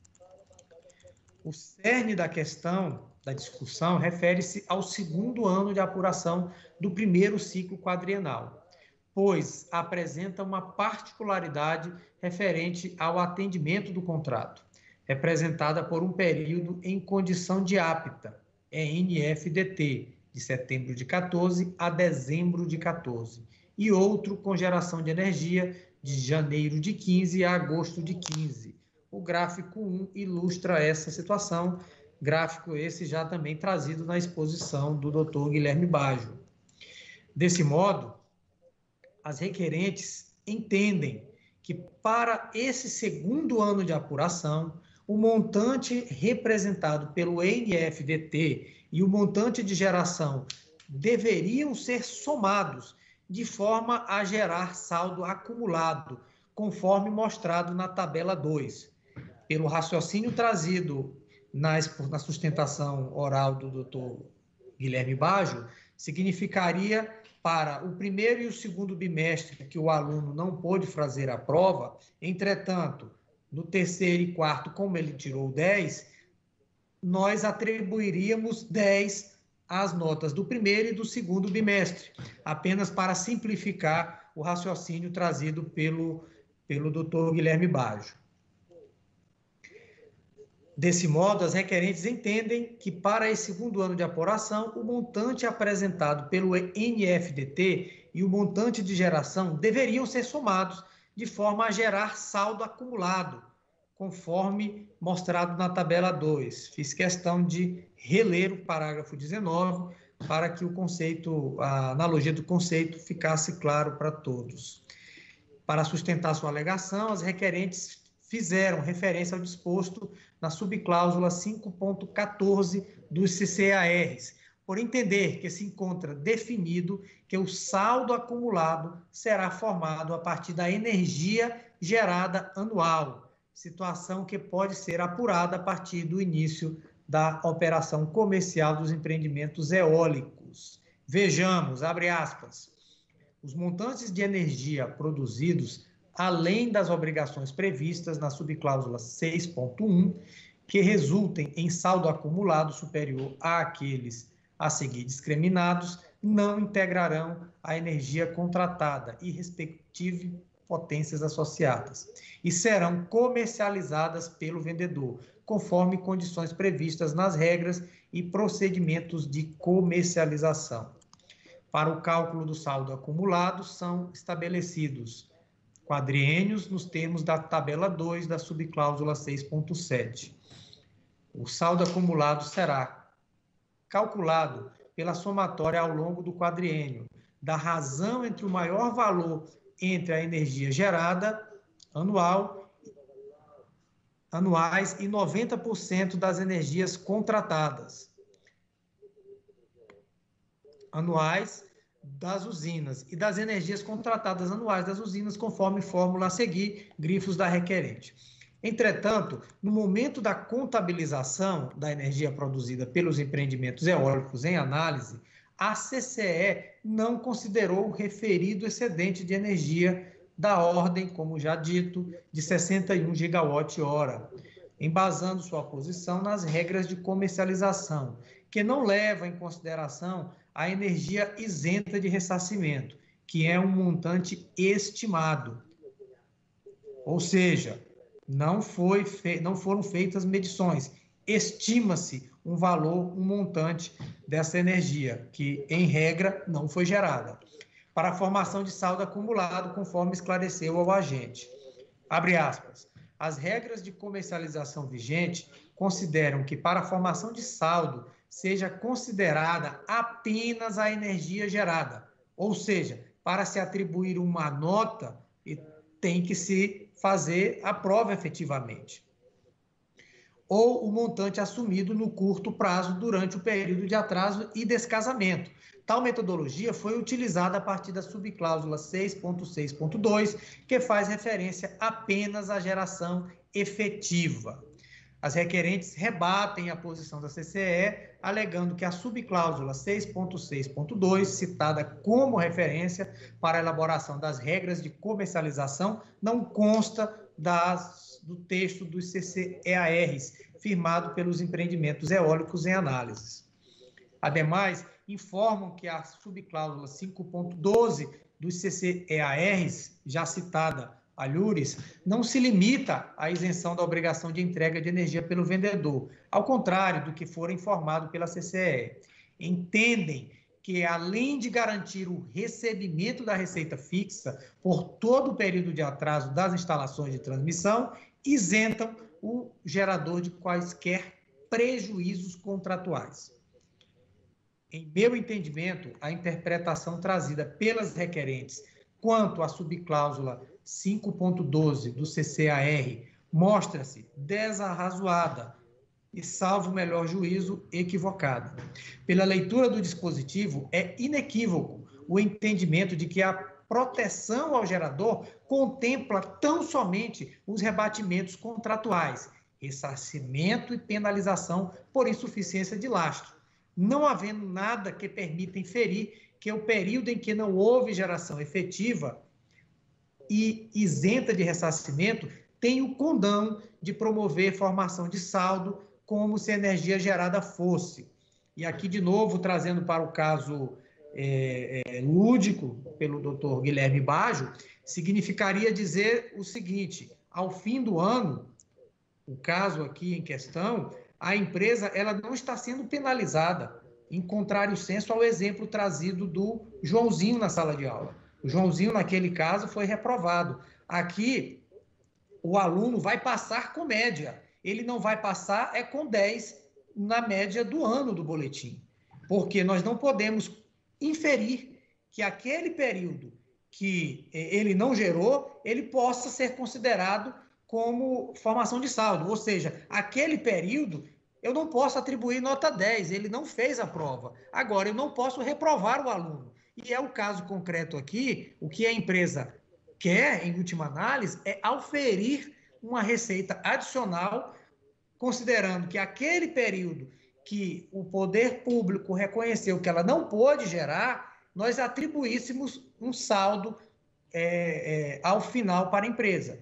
O cerne da questão, da discussão, refere-se ao segundo ano de apuração do primeiro ciclo quadrienal, pois apresenta uma particularidade referente ao atendimento do contrato, representada por um período em condição de apta, ENFDT, de setembro de 14 a dezembro de 14, e outro com geração de energia de janeiro de 15 a agosto de 15. O gráfico 1 ilustra essa situação, gráfico esse já também trazido na exposição do Dr. Guilherme Baggio. Desse modo, as requerentes entendem que para esse segundo ano de apuração, o montante representado pelo ENFDT e o montante de geração deveriam ser somados de forma a gerar saldo acumulado, conforme mostrado na tabela 2. Pelo raciocínio trazido na sustentação oral do Dr. Guilherme Baggio, significaria para o primeiro e o segundo bimestre que o aluno não pôde fazer a prova, entretanto, no terceiro e quarto, como ele tirou 10, nós atribuiríamos 10 as notas do primeiro e do segundo bimestre, apenas para simplificar o raciocínio trazido pelo Dr. Guilherme Baggio. Desse modo, as requerentes entendem que para esse segundo ano de apuração, o montante apresentado pelo NFDT e o montante de geração deveriam ser somados de forma a gerar saldo acumulado, conforme mostrado na tabela 2. Fiz questão de reler o parágrafo 19 para que o conceito, a analogia do conceito ficasse claro para todos. Para sustentar sua alegação, as requerentes fizeram referência ao disposto na subcláusula 5.14 dos CCARs, por entender que se encontra definido que o saldo acumulado será formado a partir da energia gerada anual, situação que pode ser apurada a partir do início da operação comercial dos empreendimentos eólicos. Vejamos, abre aspas, os montantes de energia produzidos, além das obrigações previstas na subcláusula 6.1, que resultem em saldo acumulado superior àqueles a seguir discriminados, não integrarão a energia contratada e respectivas potências associadas, e serão comercializadas pelo vendedor, conforme condições previstas nas regras e procedimentos de comercialização. Para o cálculo do saldo acumulado, são estabelecidos quadriênios nos termos da tabela 2 da subcláusula 6.7. O saldo acumulado será calculado pela somatória ao longo do quadriênio, da razão entre o maior valor entre a energia gerada anuais e 90% das energias contratadas anuais das usinas e das energias contratadas anuais das usinas, conforme fórmula a seguir, grifos da requerente. Entretanto, no momento da contabilização da energia produzida pelos empreendimentos eólicos em análise, a CCE não considerou o referido excedente de energia da ordem, como já dito, de 61 gigawatt-hora, embasando sua posição nas regras de comercialização, que não leva em consideração a energia isenta de ressarcimento, que é um montante estimado. Ou seja, não foram feitas medições, estima-se um valor, um montante dessa energia, que, em regra, não foi gerada, para a formação de saldo acumulado, conforme esclareceu ao agente. Abre aspas. As regras de comercialização vigente consideram que, para a formação de saldo, seja considerada apenas a energia gerada, ou seja, para se atribuir uma nota, tem que se fazer a prova efetivamente, ou o montante assumido no curto prazo durante o período de atraso e descasamento. Tal metodologia foi utilizada a partir da subcláusula 6.6.2, que faz referência apenas à geração efetiva. As requerentes rebatem a posição da CCE, alegando que a subcláusula 6.6.2, citada como referência para a elaboração das regras de comercialização, não consta do texto dos CCEARs, firmado pelos empreendimentos eólicos em análise. Ademais, informam que a subcláusula 5.12 dos CCEARs, já citada a Lures, não se limita à isenção da obrigação de entrega de energia pelo vendedor, ao contrário do que for informado pela CCE. Entendem que, além de garantir o recebimento da receita fixa por todo o período de atraso das instalações de transmissão, isentam o gerador de quaisquer prejuízos contratuais. Em meu entendimento, a interpretação trazida pelas requerentes quanto à subcláusula 5.12 do CCAR mostra-se desarrazoada e, salvo o melhor juízo, equivocada. Pela leitura do dispositivo, é inequívoco o entendimento de que a proteção ao gerador contempla tão somente os rebatimentos contratuais, ressarcimento e penalização por insuficiência de lastro, não havendo nada que permita inferir que o período em que não houve geração efetiva e isenta de ressarcimento tem o condão de promover formação de saldo como se a energia gerada fosse. E aqui, de novo, trazendo para o caso lúdico pelo doutor Guilherme Baggio, significaria dizer o seguinte: ao fim do ano, o caso aqui em questão, a empresa ela não está sendo penalizada, em contrário senso ao exemplo trazido do Joãozinho na sala de aula. O Joãozinho, naquele caso, foi reprovado. Aqui, o aluno vai passar com média. Ele não vai passar com 10 na média do ano do boletim. Porque nós não podemos inferir que aquele período que ele não gerou, ele possa ser considerado como formação de saldo. Ou seja, aquele período eu não posso atribuir nota 10, ele não fez a prova. Agora, eu não posso reprovar o aluno. E é o caso concreto aqui, o que a empresa quer, em última análise, é auferir uma receita adicional, considerando que aquele período que o poder público reconheceu que ela não pôde gerar, nós atribuíssemos um saldo ao final para a empresa.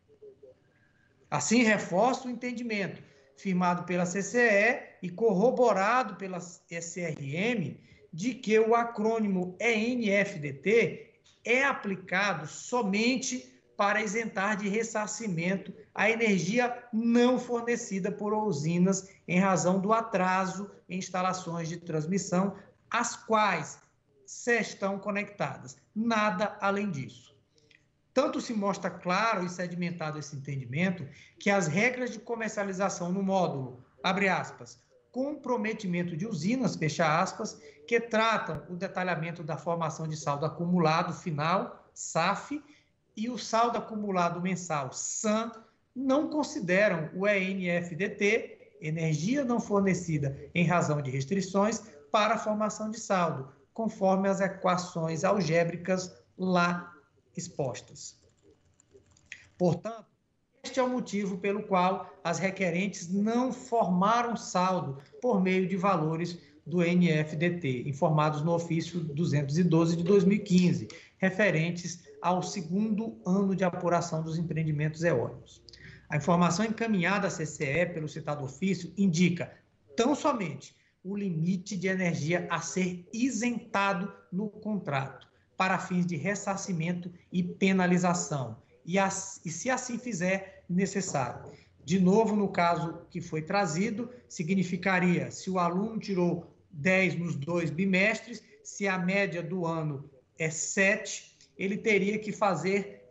Assim, reforço o entendimento firmado pela CCE e corroborado pela SRM, de que o acrônimo ENFDT é aplicado somente para isentar de ressarcimento a energia não fornecida por usinas em razão do atraso em instalações de transmissão, às quais se estão conectadas. Nada além disso. Tanto se mostra claro e sedimentado esse entendimento que as regras de comercialização no módulo, abre aspas, comprometimento de usinas, fecha aspas, que tratam o detalhamento da formação de saldo acumulado final, SAF, e o saldo acumulado mensal, SAM, não consideram o ENFDT, energia não fornecida em razão de restrições, para a formação de saldo, conforme as equações algébricas lá expostas. Portanto, Este é o motivo pelo qual as requerentes não formaram saldo por meio de valores do NFDT, informados no ofício 212 de 2015, referentes ao segundo ano de apuração dos empreendimentos eólicos. A informação encaminhada à CCE pelo citado ofício indica tão somente o limite de energia a ser isentado no contrato, para fins de ressarcimento e penalização, e se assim fizer necessário. De novo, no caso que foi trazido, significaria, se o aluno tirou 10 nos 2 bimestres, se a média do ano é 7, ele teria que fazer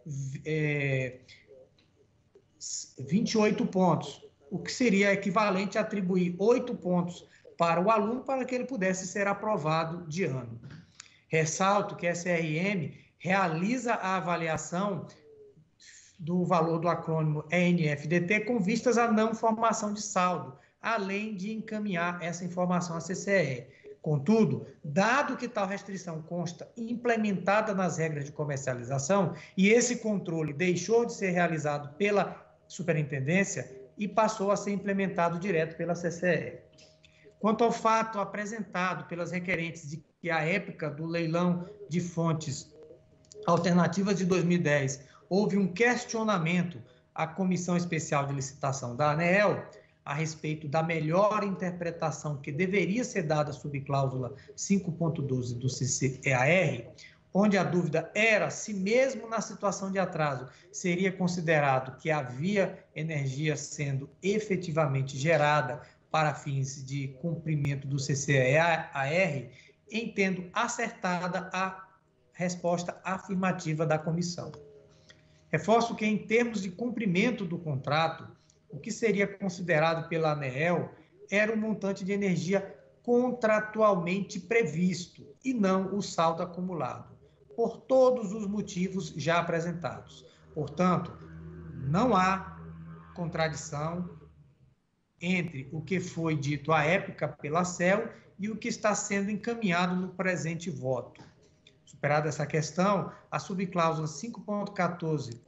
28 pontos, o que seria equivalente a atribuir 8 pontos para o aluno para que ele pudesse ser aprovado de ano. Ressalto que a SRM realiza a avaliação do valor do acrônimo NFDT com vistas à não formação de saldo, além de encaminhar essa informação à CCE. Contudo, dado que tal restrição consta implementada nas regras de comercialização e esse controle deixou de ser realizado pela superintendência e passou a ser implementado direto pela CCE. Quanto ao fato apresentado pelas requerentes de que à época do leilão de fontes alternativas de 2010 houve um questionamento à Comissão Especial de Licitação da ANEEL a respeito da melhor interpretação que deveria ser dada à subcláusula 5.12 do CCEAR, onde a dúvida era se mesmo na situação de atraso seria considerado que havia energia sendo efetivamente gerada para fins de cumprimento do CCEAR, entendo acertada a resposta afirmativa da comissão. Reforço que, em termos de cumprimento do contrato, o que seria considerado pela ANEEL era o montante de energia contratualmente previsto e não o saldo acumulado, por todos os motivos já apresentados. Portanto, não há contradição entre o que foi dito à época pela CEL e o que está sendo encaminhado no presente voto. Superada essa questão, a subcláusula 5.14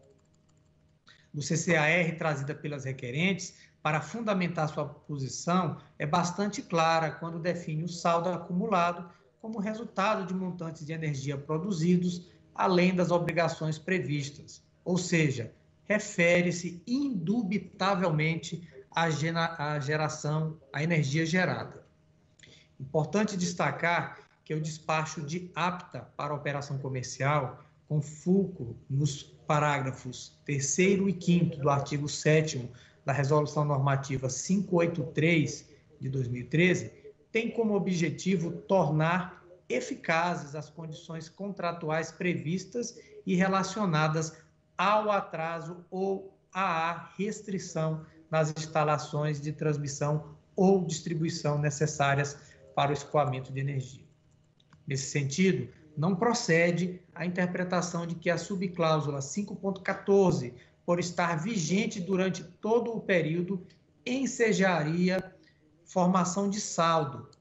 do CCEAR, trazida pelas requerentes, para fundamentar sua posição, é bastante clara quando define o saldo acumulado como resultado de montantes de energia produzidos, além das obrigações previstas. Ou seja, refere-se indubitavelmente à geração, à energia gerada. Importante destacar que o despacho de apta para operação comercial, com fulcro nos parágrafos 3º e 5º do artigo 7º da Resolução Normativa 583 de 2013, tem como objetivo tornar eficazes as condições contratuais previstas e relacionadas ao atraso ou à restrição nas instalações de transmissão ou distribuição necessárias para o escoamento de energia. Nesse sentido, não procede a interpretação de que a subcláusula 5.14, por estar vigente durante todo o período, ensejaria formação de saldo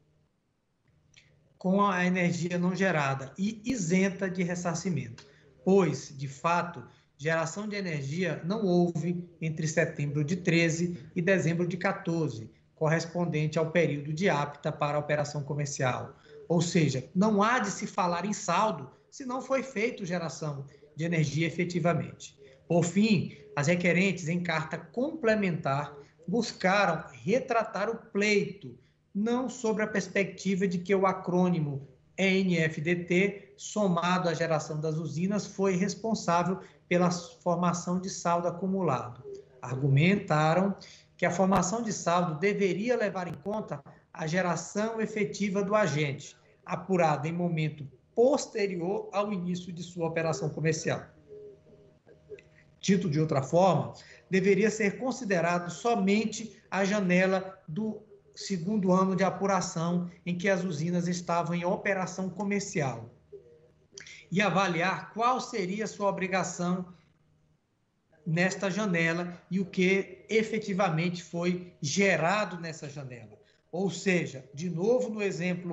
com a energia não gerada e isenta de ressarcimento, pois, de fato, geração de energia não houve entre setembro de 13 e dezembro de 14, correspondente ao período de apta para a operação comercial. Ou seja, não há de se falar em saldo se não foi feita geração de energia efetivamente. Por fim, as requerentes, em carta complementar, buscaram retratar o pleito, não sobre a perspectiva de que o acrônimo NFDT, somado à geração das usinas, foi responsável pela formação de saldo acumulado. Argumentaram que a formação de saldo deveria levar em conta a geração efetiva do agente, apurada em momento posterior ao início de sua operação comercial. Dito de outra forma, deveria ser considerado somente a janela do segundo ano de apuração em que as usinas estavam em operação comercial e avaliar qual seria sua obrigação nesta janela e o que efetivamente foi gerado nessa janela. Ou seja, de novo no exemplo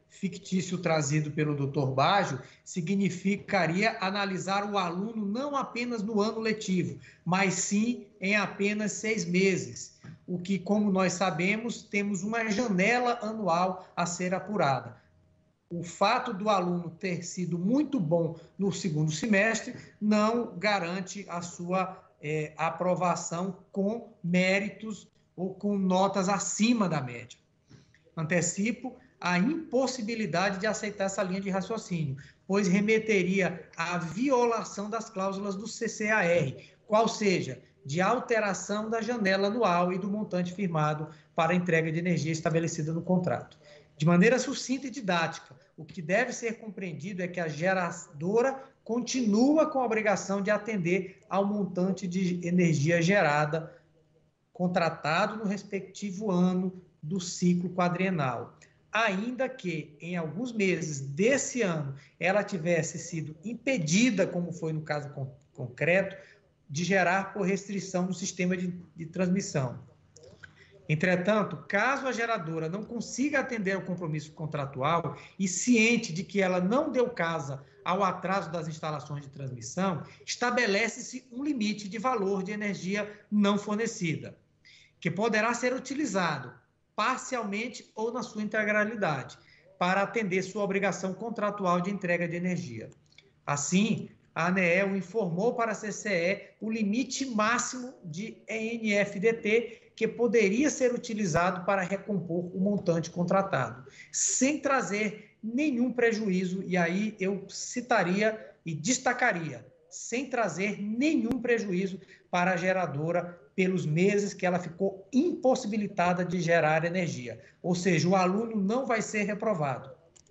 fictício trazido pelo Dr. Baggio significaria analisar o aluno não apenas no ano letivo, mas sim em apenas 6 meses, o que, como nós sabemos, temos uma janela anual a ser apurada. O fato do aluno ter sido muito bom no segundo semestre não garante a sua aprovação com méritos ou com notas acima da média. Antecipo a impossibilidade de aceitar essa linha de raciocínio, pois remeteria à violação das cláusulas do CCAR, qual seja, de alteração da janela anual e do montante firmado para a entrega de energia estabelecida no contrato. De maneira sucinta e didática, o que deve ser compreendido é que a geradora continua com a obrigação de atender ao montante de energia gerada contratado no respectivo ano do ciclo quadrienal, ainda que em alguns meses desse ano ela tivesse sido impedida, como foi no caso concreto, de gerar por restrição no sistema de transmissão. Entretanto, caso a geradora não consiga atender ao compromisso contratual e ciente de que ela não deu causa ao atraso das instalações de transmissão, estabelece-se um limite de valor de energia não fornecida, que poderá ser utilizado parcialmente ou na sua integralidade, para atender sua obrigação contratual de entrega de energia. Assim, a ANEEL informou para a CCE o limite máximo de ENFDT que poderia ser utilizado para recompor o montante contratado, sem trazer nenhum prejuízo, e aí eu citaria e destacaria, sem trazer nenhum prejuízo para a geradora pelos meses que ela ficou impossibilitada de gerar energia. Ou seja, o aluno não vai ser reprovado.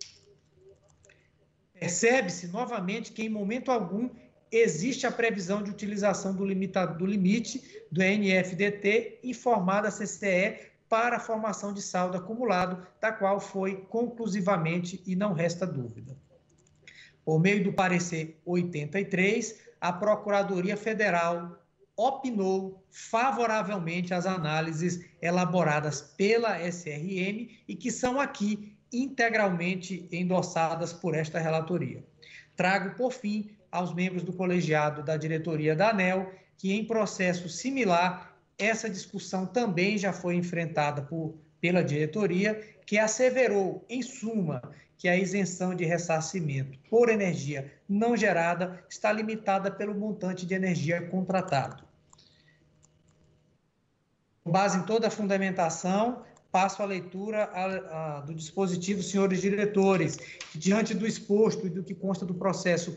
Percebe-se novamente que, em momento algum, existe a previsão de utilização do limite do NFDT informada a CCE para a formação de saldo acumulado, da qual foi conclusivamente e não resta dúvida. Por meio do parecer 83, a Procuradoria Federal opinou favoravelmente às análises elaboradas pela SRM e que são aqui integralmente endossadas por esta relatoria. Trago, por fim, aos membros do colegiado da diretoria da ANEEL que, em processo similar, essa discussão também já foi enfrentada pela diretoria, que asseverou, em suma, que a isenção de ressarcimento por energia não gerada está limitada pelo montante de energia contratado. Com base em toda a fundamentação, passo a leitura do dispositivo, senhores diretores, que, diante do exposto e do que consta do processo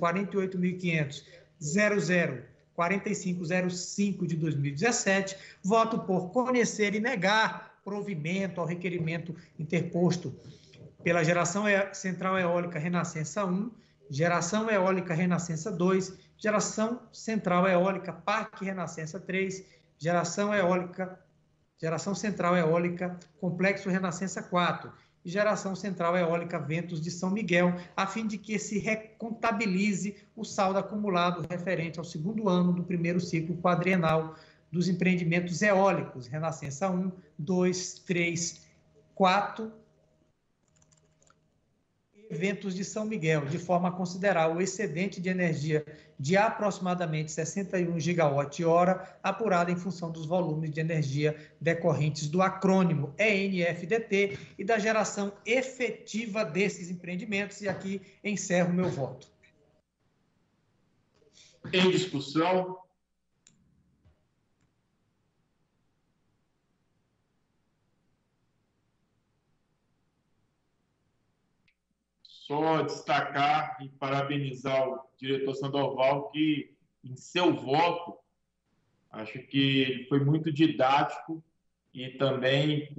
48.500.004505 de 2017, voto por conhecer e negar provimento ao requerimento interposto pela Geração Central Eólica Renascença 1, Geração Eólica Renascença 2, Geração Central Eólica Parque Renascença 3, Geração Central Eólica Complexo Renascença 4 e Geração Central Eólica Ventos de São Miguel, a fim de que se recontabilize o saldo acumulado referente ao segundo ano do primeiro ciclo quadrienal dos empreendimentos eólicos Renascença 1, 2, 3, 4 Ventos de São Miguel, de forma a considerar o excedente de energia de aproximadamente 61 gigawatt-hora, apurado em função dos volumes de energia decorrentes do acrônimo ENFDT e da geração efetiva desses empreendimentos. E aqui encerro meu voto. Em discussão. Só destacar e parabenizar o diretor Sandoval, que, em seu voto, acho que ele foi muito didático e também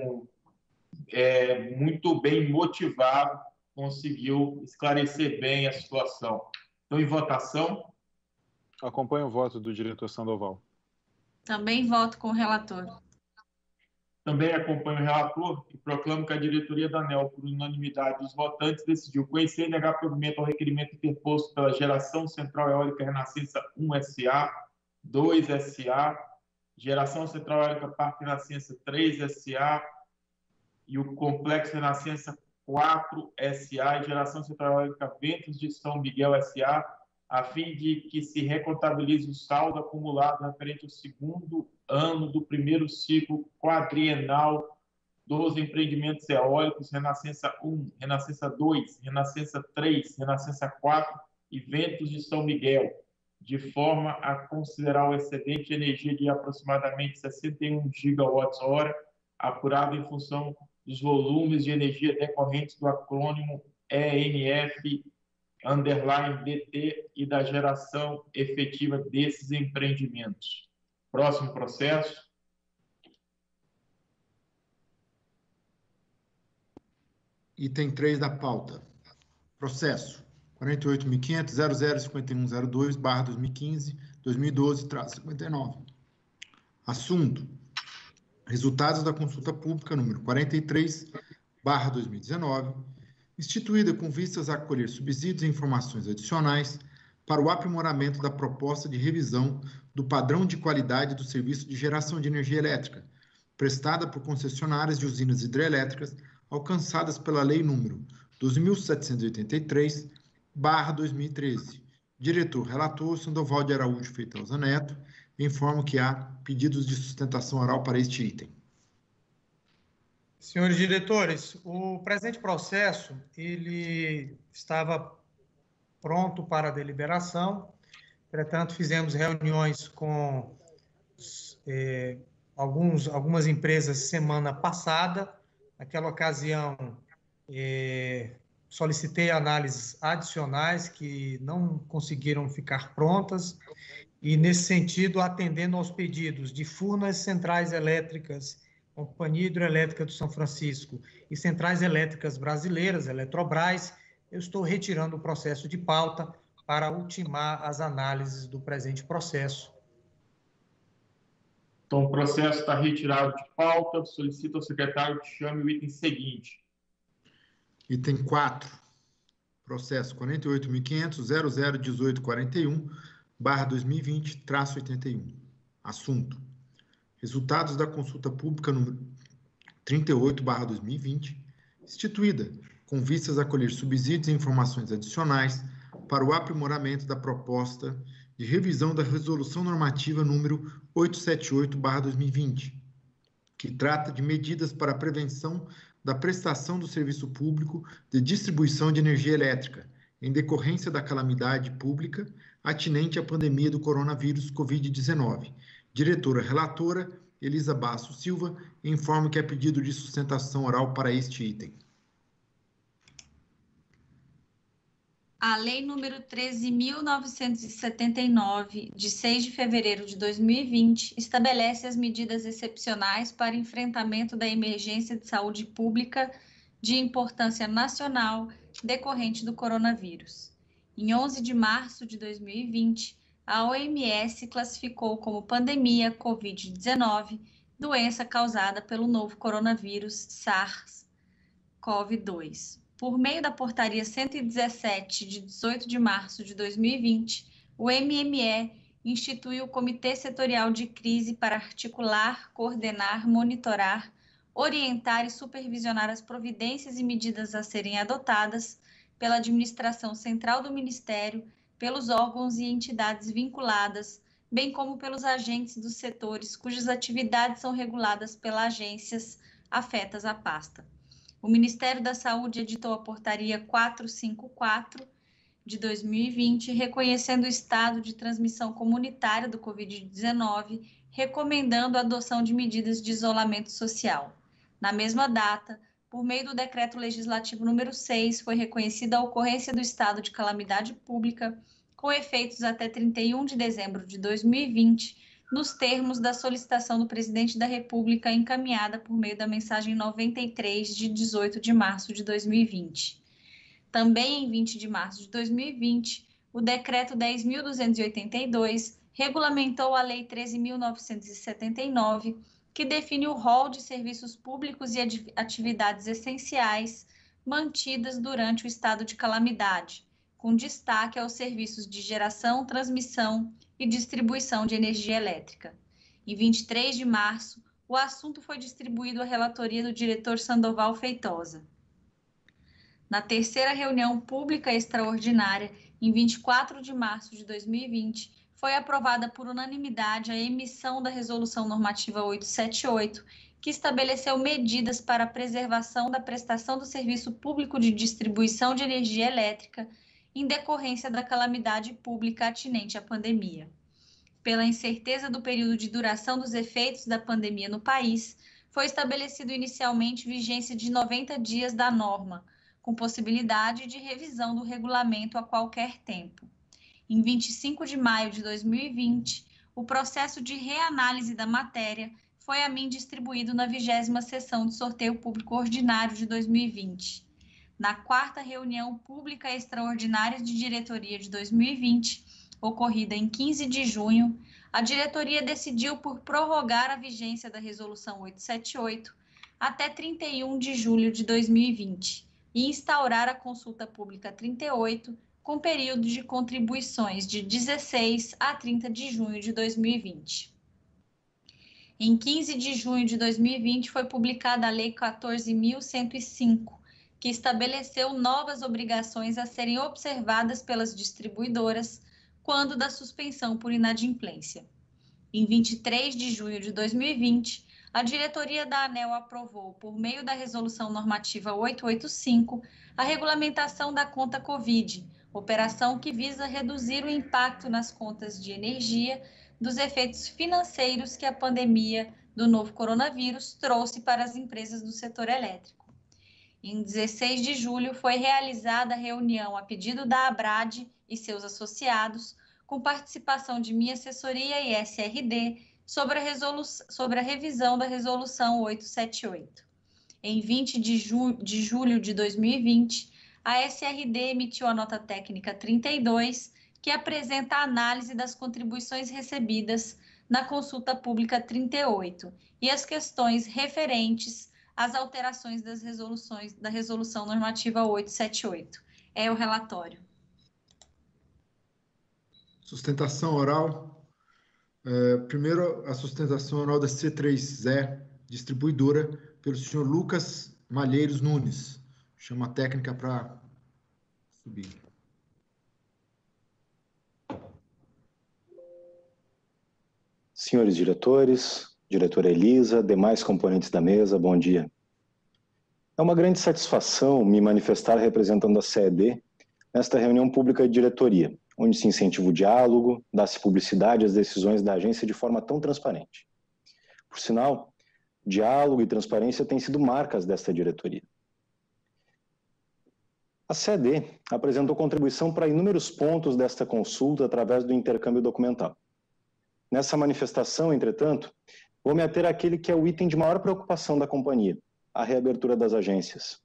muito bem motivado, conseguiu esclarecer bem a situação. Então, em votação. Acompanho o voto do diretor Sandoval. Também voto com o relator. Também acompanho o relator e proclamo que a diretoria da ANEEL, por unanimidade dos votantes, decidiu conhecer e negar provimento ao requerimento interposto pela Geração Central Eólica Renascença 1 SA, 2 SA, Geração Central Eólica Parque Renascença 3 SA e o Complexo Renascença 4 SA e Geração Central Elétrica Ventos de São Miguel SA, a fim de que se recontabilize o saldo acumulado referente ao segundo ano do primeiro ciclo quadrienal dos empreendimentos eólicos Renascença 1, Renascença 2, Renascença 3, Renascença 4 e Ventos de São Miguel, de forma a considerar o excedente de energia de aproximadamente 61 gigawatts-hora, apurado em função dos volumes de energia decorrentes do acrônimo ENF_DT e da geração efetiva desses empreendimentos. Próximo processo. Item 3 da pauta. Processo 48.500.005102/2015-2012-59. Assunto: resultados da consulta pública número 43/2019, instituída com vistas a acolher subsídios e informações adicionais para o aprimoramento da proposta de revisão do padrão de qualidade do serviço de geração de energia elétrica, prestada por concessionárias de usinas hidrelétricas alcançadas pela Lei número 12.783/2013. Diretor relator Sandoval de Araújo Feitosa Neto. Informo que há pedidos de sustentação oral para este item. Senhores diretores, o presente processo ele estava pronto para deliberação. Entretanto, fizemos reuniões com algumas empresas semana passada. Naquela ocasião, solicitei análises adicionais que não conseguiram ficar prontas e, nesse sentido, atendendo aos pedidos de Furnas Centrais Elétricas, Companhia Hidroelétrica do São Francisco e Centrais Elétricas Brasileiras, Eletrobras, eu estou retirando o processo de pauta para ultimar as análises do presente processo. Então, o processo está retirado de pauta. Solicito ao secretário que chame o item seguinte. Item 4. Processo 48.500.001841/2020-81. Assunto: resultados da consulta pública número 38/2020, instituída com vistas a colher subsídios e informações adicionais para o aprimoramento da proposta de revisão da Resolução Normativa número 878/2020, que trata de medidas para a prevenção da prestação do serviço público de distribuição de energia elétrica, em decorrência da calamidade pública atinente à pandemia do coronavírus Covid-19. Diretora relatora, Elisa Basso Silva, informo que é pedido de sustentação oral para este item. A Lei número 13.979, de 6 de fevereiro de 2020, estabelece as medidas excepcionais para enfrentamento da emergência de saúde pública de importância nacional decorrente do coronavírus. Em 11 de março de 2020, a OMS classificou como pandemia Covid-19 doença causada pelo novo coronavírus SARS-CoV-2. Por meio da Portaria 117, de 18 de março de 2020, o MME instituiu o Comitê Setorial de Crise para articular, coordenar, monitorar, orientar e supervisionar as providências e medidas a serem adotadas pela administração central do Ministério, pelos órgãos e entidades vinculadas, bem como pelos agentes dos setores cujas atividades são reguladas pelas agências afetas à pasta. O Ministério da Saúde editou a Portaria 454 de 2020, reconhecendo o estado de transmissão comunitária do Covid-19, recomendando a adoção de medidas de isolamento social. Na mesma data, por meio do Decreto Legislativo número 6, foi reconhecida a ocorrência do estado de calamidade pública, com efeitos até 31 de dezembro de 2020, nos termos da solicitação do Presidente da República encaminhada por meio da mensagem 93 de 18 de março de 2020. Também em 20 de março de 2020, o Decreto 10.282 regulamentou a Lei 13.979, que define o rol de serviços públicos e atividades essenciais mantidas durante o estado de calamidade, com destaque aos serviços de geração, transmissão e distribuição de energia elétrica. Em 23 de março, o assunto foi distribuído à relatoria do diretor Sandoval Feitosa. Na terceira reunião pública extraordinária, em 24 de março de 2020, foi aprovada por unanimidade a emissão da Resolução Normativa 878, que estabeleceu medidas para a preservação da prestação do serviço público de distribuição de energia elétrica em decorrência da calamidade pública atinente à pandemia. Pela incerteza do período de duração dos efeitos da pandemia no país, foi estabelecido inicialmente vigência de 90 dias da norma, com possibilidade de revisão do regulamento a qualquer tempo. Em 25 de maio de 2020, o processo de reanálise da matéria foi a mim distribuído na 20ª sessão de sorteio público ordinário de 2020. Na quarta reunião pública extraordinária de diretoria de 2020, ocorrida em 15 de junho, a diretoria decidiu por prorrogar a vigência da Resolução 878 até 31 de julho de 2020 e instaurar a consulta pública 38, com período de contribuições de 16 a 30 de junho de 2020. Em 15 de junho de 2020 foi publicada a Lei 14.105, que estabeleceu novas obrigações a serem observadas pelas distribuidoras quando da suspensão por inadimplência. Em 23 de junho de 2020, a diretoria da ANEEL aprovou, por meio da Resolução Normativa 885, a regulamentação da conta Covid, operação que visa reduzir o impacto nas contas de energia dos efeitos financeiros que a pandemia do novo coronavírus trouxe para as empresas do setor elétrico. Em 16 de julho, foi realizada a reunião a pedido da ABRAD e seus associados, com participação de minha assessoria e SRD, sobre a revisão da Resolução 878. Em 20 de julho de 2020, a SRD emitiu a nota técnica 32, que apresenta a análise das contribuições recebidas na consulta pública 38 e as questões referentes às alterações da Resolução Normativa 878. É o relatório. Sustentação oral. Primeiro, a sustentação oral da C3E, distribuidora, pelo senhor Lucas Malheiros Nunes. Chama a técnica para subir. Senhores diretores, diretora Elisa, demais componentes da mesa, bom dia. É uma grande satisfação me manifestar representando a CED nesta reunião pública de diretoria, onde se incentiva o diálogo, dá-se publicidade às decisões da agência de forma tão transparente. Por sinal, diálogo e transparência têm sido marcas desta diretoria. A CED apresentou contribuição para inúmeros pontos desta consulta através do intercâmbio documental. Nessa manifestação, entretanto, vou me ater àquele que é o item de maior preocupação da companhia, a reabertura das agências.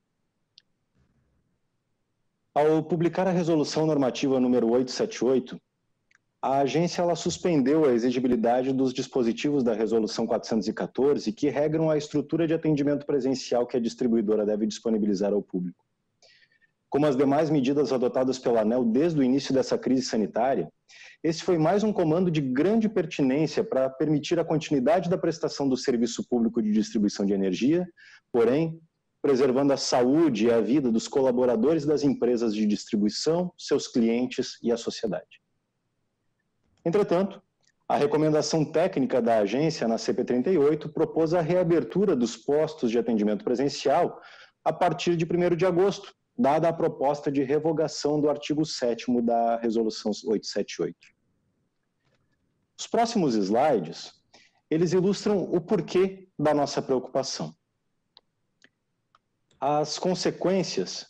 Ao publicar a Resolução Normativa número 878, a agência suspendeu a exigibilidade dos dispositivos da Resolução 414 que regram a estrutura de atendimento presencial que a distribuidora deve disponibilizar ao público. Como as demais medidas adotadas pela ANEEL desde o início dessa crise sanitária, esse foi mais um comando de grande pertinência para permitir a continuidade da prestação do serviço público de distribuição de energia, porém, preservando a saúde e a vida dos colaboradores das empresas de distribuição, seus clientes e a sociedade. Entretanto, a recomendação técnica da agência na CP38 propôs a reabertura dos postos de atendimento presencial a partir de 1º de agosto, dada a proposta de revogação do artigo 7º da Resolução 878. Os próximos slides, eles ilustram o porquê da nossa preocupação. As consequências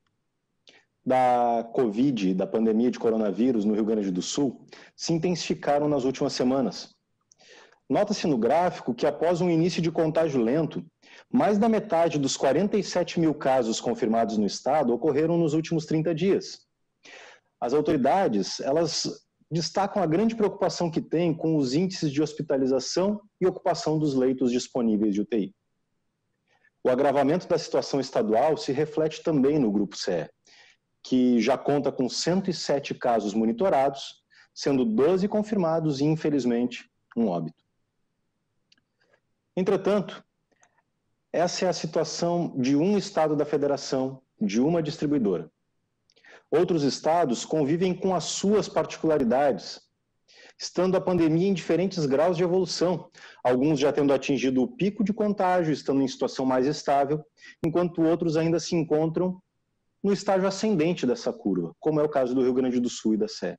da Covid, da pandemia de coronavírus no Rio Grande do Sul, se intensificaram nas últimas semanas. Nota-se no gráfico que após um início de contágio lento, mais da metade dos 47 mil casos confirmados no estado ocorreram nos últimos 30 dias. As autoridades, elas destacam a grande preocupação que tem com os índices de hospitalização e ocupação dos leitos disponíveis de UTI. O agravamento da situação estadual se reflete também no Grupo CE, que já conta com 107 casos monitorados, sendo 12 confirmados e, infelizmente, um óbito. Entretanto, essa é a situação de um estado da federação de uma distribuidora. Outros estados convivem com as suas particularidades, estando a pandemia em diferentes graus de evolução, alguns já tendo atingido o pico de contágio, estando em situação mais estável, enquanto outros ainda se encontram no estágio ascendente dessa curva, como é o caso do Rio Grande do Sul e da SE.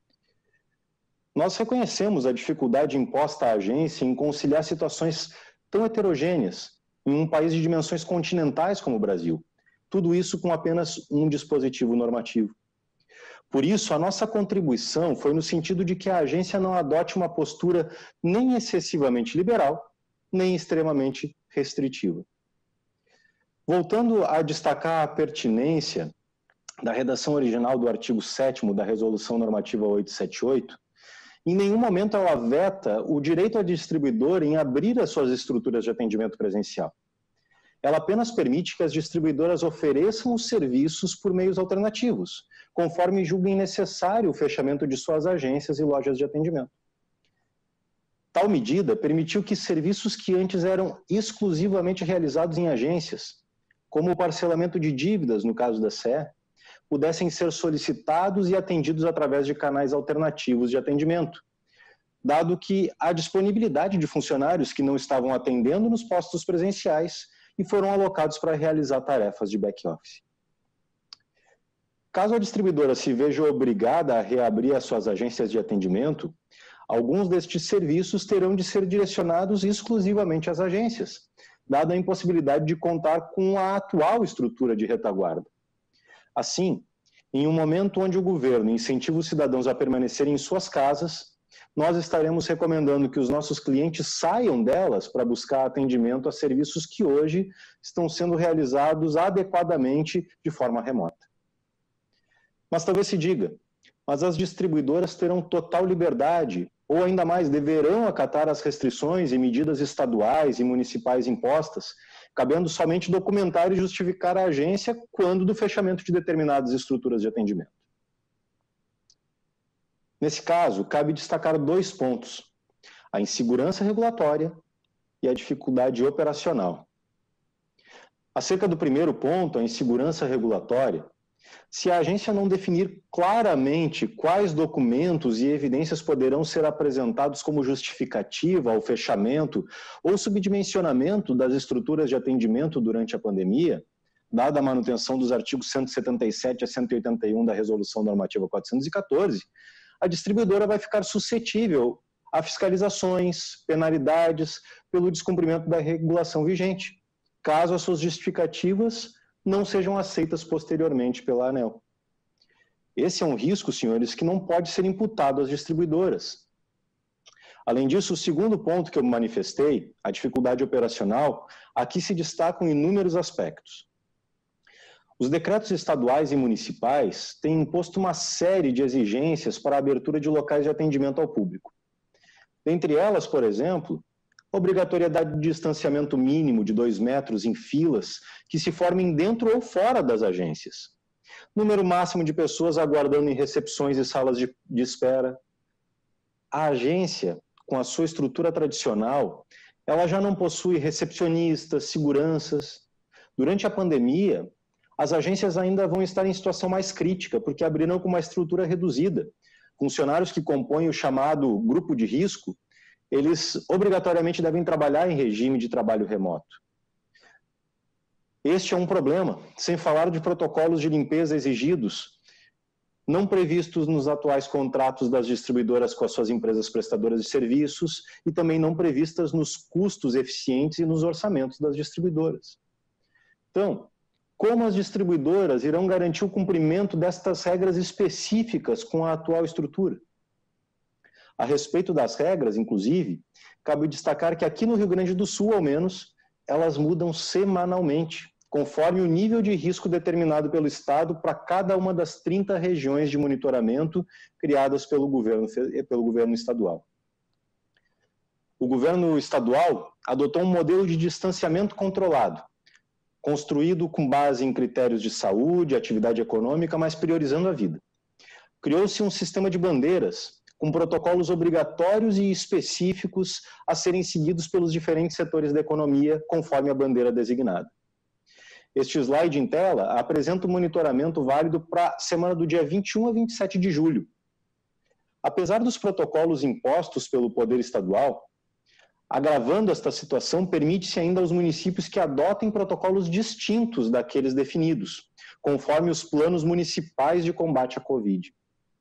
Nós reconhecemos a dificuldade imposta à agência em conciliar situações tão heterogêneas em um país de dimensões continentais como o Brasil, tudo isso com apenas um dispositivo normativo. Por isso, a nossa contribuição foi no sentido de que a agência não adote uma postura nem excessivamente liberal, nem extremamente restritiva. Voltando a destacar a pertinência da redação original do artigo 7º da Resolução Normativa 878, em nenhum momento ela veta o direito à distribuidora em abrir as suas estruturas de atendimento presencial. Ela apenas permite que as distribuidoras ofereçam os serviços por meios alternativos, conforme julguem necessário o fechamento de suas agências e lojas de atendimento. Tal medida permitiu que serviços que antes eram exclusivamente realizados em agências, como o parcelamento de dívidas, no caso da SE, pudessem ser solicitados e atendidos através de canais alternativos de atendimento, dado que a disponibilidade de funcionários que não estavam atendendo nos postos presenciais e foram alocados para realizar tarefas de back-office. Caso a distribuidora se veja obrigada a reabrir as suas agências de atendimento, alguns destes serviços terão de ser direcionados exclusivamente às agências, dada a impossibilidade de contar com a atual estrutura de retaguarda. Assim, em um momento onde o governo incentiva os cidadãos a permanecerem em suas casas, nós estaremos recomendando que os nossos clientes saiam delas para buscar atendimento a serviços que hoje estão sendo realizados adequadamente de forma remota. Mas talvez se diga, mas as distribuidoras terão total liberdade, ou ainda mais, deverão acatar as restrições e medidas estaduais e municipais impostas, cabendo somente documentar e justificar a agência quando do fechamento de determinadas estruturas de atendimento. Nesse caso, cabe destacar dois pontos: a insegurança regulatória e a dificuldade operacional. Acerca do primeiro ponto, a insegurança regulatória, se a agência não definir claramente quais documentos e evidências poderão ser apresentados como justificativa ao fechamento ou subdimensionamento das estruturas de atendimento durante a pandemia, dada a manutenção dos artigos 177 a 181 da Resolução Normativa 414, a distribuidora vai ficar suscetível a fiscalizações, penalidades pelo descumprimento da regulação vigente, caso as suas justificativas não sejam aceitas posteriormente pela ANEEL. Esse é um risco, senhores, que não pode ser imputado às distribuidoras. Além disso, o segundo ponto que eu manifestei, a dificuldade operacional, aqui se destacam inúmeros aspectos. Os decretos estaduais e municipais têm imposto uma série de exigências para a abertura de locais de atendimento ao público. Dentre elas, por exemplo, obrigatoriedade de distanciamento mínimo de 2 metros em filas que se formem dentro ou fora das agências. Número máximo de pessoas aguardando em recepções e salas de espera. A agência, com a sua estrutura tradicional, ela já não possui recepcionistas, seguranças. Durante a pandemia, as agências ainda vão estar em situação mais crítica, porque abriram com uma estrutura reduzida. Funcionários que compõem o chamado grupo de risco, eles obrigatoriamente devem trabalhar em regime de trabalho remoto. Este é um problema, sem falar de protocolos de limpeza exigidos, não previstos nos atuais contratos das distribuidoras com as suas empresas prestadoras de serviços e também não previstas nos custos eficientes e nos orçamentos das distribuidoras. Então, como as distribuidoras irão garantir o cumprimento destas regras específicas com a atual estrutura? A respeito das regras, inclusive, cabe destacar que aqui no Rio Grande do Sul, ao menos, elas mudam semanalmente, conforme o nível de risco determinado pelo Estado para cada uma das 30 regiões de monitoramento criadas pelo governo estadual. O governo estadual adotou um modelo de distanciamento controlado, construído com base em critérios de saúde, atividade econômica, mas priorizando a vida. Criou-se um sistema de bandeiras, com protocolos obrigatórios e específicos a serem seguidos pelos diferentes setores da economia, conforme a bandeira designada. Este slide em tela apresenta o monitoramento válido para a semana do dia 21 a 27 de julho. Apesar dos protocolos impostos pelo Poder Estadual, agravando esta situação, permite-se ainda aos municípios que adotem protocolos distintos daqueles definidos, conforme os planos municipais de combate à Covid.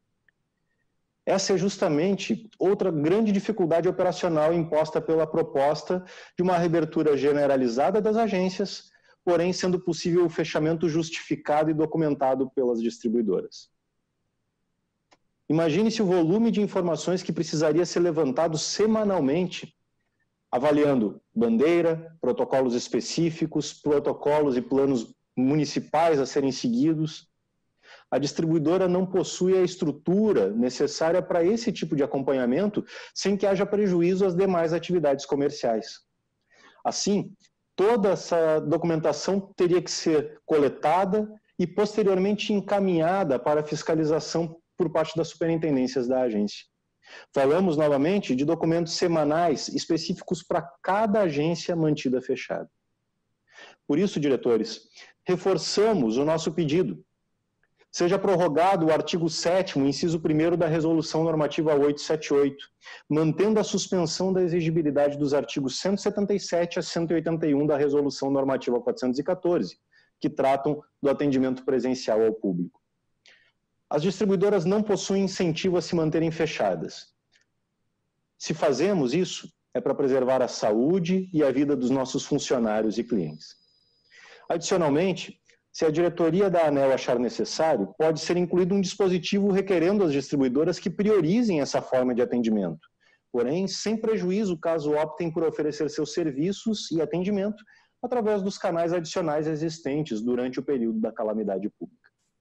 Essa é justamente outra grande dificuldade operacional imposta pela proposta de uma reabertura generalizada das agências, porém sendo possível o fechamento justificado e documentado pelas distribuidoras. Imagine-se o volume de informações que precisaria ser levantado semanalmente, avaliando bandeira, protocolos específicos, protocolos e planos municipais a serem seguidos. A distribuidora não possui a estrutura necessária para esse tipo de acompanhamento, sem que haja prejuízo às demais atividades comerciais. Assim, toda essa documentação teria que ser coletada e posteriormente encaminhada para fiscalização por parte das superintendências da agência. Falamos novamente de documentos semanais específicos para cada agência mantida fechada. Por isso, diretores, reforçamos o nosso pedido. Seja prorrogado o artigo 7º, inciso 1º da Resolução Normativa 878, mantendo a suspensão da exigibilidade dos artigos 177 a 181 da Resolução Normativa 414, que tratam do atendimento presencial ao público. As distribuidoras não possuem incentivo a se manterem fechadas. Se fazemos isso, é para preservar a saúde e a vida dos nossos funcionários e clientes. Adicionalmente, se a diretoria da ANEEL achar necessário, pode ser incluído um dispositivo requerendo às distribuidoras que priorizem essa forma de atendimento, porém, sem prejuízo caso optem por oferecer seus serviços e atendimento através dos canais adicionais existentes durante o período da calamidade pública.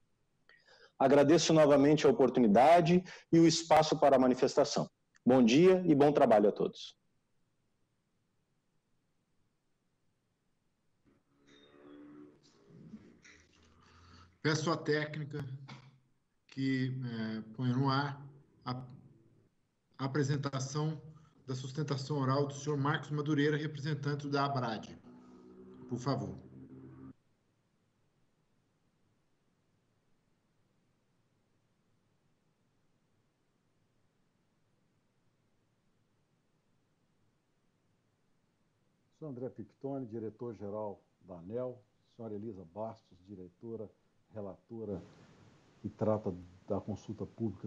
Agradeço novamente a oportunidade e o espaço para a manifestação. Bom dia e bom trabalho a todos. Peço à técnica que ponha no ar a apresentação da sustentação oral do senhor Marcos Madureira, representante da ABRAD. Por favor. Sou André Pictoni, diretor-geral da ANEEL, senhora Elisa Bastos, diretora, relatora que trata da consulta pública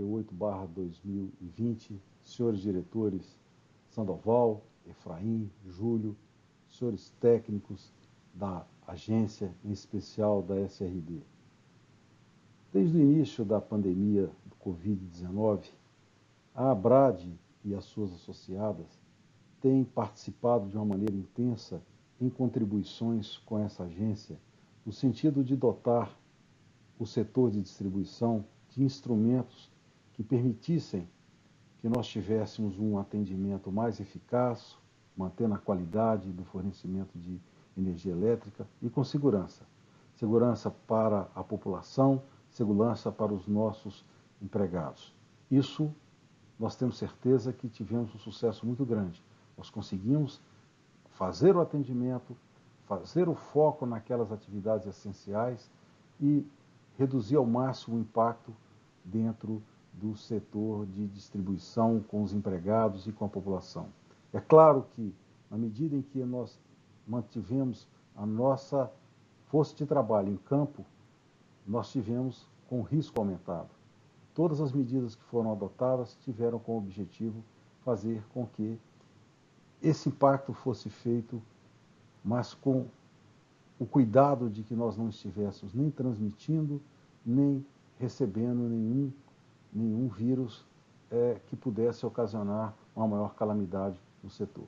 38/2020, senhores diretores Sandoval, Efraim, Júlio, senhores técnicos da agência, em especial da SRB. Desde o início da pandemia do Covid-19, a ABRAD e as suas associadas têm participado de uma maneira intensa em contribuições com essa agência, no sentido de dotar o setor de distribuição de instrumentos que permitissem que nós tivéssemos um atendimento mais eficaz, mantendo a qualidade do fornecimento de energia elétrica e com segurança. Segurança para a população, segurança para os nossos empregados. Isso nós temos certeza que tivemos um sucesso muito grande. Nós conseguimos fazer o atendimento, fazer o foco naquelas atividades essenciais e reduzir ao máximo o impacto dentro do setor de distribuição com os empregados e com a população. É claro que, na medida em que nós mantivemos a nossa força de trabalho em campo, nós tivemos com risco aumentado. Todas as medidas que foram adotadas tiveram como objetivo fazer com que esse impacto fosse feito, mas com o cuidado de que nós não estivéssemos nem transmitindo, nem recebendo nenhum vírus que pudesse ocasionar uma maior calamidade no setor.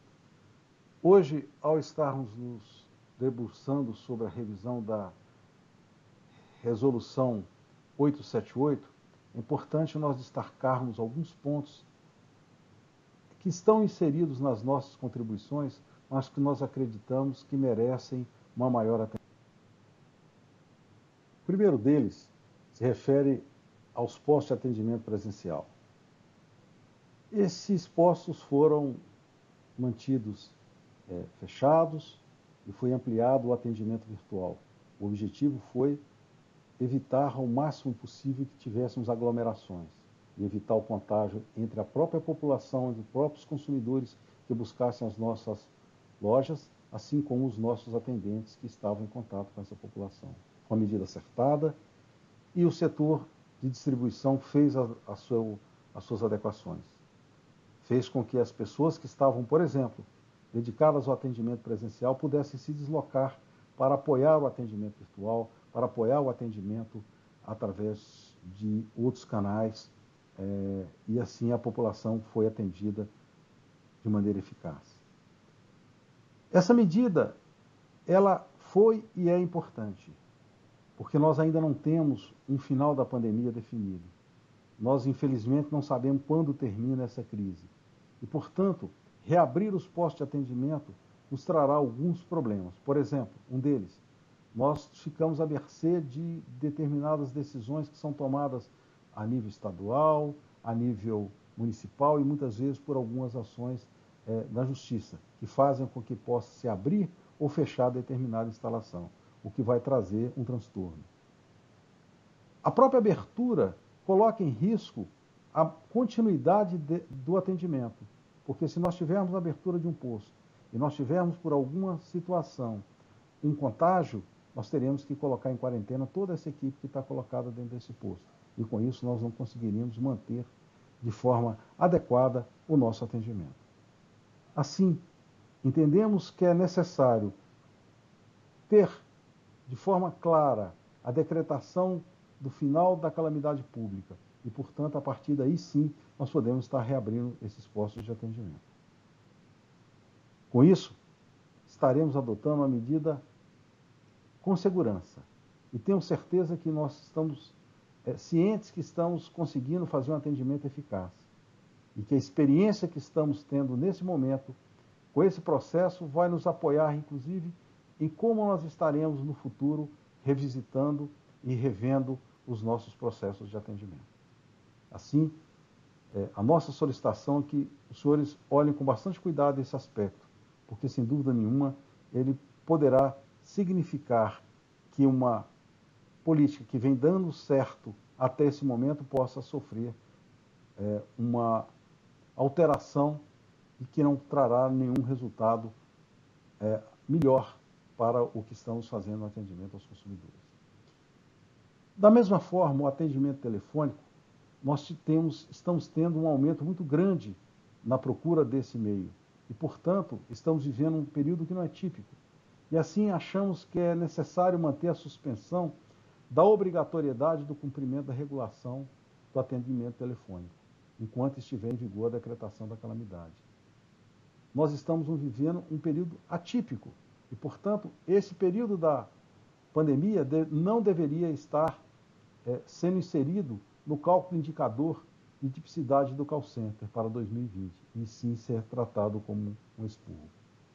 Hoje, ao estarmos nos debruçando sobre a revisão da Resolução 878, é importante nós destacarmos alguns pontos que estão inseridos nas nossas contribuições, mas que nós acreditamos que merecem uma maior atenção. O primeiro deles se refere aos postos de atendimento presencial. Esses postos foram mantidos fechados e foi ampliado o atendimento virtual. O objetivo foi evitar ao máximo possível que tivéssemos aglomerações e evitar o contágio entre a própria população, entre os próprios consumidores que buscassem as nossas lojas, assim como os nossos atendentes que estavam em contato com essa população. Uma medida acertada, e o setor de distribuição fez as suas adequações. Fez com que as pessoas que estavam, por exemplo, dedicadas ao atendimento presencial pudessem se deslocar para apoiar o atendimento virtual, para apoiar o atendimento através de outros canais, e assim a população foi atendida de maneira eficaz. Essa medida, ela foi e é importante, porque nós ainda não temos um final da pandemia definido. Nós, infelizmente, não sabemos quando termina essa crise. E, portanto, reabrir os postos de atendimento nos trará alguns problemas. Por exemplo, um deles, nós ficamos à mercê de determinadas decisões que são tomadas a nível estadual, a nível municipal e muitas vezes por algumas ações da justiça, que fazem com que possa se abrir ou fechar determinada instalação, o que vai trazer um transtorno. A própria abertura coloca em risco a continuidade do atendimento, porque se nós tivermos a abertura de um posto e nós tivermos por alguma situação um contágio, nós teremos que colocar em quarentena toda essa equipe que está colocada dentro desse posto. E com isso nós não conseguiríamos manter de forma adequada o nosso atendimento. Assim, entendemos que é necessário ter de forma clara a decretação do final da calamidade pública e, portanto, a partir daí sim, nós podemos estar reabrindo esses postos de atendimento. Com isso, estaremos adotando uma medida com segurança e tenho certeza que nós estamos cientes que estamos conseguindo fazer um atendimento eficaz e que a experiência que estamos tendo nesse momento, com esse processo, vai nos apoiar, inclusive, em como nós estaremos no futuro revisitando e revendo os nossos processos de atendimento. Assim, a nossa solicitação é que os senhores olhem com bastante cuidado esse aspecto, porque, sem dúvida nenhuma, ele poderá significar que uma política que vem dando certo até esse momento possa sofrer uma alteração e que não trará nenhum resultado melhor para o que estamos fazendo no atendimento aos consumidores. Da mesma forma, o atendimento telefônico, nós estamos tendo um aumento muito grande na procura desse meio e, portanto, estamos vivendo um período que não é típico. E assim achamos que é necessário manter a suspensão da obrigatoriedade do cumprimento da regulação do atendimento telefônico, enquanto estiver em vigor a decretação da calamidade. Nós estamos vivendo um período atípico e, portanto, esse período da pandemia não deveria estar sendo inserido no cálculo indicador de tipicidade do call center para 2020, e sim ser tratado como um expurgo.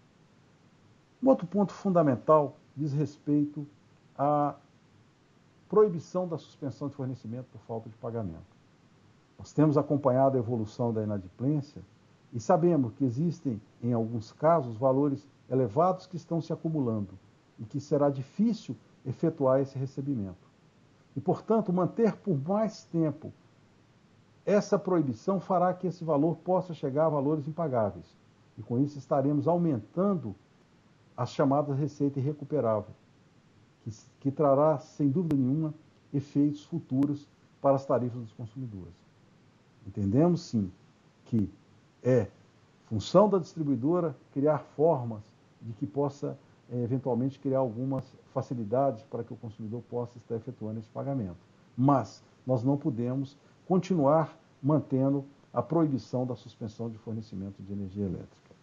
Um outro ponto fundamental diz respeito à proibição da suspensão de fornecimento por falta de pagamento. Nós temos acompanhado a evolução da inadimplência e sabemos que existem, em alguns casos, valores elevados que estão se acumulando e que será difícil efetuar esse recebimento. E, portanto, manter por mais tempo essa proibição fará que esse valor possa chegar a valores impagáveis. E, com isso, estaremos aumentando as chamadas receita irrecuperável, que trará, sem dúvida nenhuma, efeitos futuros para as tarifas dos consumidores. Entendemos, sim, que é função da distribuidora criar formas de que possa, eventualmente, criar algumas facilidades para que o consumidor possa estar efetuando esse pagamento. Mas nós não podemos continuar mantendo a proibição da suspensão de fornecimento de energia elétrica.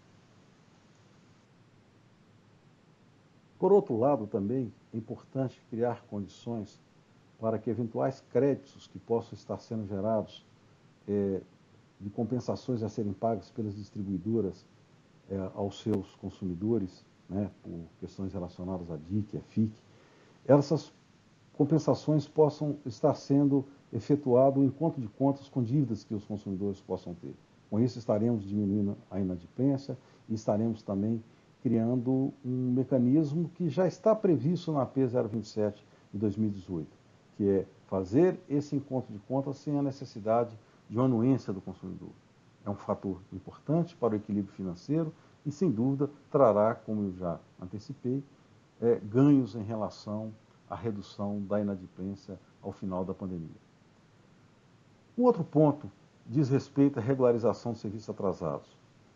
Por outro lado, também é importante criar condições para que eventuais créditos que possam estar sendo gerados de compensações a serem pagas pelas distribuidoras aos seus consumidores, né, por questões relacionadas à DIC, à FIC, essas compensações possam estar sendo efetuado o encontro de contas com dívidas que os consumidores possam ter. Com isso, estaremos diminuindo a inadimplência e estaremos também criando um mecanismo que já está previsto na AP 027 de 2018, que é fazer esse encontro de contas sem a necessidade de uma anuência do consumidor. É um fator importante para o equilíbrio financeiro e, sem dúvida, trará, como eu já antecipei, ganhos em relação à redução da inadimplência ao final da pandemia. Um outro ponto diz respeito à regularização de serviços atrasados.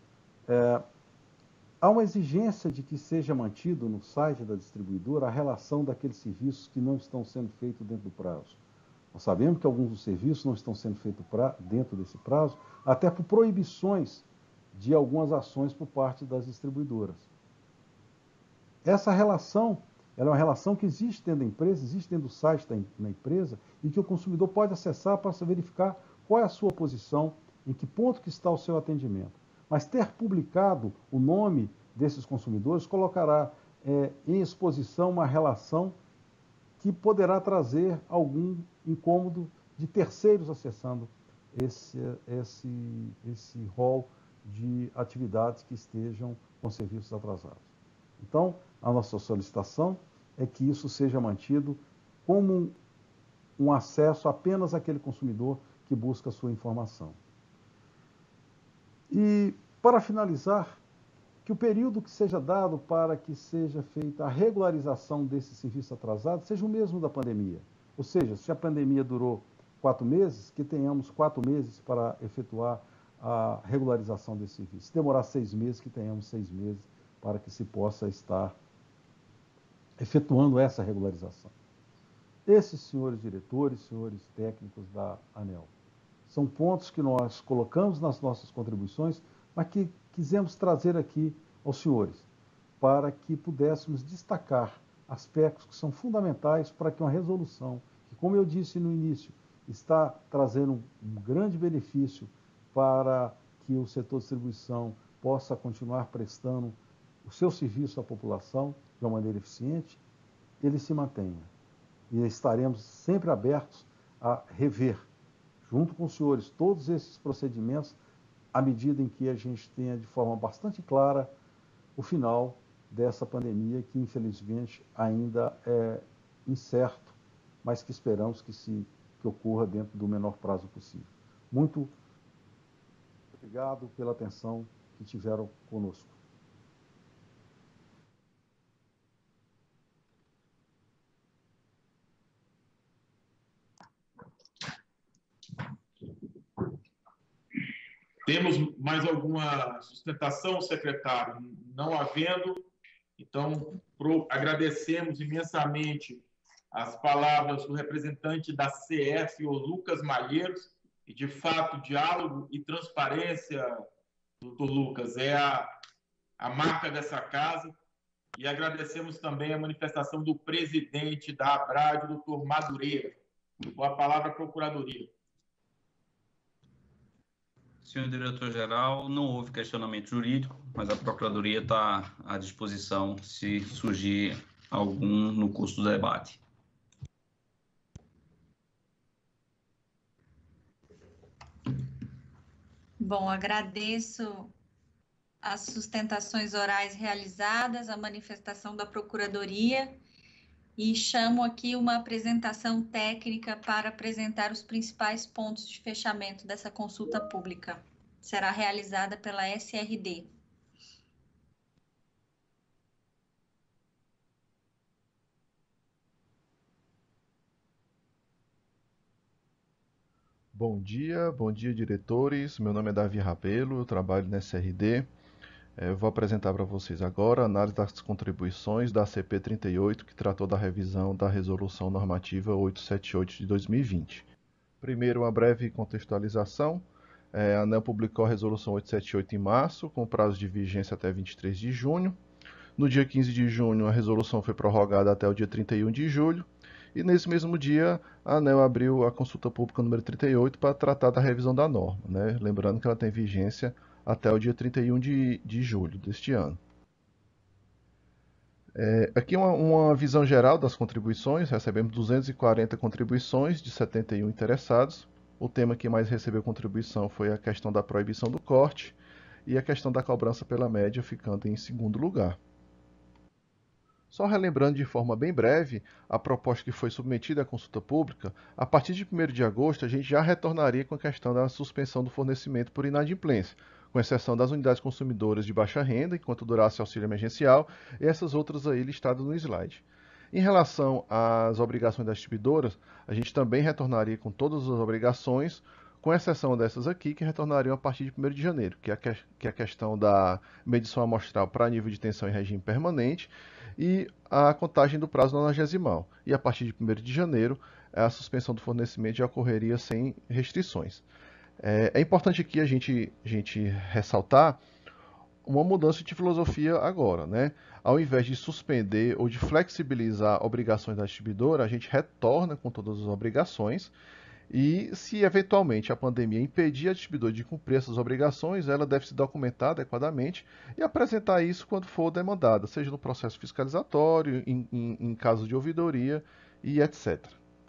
Há uma exigência de que seja mantido no site da distribuidora a relação daqueles serviços que não estão sendo feitos dentro do prazo. Nós sabemos que alguns dos serviços não estão sendo feitos dentro desse prazo, até por proibições de algumas ações por parte das distribuidoras. Essa relação, ela é uma relação que existe dentro da empresa, existe dentro do site da empresa, e que o consumidor pode acessar para verificar qual é a sua posição, em que ponto que está o seu atendimento. Mas ter publicado o nome desses consumidores colocará em exposição uma relação que poderá trazer algum incômodo de terceiros acessando esse rol de atividades que estejam com serviços atrasados. Então, a nossa solicitação é que isso seja mantido como um acesso apenas àquele consumidor que busca a sua informação. E, para finalizar, que o período que seja dado para que seja feita a regularização desse serviço atrasado seja o mesmo da pandemia. Ou seja, se a pandemia durou 4 meses, que tenhamos 4 meses para efetuar a regularização desse serviço. Se demorar 6 meses, que tenhamos 6 meses para que se possa estar efetuando essa regularização. Esses senhores diretores, senhores técnicos da ANEEL, são pontos que nós colocamos nas nossas contribuições, mas que quisemos trazer aqui aos senhores, para que pudéssemos destacar aspectos que são fundamentais para que uma resolução, que, como eu disse no início, está trazendo um grande benefício para que o setor de distribuição possa continuar prestando o seu serviço à população de uma maneira eficiente, ele se mantenha. E estaremos sempre abertos a rever, junto com os senhores, todos esses procedimentos, à medida em que a gente tenha de forma bastante clara o final dessa pandemia, que infelizmente ainda é incerto, mas que esperamos que ocorra dentro do menor prazo possível. Muito obrigado pela atenção que tiveram conosco. Temos mais alguma sustentação, secretário? Não havendo, então agradecemos imensamente as palavras do representante da CF, o Lucas Malheiros, e de fato, diálogo e transparência, doutor Lucas, é a marca dessa casa, e agradecemos também a manifestação do presidente da ABRAD, doutor Madureira. Com a palavra, a Procuradoria. Senhor diretor-geral, não houve questionamento jurídico, mas a Procuradoria está à disposição se surgir algum no curso do debate. Bom, agradeço as sustentações orais realizadas, a manifestação da Procuradoria e chamo aqui uma apresentação técnica para apresentar os principais pontos de fechamento dessa consulta pública. Será realizada pela SRD. Bom dia, diretores. Meu nome é Davi Rabelo, eu trabalho na SRD. Eu vou apresentar para vocês agora a análise das contribuições da CP 38, que tratou da revisão da Resolução Normativa 878 de 2020. Primeiro, uma breve contextualização. A ANEEL publicou a Resolução 878 em março, com prazo de vigência até 23 de junho. No dia 15 de junho, a resolução foi prorrogada até o dia 31 de julho. E nesse mesmo dia, a ANEEL abriu a consulta pública número 38 para tratar da revisão da norma, né? Lembrando que ela tem vigência até o dia 31 de julho deste ano. Aqui uma visão geral das contribuições. Recebemos 240 contribuições de 71 interessados. O tema que mais recebeu contribuição foi a questão da proibição do corte. e a questão da cobrança pela média ficando em segundo lugar. Só relembrando de forma bem breve a proposta que foi submetida à consulta pública, a partir de 1º de agosto a gente já retornaria com a questão da suspensão do fornecimento por inadimplência, com exceção das unidades consumidoras de baixa renda, enquanto durasse o auxílio emergencial, e essas outras aí listadas no slide. Em relação às obrigações das distribuidoras, a gente também retornaria com todas as obrigações, com exceção dessas aqui, que retornariam a partir de 1º de janeiro, que é a questão da medição amostral para nível de tensão em regime permanente e a contagem do prazo nonagesimal. E a partir de 1º de janeiro, a suspensão do fornecimento já ocorreria sem restrições. É importante aqui a gente ressaltar uma mudança de filosofia agora, né? Ao invés de suspender ou de flexibilizar obrigações da distribuidora, a gente retorna com todas as obrigações e, se eventualmente a pandemia impedir a distribuidora de cumprir essas obrigações, ela deve se documentar adequadamente e apresentar isso quando for demandada, seja no processo fiscalizatório, em caso de ouvidoria e etc.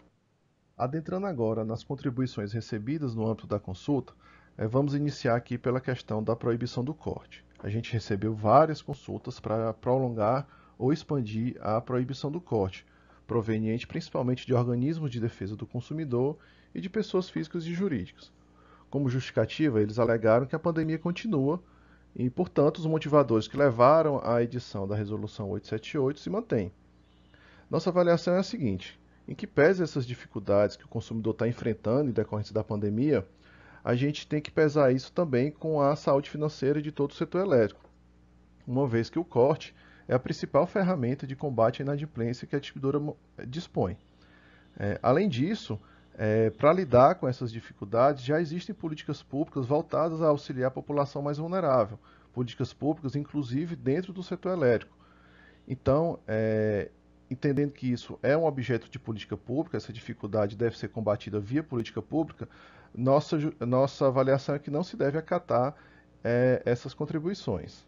Adentrando agora nas contribuições recebidas no âmbito da consulta, vamos iniciar aqui pela questão da proibição do corte. A gente recebeu várias consultas para prolongar ou expandir a proibição do corte, proveniente principalmente de organismos de defesa do consumidor e de pessoas físicas e jurídicas. Como justificativa, eles alegaram que a pandemia continua e, portanto, os motivadores que levaram à edição da Resolução 878 se mantêm. Nossa avaliação é a seguinte: em que pese essas dificuldades que o consumidor está enfrentando em decorrência da pandemia, a gente tem que pesar isso também com a saúde financeira de todo o setor elétrico, uma vez que o corte é a principal ferramenta de combate à inadimplência que a distribuidora dispõe. Além disso, para lidar com essas dificuldades, já existem políticas públicas voltadas a auxiliar a população mais vulnerável, políticas públicas, inclusive, dentro do setor elétrico. Então, entendendo que isso é um objeto de política pública, essa dificuldade deve ser combatida via política pública, nossa avaliação é que não se deve acatar essas contribuições.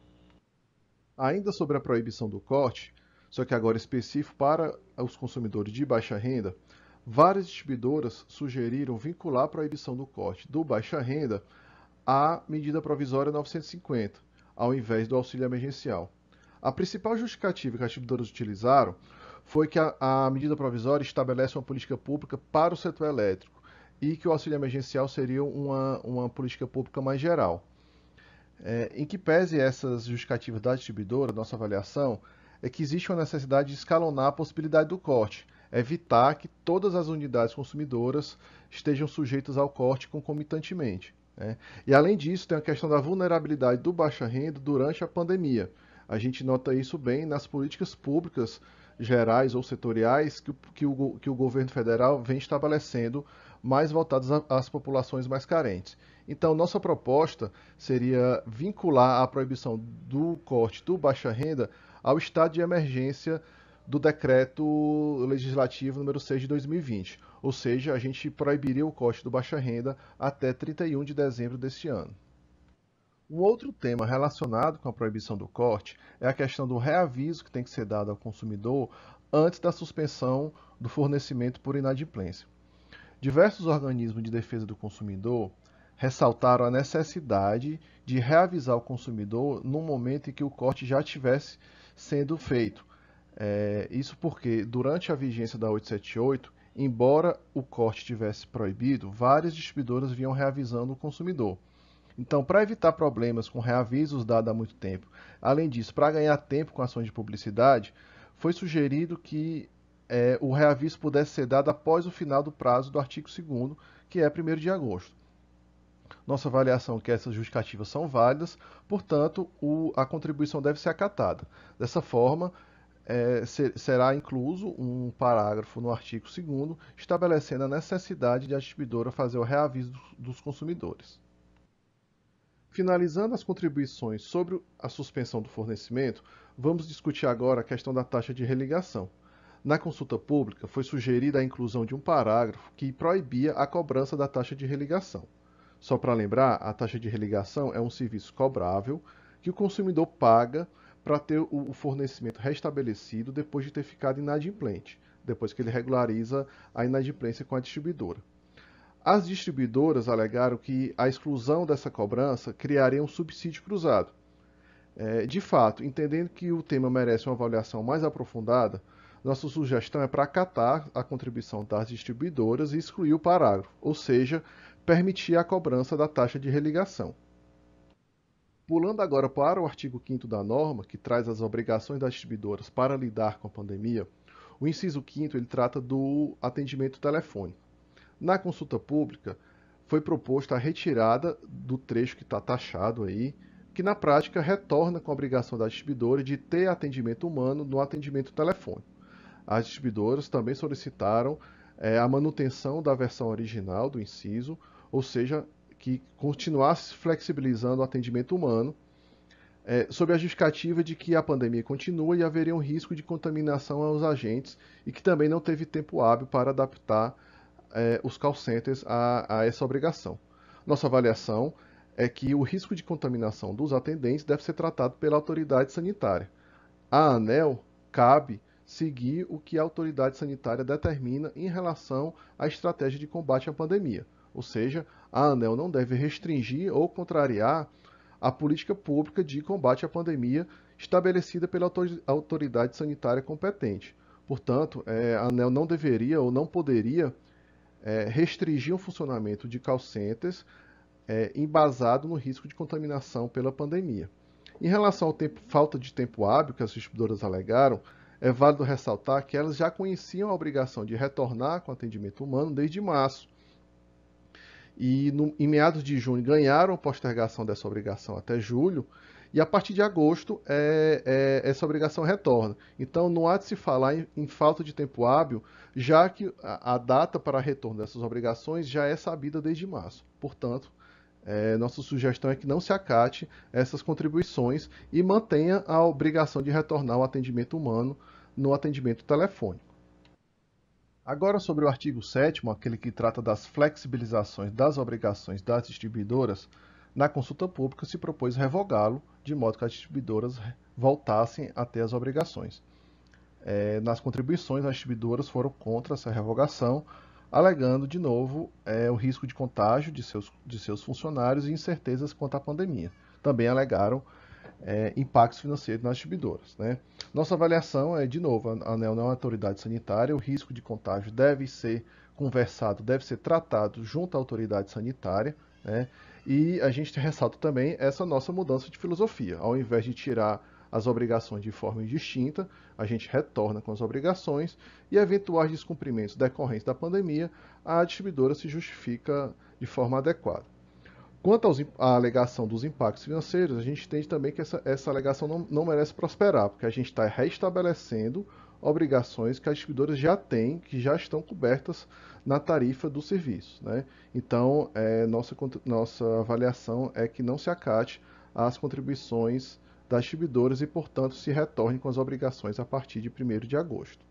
Ainda sobre a proibição do corte, só que agora específico para os consumidores de baixa renda, várias distribuidoras sugeriram vincular a proibição do corte do baixa renda à medida provisória 950, ao invés do auxílio emergencial. A principal justificativa que as distribuidoras utilizaram foi que a medida provisória estabelece uma política pública para o setor elétrico e que o auxílio emergencial seria uma política pública mais geral. Em que pese essas justificativas da distribuidora, nossa avaliação é que existe uma necessidade de escalonar a possibilidade do corte, evitar que todas as unidades consumidoras estejam sujeitas ao corte concomitantemente. E além disso, tem a questão da vulnerabilidade do baixa renda durante a pandemia. A gente nota isso bem nas políticas públicas gerais ou setoriais que o governo federal vem estabelecendo, mais voltadas às populações mais carentes. Então, nossa proposta seria vincular a proibição do corte do baixa renda ao estado de emergência do decreto legislativo número 6 de 2020. Ou seja, a gente proibiria o corte do baixa renda até 31 de dezembro deste ano. Um outro tema relacionado com a proibição do corte é a questão do reaviso que tem que ser dado ao consumidor antes da suspensão do fornecimento por inadimplência. Diversos organismos de defesa do consumidor ressaltaram a necessidade de reavisar o consumidor no momento em que o corte já estivesse sendo feito. Isso porque, durante a vigência da 878, embora o corte estivesse proibido, várias distribuidoras vinham reavisando o consumidor. Então, para evitar problemas com reavisos dados há muito tempo, além disso, para ganhar tempo com ações de publicidade, foi sugerido que o reaviso pudesse ser dado após o final do prazo do artigo 2º, que é 1º de agosto. Nossa avaliação é que essas justificativas são válidas, portanto, a contribuição deve ser acatada. Dessa forma, será incluso um parágrafo no artigo 2º, estabelecendo a necessidade de a distribuidora fazer o reaviso dos consumidores. Finalizando as contribuições sobre a suspensão do fornecimento, vamos discutir agora a questão da taxa de religação. Na consulta pública, foi sugerida a inclusão de um parágrafo que proibia a cobrança da taxa de religação. Só para lembrar, a taxa de religação é um serviço cobrável que o consumidor paga para ter o fornecimento restabelecido depois de ter ficado inadimplente, depois que ele regulariza a inadimplência com a distribuidora. As distribuidoras alegaram que a exclusão dessa cobrança criaria um subsídio cruzado. De fato, entendendo que o tema merece uma avaliação mais aprofundada, nossa sugestão é para acatar a contribuição das distribuidoras e excluir o parágrafo, ou seja, permitir a cobrança da taxa de religação. Pulando agora para o artigo 5º da norma, que traz as obrigações das distribuidoras para lidar com a pandemia, o inciso 5º ele trata do atendimento telefônico. Na consulta pública, foi proposta a retirada do trecho que está taxado aí, que na prática retorna com a obrigação da distribuidora de ter atendimento humano no atendimento telefônico. As distribuidoras também solicitaram a manutenção da versão original do inciso, ou seja, que continuasse flexibilizando o atendimento humano, sob a justificativa de que a pandemia continua e haveria um risco de contaminação aos agentes e que também não teve tempo hábil para adaptar os call centers a essa obrigação. Nossa avaliação é que o risco de contaminação dos atendentes deve ser tratado pela autoridade sanitária. A ANEEL cabe seguir o que a autoridade sanitária determina em relação à estratégia de combate à pandemia. Ou seja, a ANEEL não deve restringir ou contrariar a política pública de combate à pandemia estabelecida pela autoridade sanitária competente. Portanto, a ANEEL não deveria ou não poderia restringir o funcionamento de call centers embasado no risco de contaminação pela pandemia. Em relação ao falta de tempo hábil que as distribuidoras alegaram, é válido ressaltar que elas já conheciam a obrigação de retornar com atendimento humano desde março. E em meados de junho ganharam a postergação dessa obrigação até julho, e a partir de agosto essa obrigação retorna. Então não há de se falar em falta de tempo hábil, já que a data para retorno dessas obrigações já é sabida desde março. Portanto, nossa sugestão é que não se acate essas contribuições e mantenha a obrigação de retornar ao atendimento humano no atendimento telefônico. Agora, sobre o artigo 7º, aquele que trata das flexibilizações das obrigações das distribuidoras, na consulta pública se propôs revogá-lo, de modo que as distribuidoras voltassem a ter as obrigações. Nas contribuições, as distribuidoras foram contra essa revogação, alegando, de novo, o risco de contágio de seus funcionários e incertezas quanto à pandemia. Também alegaram impactos financeiros nas distribuidoras. Nossa avaliação de novo, a ANEEL não é uma autoridade sanitária, o risco de contágio deve ser conversado, deve ser tratado junto à autoridade sanitária, e a gente ressalta também essa nossa mudança de filosofia. Ao invés de tirar as obrigações de forma indistinta, a gente retorna com as obrigações e eventuais descumprimentos decorrentes da pandemia, a distribuidora se justifica de forma adequada. Quanto à alegação dos impactos financeiros, a gente entende também que essa alegação não merece prosperar, porque a gente está restabelecendo obrigações que as distribuidoras já têm, que já estão cobertas na tarifa do serviço. Então, nossa avaliação é que não se acate as contribuições das distribuidoras e, portanto, se retorne com as obrigações a partir de 1º de agosto.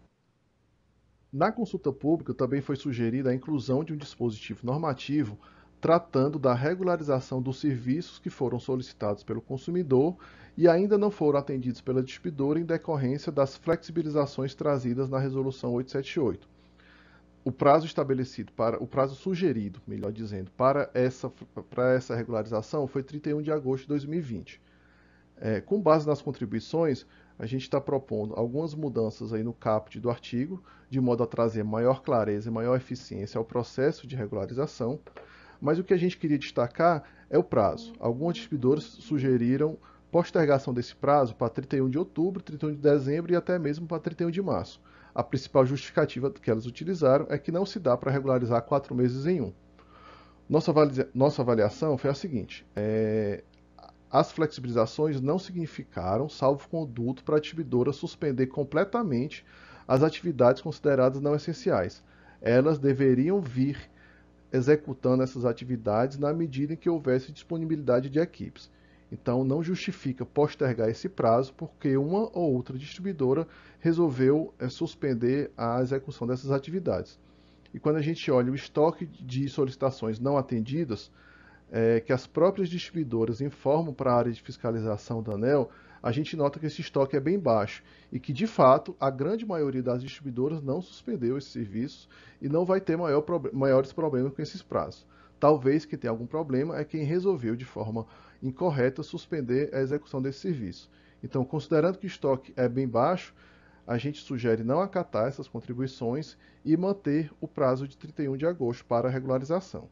Na consulta pública, também foi sugerida a inclusão de um dispositivo normativo tratando da regularização dos serviços que foram solicitados pelo consumidor e ainda não foram atendidos pela distribuidora em decorrência das flexibilizações trazidas na Resolução 878. O prazo sugerido, melhor dizendo, para essa regularização foi 31 de agosto de 2020. Com base nas contribuições, a gente está propondo algumas mudanças aí no caput do artigo, de modo a trazer maior clareza e maior eficiência ao processo de regularização. Mas o que a gente queria destacar é o prazo. Algumas distribuidoras sugeriram postergação desse prazo para 31 de outubro, 31 de dezembro e até mesmo para 31 de março. A principal justificativa que elas utilizaram é que não se dá para regularizar 4 meses em um. Nossa avaliação foi a seguinte: as flexibilizações não significaram salvo-conduto para a distribuidora suspender completamente as atividades consideradas não essenciais. Elas deveriam vir executando essas atividades na medida em que houvesse disponibilidade de equipes. Então, não justifica postergar esse prazo porque uma ou outra distribuidora resolveu suspender a execução dessas atividades. E quando a gente olha o estoque de solicitações não atendidas, que as próprias distribuidoras informam para a área de fiscalização da ANEEL, a gente nota que esse estoque é bem baixo e que, de fato, a grande maioria das distribuidoras não suspendeu esses serviços e não vai ter maiores problemas com esses prazos. Talvez quem tenha algum problema é quem resolveu de forma incorreta suspender a execução desse serviço. Então, considerando que o estoque é bem baixo, a gente sugere não acatar essas contribuições e manter o prazo de 31 de agosto para a regularização.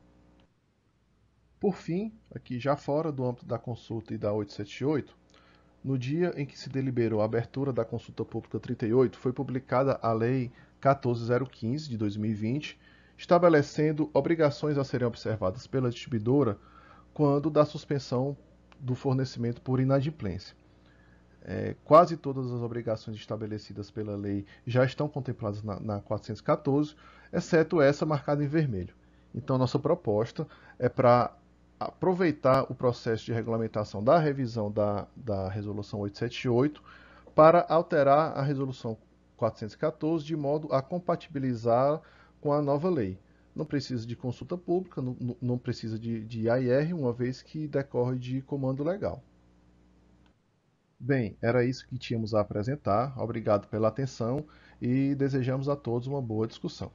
Por fim, aqui já fora do âmbito da consulta e da 878, no dia em que se deliberou a abertura da consulta pública 38, foi publicada a Lei 14.015 de 2020, estabelecendo obrigações a serem observadas pela distribuidora quando da suspensão do fornecimento por inadimplência. Quase todas as obrigações estabelecidas pela lei já estão contempladas na 414, exceto essa marcada em vermelho. Então, nossa proposta é para aproveitar o processo de regulamentação da revisão da Resolução 878 para alterar a Resolução 414 de modo a compatibilizar com a nova lei. Não precisa de consulta pública, não precisa de AIR, uma vez que decorre de comando legal. Bem, era isso que tínhamos a apresentar. Obrigado pela atenção e desejamos a todos uma boa discussão.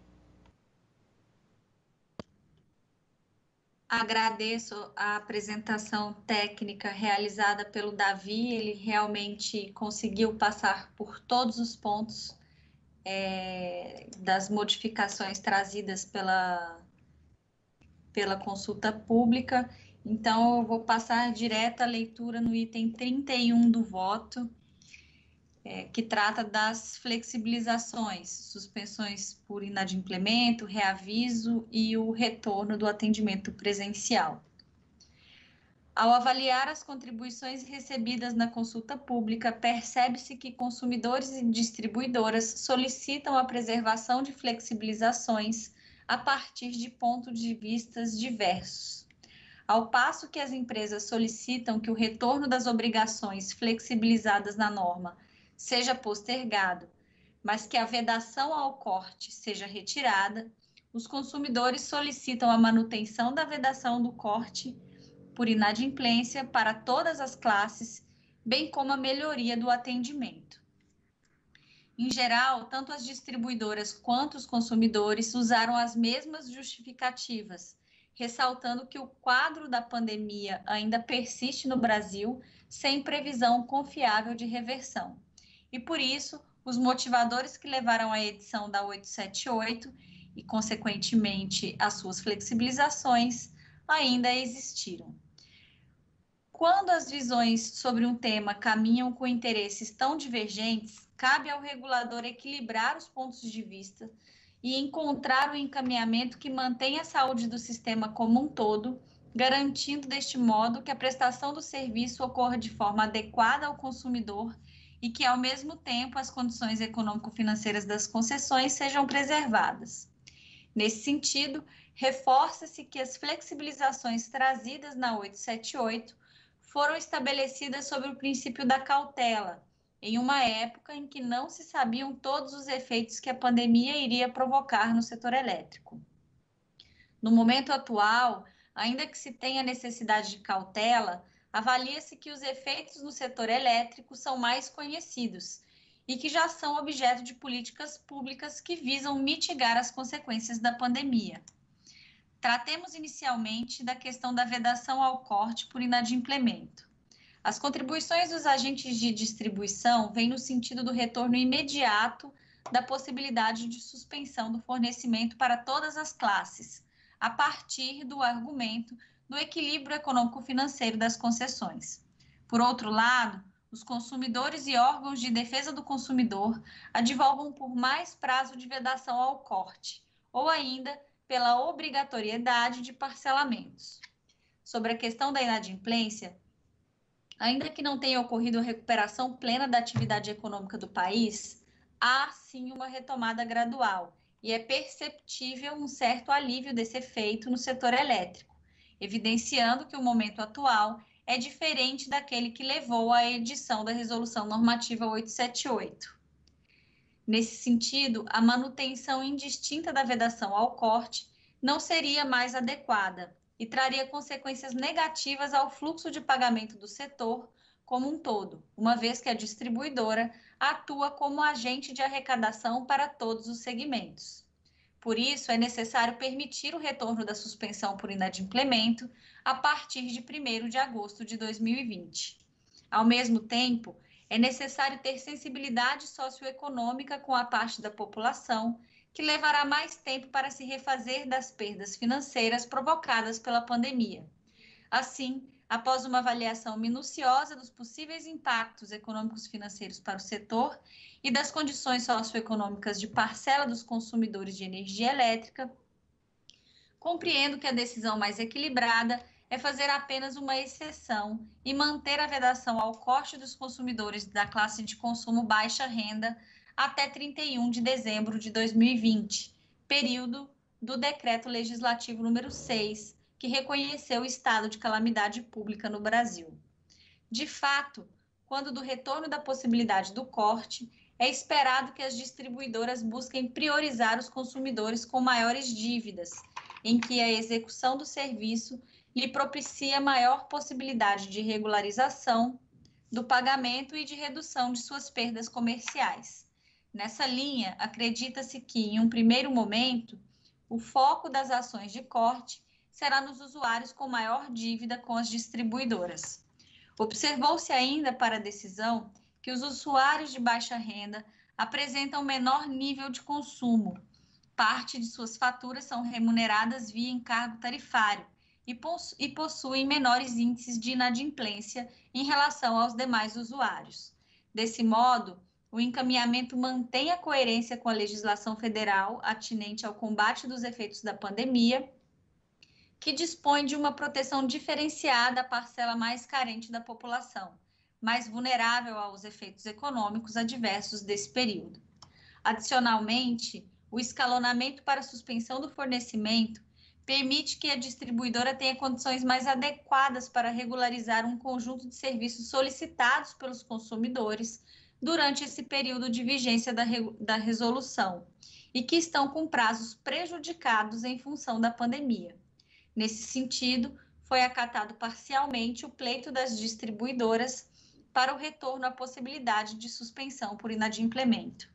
Agradeço a apresentação técnica realizada pelo Davi, ele realmente conseguiu passar por todos os pontos das modificações trazidas pela consulta pública. Então, eu vou passar direto à leitura no item 31 do voto, que trata das flexibilizações, suspensões por inadimplemento, reaviso e o retorno do atendimento presencial. Ao avaliar as contribuições recebidas na consulta pública, percebe-se que consumidores e distribuidoras solicitam a preservação de flexibilizações a partir de pontos de vista diversos. Ao passo que as empresas solicitam que o retorno das obrigações flexibilizadas na norma seja postergado, mas que a vedação ao corte seja retirada, os consumidores solicitam a manutenção da vedação do corte por inadimplência para todas as classes, bem como a melhoria do atendimento. Em geral, tanto as distribuidoras quanto os consumidores usaram as mesmas justificativas, ressaltando que o quadro da pandemia ainda persiste no Brasil, sem previsão confiável de reversão. E por isso, os motivadores que levaram à edição da 878 e, consequentemente, as suas flexibilizações ainda existiram. Quando as visões sobre um tema caminham com interesses tão divergentes, cabe ao regulador equilibrar os pontos de vista e encontrar o encaminhamento que mantenha a saúde do sistema como um todo, garantindo deste modo que a prestação do serviço ocorra de forma adequada ao consumidor e que, ao mesmo tempo, as condições econômico-financeiras das concessões sejam preservadas. Nesse sentido, reforça-se que as flexibilizações trazidas na 878 foram estabelecidas sobre o princípio da cautela, em uma época em que não se sabiam todos os efeitos que a pandemia iria provocar no setor elétrico. No momento atual, ainda que se tenha necessidade de cautela, avalia-se que os efeitos no setor elétrico são mais conhecidos e que já são objeto de políticas públicas que visam mitigar as consequências da pandemia. Tratemos inicialmente da questão da vedação ao corte por inadimplemento. As contribuições dos agentes de distribuição vêm no sentido do retorno imediato da possibilidade de suspensão do fornecimento para todas as classes, a partir do argumento do equilíbrio econômico-financeiro das concessões. Por outro lado, os consumidores e órgãos de defesa do consumidor advogam por mais prazo de vedação ao corte, ou ainda pela obrigatoriedade de parcelamentos. Sobre a questão da inadimplência, ainda que não tenha ocorrido a recuperação plena da atividade econômica do país, há sim uma retomada gradual e é perceptível um certo alívio desse efeito no setor elétrico, evidenciando que o momento atual é diferente daquele que levou à edição da Resolução Normativa 878. Nesse sentido, a manutenção indistinta da vedação ao corte não seria mais adequada e traria consequências negativas ao fluxo de pagamento do setor, como um todo, uma vez que a distribuidora atua como agente de arrecadação para todos os segmentos. Por isso, é necessário permitir o retorno da suspensão por inadimplemento a partir de 1º de agosto de 2020. Ao mesmo tempo, é necessário ter sensibilidade socioeconômica com a parte da população que levará mais tempo para se refazer das perdas financeiras provocadas pela pandemia. Assim, após uma avaliação minuciosa dos possíveis impactos econômicos financeiros para o setor e das condições socioeconômicas de parcela dos consumidores de energia elétrica, compreendo que a decisão mais equilibrada é fazer apenas uma exceção e manter a vedação ao corte dos consumidores da classe de consumo baixa renda até 31 de dezembro de 2020, período do Decreto Legislativo número 6, que reconheceu o estado de calamidade pública no Brasil. De fato, quando do retorno da possibilidade do corte, é esperado que as distribuidoras busquem priorizar os consumidores com maiores dívidas, em que a execução do serviço lhe propicia maior possibilidade de regularização do pagamento e de redução de suas perdas comerciais. Nessa linha, acredita-se que, em um primeiro momento, o foco das ações de corte será nos usuários com maior dívida com as distribuidoras. Observou-se ainda para a decisão que os usuários de baixa renda apresentam menor nível de consumo. Parte de suas faturas são remuneradas via encargo tarifário e possuem menores índices de inadimplência em relação aos demais usuários. Desse modo, o encaminhamento mantém a coerência com a legislação federal atinente ao combate dos efeitos da pandemia, que dispõe de uma proteção diferenciada à parcela mais carente da população, mais vulnerável aos efeitos econômicos adversos desse período. Adicionalmente, o escalonamento para a suspensão do fornecimento permite que a distribuidora tenha condições mais adequadas para regularizar um conjunto de serviços solicitados pelos consumidores durante esse período de vigência da resolução e que estão com prazos prejudicados em função da pandemia. Nesse sentido, foi acatado parcialmente o pleito das distribuidoras para o retorno à possibilidade de suspensão por inadimplemento.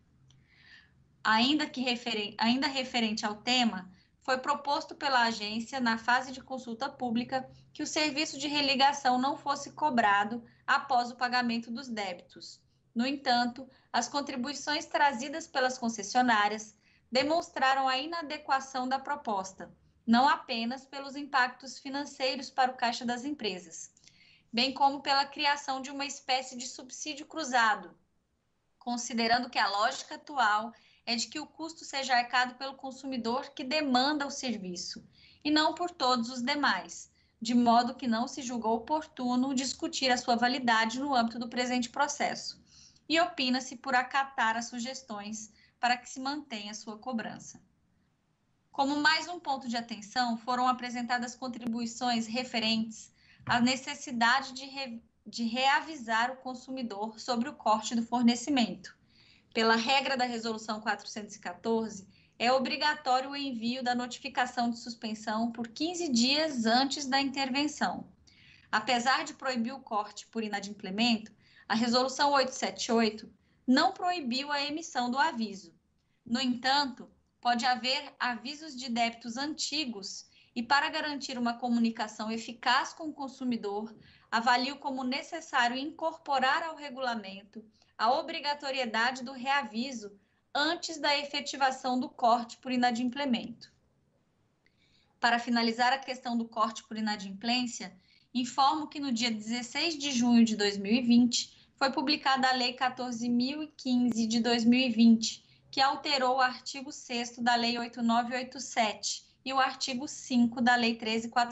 Ainda referente ao tema, foi proposto pela agência, na fase de consulta pública, que o serviço de religação não fosse cobrado após o pagamento dos débitos. No entanto, as contribuições trazidas pelas concessionárias demonstraram a inadequação da proposta, não apenas pelos impactos financeiros para o caixa das empresas, bem como pela criação de uma espécie de subsídio cruzado, considerando que a lógica atual é de que o custo seja arcado pelo consumidor que demanda o serviço, e não por todos os demais, de modo que não se julgou oportuno discutir a sua validade no âmbito do presente processo, e opina-se por acatar as sugestões para que se mantenha sua cobrança. Como mais um ponto de atenção, foram apresentadas contribuições referentes à necessidade de reavisar o consumidor sobre o corte do fornecimento. Pela regra da Resolução 414, é obrigatório o envio da notificação de suspensão por 15 dias antes da intervenção. Apesar de proibir o corte por inadimplemento, a Resolução 878 não proibiu a emissão do aviso. No entanto, pode haver avisos de débitos antigos e, para garantir uma comunicação eficaz com o consumidor, avalio como necessário incorporar ao regulamento a obrigatoriedade do reaviso antes da efetivação do corte por inadimplemento. Para finalizar a questão do corte por inadimplência, informo que no dia 16 de junho de 2020 foi publicada a Lei 14.015 de 2020, que alterou o artigo 6º da Lei 8.987 e o artigo 5 da Lei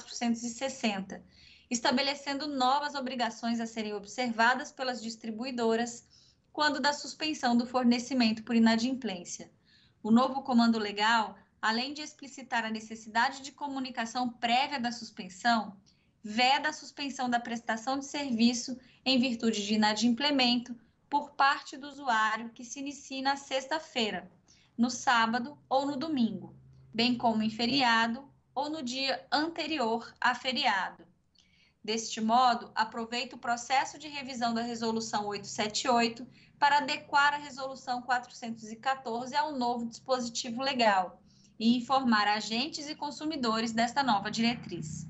13.460, estabelecendo novas obrigações a serem observadas pelas distribuidoras quando da suspensão do fornecimento por inadimplência. O novo comando legal, além de explicitar a necessidade de comunicação prévia da suspensão, veda a suspensão da prestação de serviço em virtude de inadimplemento por parte do usuário que se inicie na sexta-feira, no sábado ou no domingo, bem como em feriado ou no dia anterior a feriado. Deste modo, aproveito o processo de revisão da Resolução 878 para adequar a Resolução 414 ao novo dispositivo legal e informar agentes e consumidores desta nova diretriz.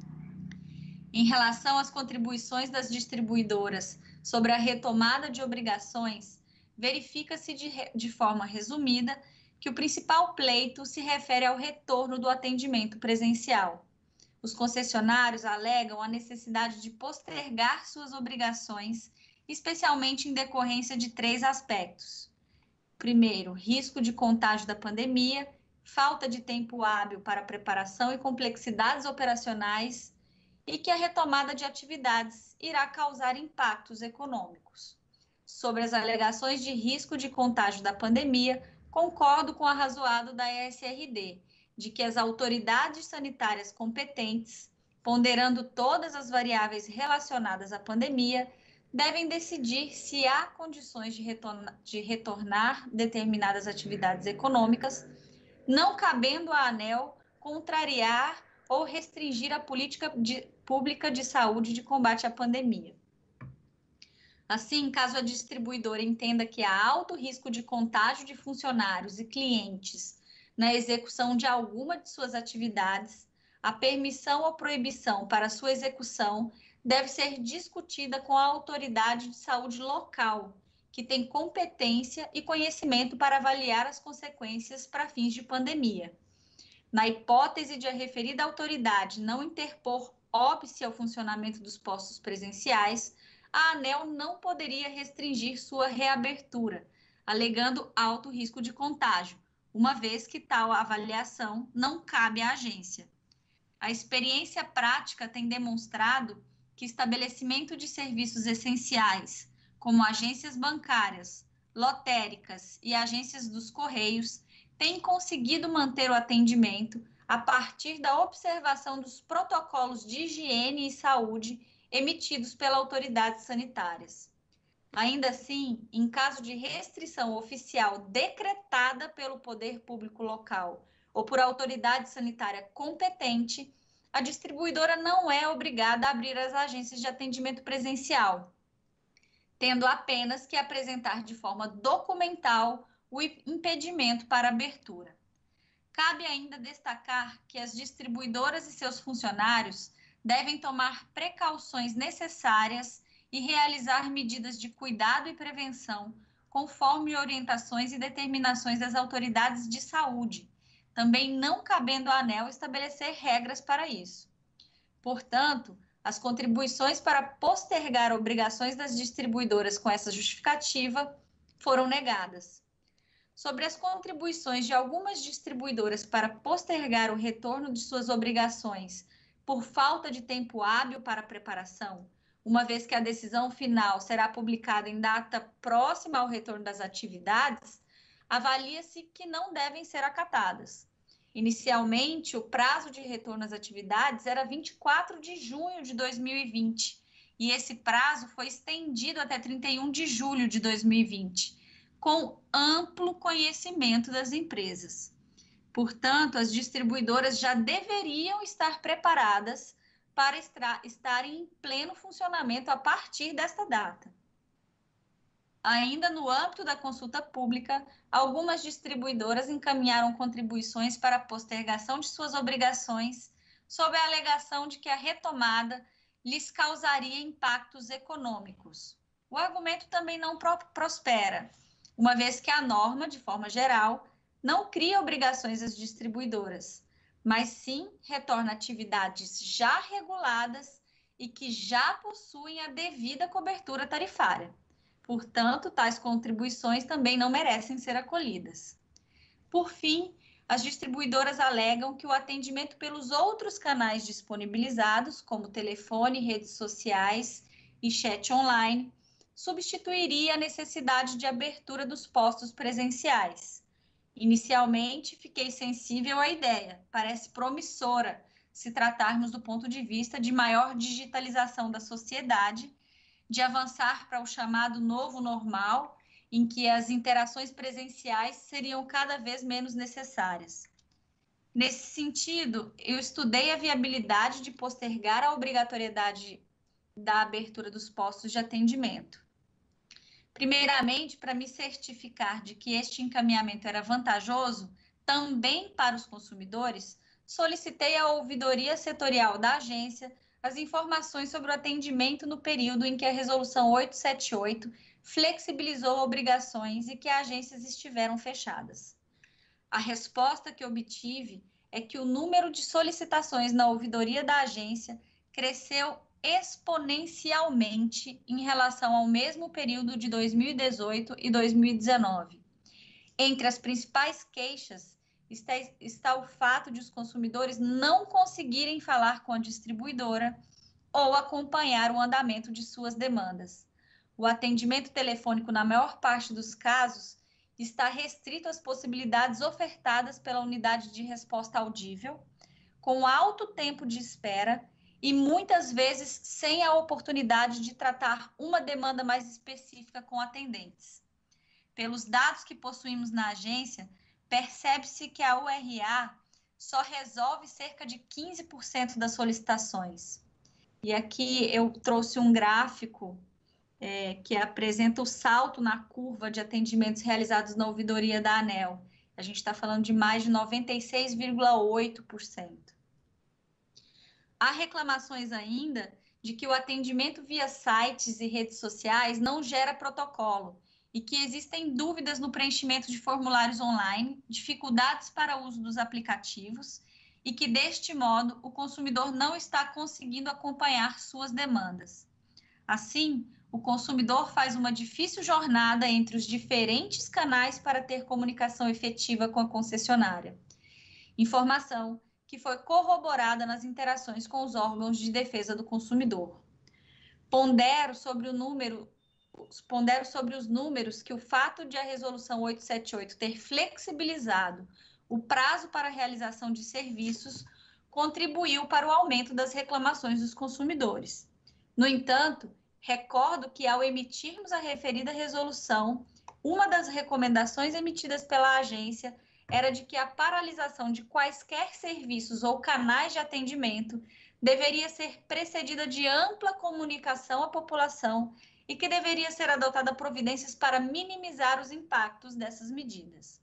Em relação às contribuições das distribuidoras sobre a retomada de obrigações, verifica-se de forma resumida que o principal pleito se refere ao retorno do atendimento presencial. Os concessionários alegam a necessidade de postergar suas obrigações, especialmente em decorrência de 3 aspectos. Primeiro, risco de contágio da pandemia, falta de tempo hábil para preparação e complexidades operacionais, e que a retomada de atividades irá causar impactos econômicos. Sobre as alegações de risco de contágio da pandemia, concordo com o arrazoado da ESRD, de que as autoridades sanitárias competentes, ponderando todas as variáveis relacionadas à pandemia, devem decidir se há condições de retornar determinadas atividades econômicas, não cabendo à ANEEL contrariar ou restringir a política pública de saúde de combate à pandemia. Assim, caso a distribuidora entenda que há alto risco de contágio de funcionários e clientes na execução de alguma de suas atividades, a permissão ou proibição para sua execução deve ser discutida com a autoridade de saúde local, que tem competência e conhecimento para avaliar as consequências para fins de pandemia. Na hipótese de a referida autoridade não interpor óbice ao funcionamento dos postos presenciais, a ANEEL não poderia restringir sua reabertura, alegando alto risco de contágio, uma vez que tal avaliação não cabe à agência. A experiência prática tem demonstrado que estabelecimento de serviços essenciais, como agências bancárias, lotéricas e agências dos Correios, têm conseguido manter o atendimento a partir da observação dos protocolos de higiene e saúde emitidos pelas autoridades sanitárias. Ainda assim, em caso de restrição oficial decretada pelo poder público local ou por autoridade sanitária competente, a distribuidora não é obrigada a abrir as agências de atendimento presencial, tendo apenas que apresentar de forma documental o impedimento para abertura. Cabe ainda destacar que as distribuidoras e seus funcionários devem tomar precauções necessárias e realizar medidas de cuidado e prevenção, conforme orientações e determinações das autoridades de saúde, também não cabendo à ANEEL estabelecer regras para isso. Portanto, as contribuições para postergar obrigações das distribuidoras com essa justificativa foram negadas. Sobre as contribuições de algumas distribuidoras para postergar o retorno de suas obrigações por falta de tempo hábil para preparação, uma vez que a decisão final será publicada em data próxima ao retorno das atividades, avalia-se que não devem ser acatadas. Inicialmente, o prazo de retorno às atividades era 24 de junho de 2020, e esse prazo foi estendido até 31 de julho de 2020, com amplo conhecimento das empresas. Portanto, as distribuidoras já deveriam estar preparadas para estarem em pleno funcionamento a partir desta data. Ainda no âmbito da consulta pública, algumas distribuidoras encaminharam contribuições para a postergação de suas obrigações, sob a alegação de que a retomada lhes causaria impactos econômicos. O argumento também não prospera, uma vez que a norma, de forma geral, não cria obrigações às distribuidoras, mas sim retorna atividades já reguladas e que já possuem a devida cobertura tarifária. Portanto, tais contribuições também não merecem ser acolhidas. Por fim, as distribuidoras alegam que o atendimento pelos outros canais disponibilizados, como telefone, redes sociais e chat online, substituiria a necessidade de abertura dos postos presenciais. Inicialmente, fiquei sensível à ideia, parece promissora, se tratarmos do ponto de vista de maior digitalização da sociedade, de avançar para o chamado novo normal, em que as interações presenciais seriam cada vez menos necessárias. Nesse sentido, eu estudei a viabilidade de postergar a obrigatoriedade da abertura dos postos de atendimento. Primeiramente, para me certificar de que este encaminhamento era vantajoso também para os consumidores, solicitei à ouvidoria setorial da agência as informações sobre o atendimento no período em que a Resolução 878 flexibilizou obrigações e que as agências estiveram fechadas. A resposta que obtive é que o número de solicitações na ouvidoria da agência cresceu exponencialmente em relação ao mesmo período de 2018 e 2019. Entre as principais queixas está o fato de os consumidores não conseguirem falar com a distribuidora ou acompanhar o andamento de suas demandas. O atendimento telefônico, na maior parte dos casos, está restrito às possibilidades ofertadas pela unidade de resposta audível, com alto tempo de espera e muitas vezes sem a oportunidade de tratar uma demanda mais específica com atendentes. Pelos dados que possuímos na agência, percebe-se que a URA só resolve cerca de 15% das solicitações. E aqui eu trouxe um gráfico que apresenta o salto na curva de atendimentos realizados na ouvidoria da ANEEL. A gente está falando de mais de 96,8%. Há reclamações ainda de que o atendimento via sites e redes sociais não gera protocolo e que existem dúvidas no preenchimento de formulários online, dificuldades para o uso dos aplicativos e que, deste modo, o consumidor não está conseguindo acompanhar suas demandas. Assim, o consumidor faz uma difícil jornada entre os diferentes canais para ter comunicação efetiva com a concessionária. Informação que foi corroborada nas interações com os órgãos de defesa do consumidor. Pondero sobre os números que o fato de a Resolução 878 ter flexibilizado o prazo para a realização de serviços contribuiu para o aumento das reclamações dos consumidores. No entanto, recordo que, ao emitirmos a referida resolução, uma das recomendações emitidas pela agência era de que a paralisação de quaisquer serviços ou canais de atendimento deveria ser precedida de ampla comunicação à população e que deveria ser adotada providências para minimizar os impactos dessas medidas.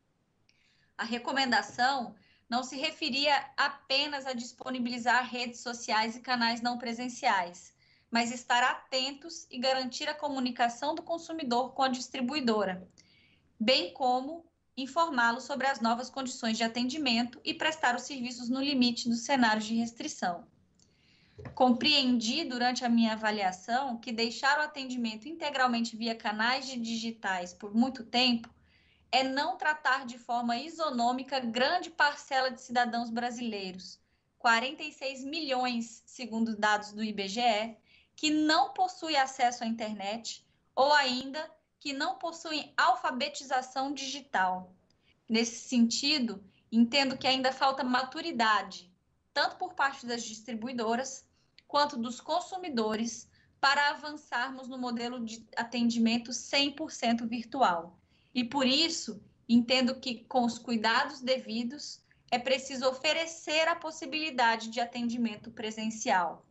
A recomendação não se referia apenas a disponibilizar redes sociais e canais não presenciais, mas estar atentos e garantir a comunicação do consumidor com a distribuidora, bem como informá-lo sobre as novas condições de atendimento e prestar os serviços no limite dos cenários de restrição. Compreendi durante a minha avaliação que deixar o atendimento integralmente via canais digitais por muito tempo é não tratar de forma isonômica grande parcela de cidadãos brasileiros, 46 milhões, segundo dados do IBGE, que não possuem acesso à internet ou ainda que não possuem alfabetização digital. Nesse sentido, entendo que ainda falta maturidade, tanto por parte das distribuidoras quanto dos consumidores, para avançarmos no modelo de atendimento 100% virtual. E por isso, entendo que, com os cuidados devidos, é preciso oferecer a possibilidade de atendimento presencial.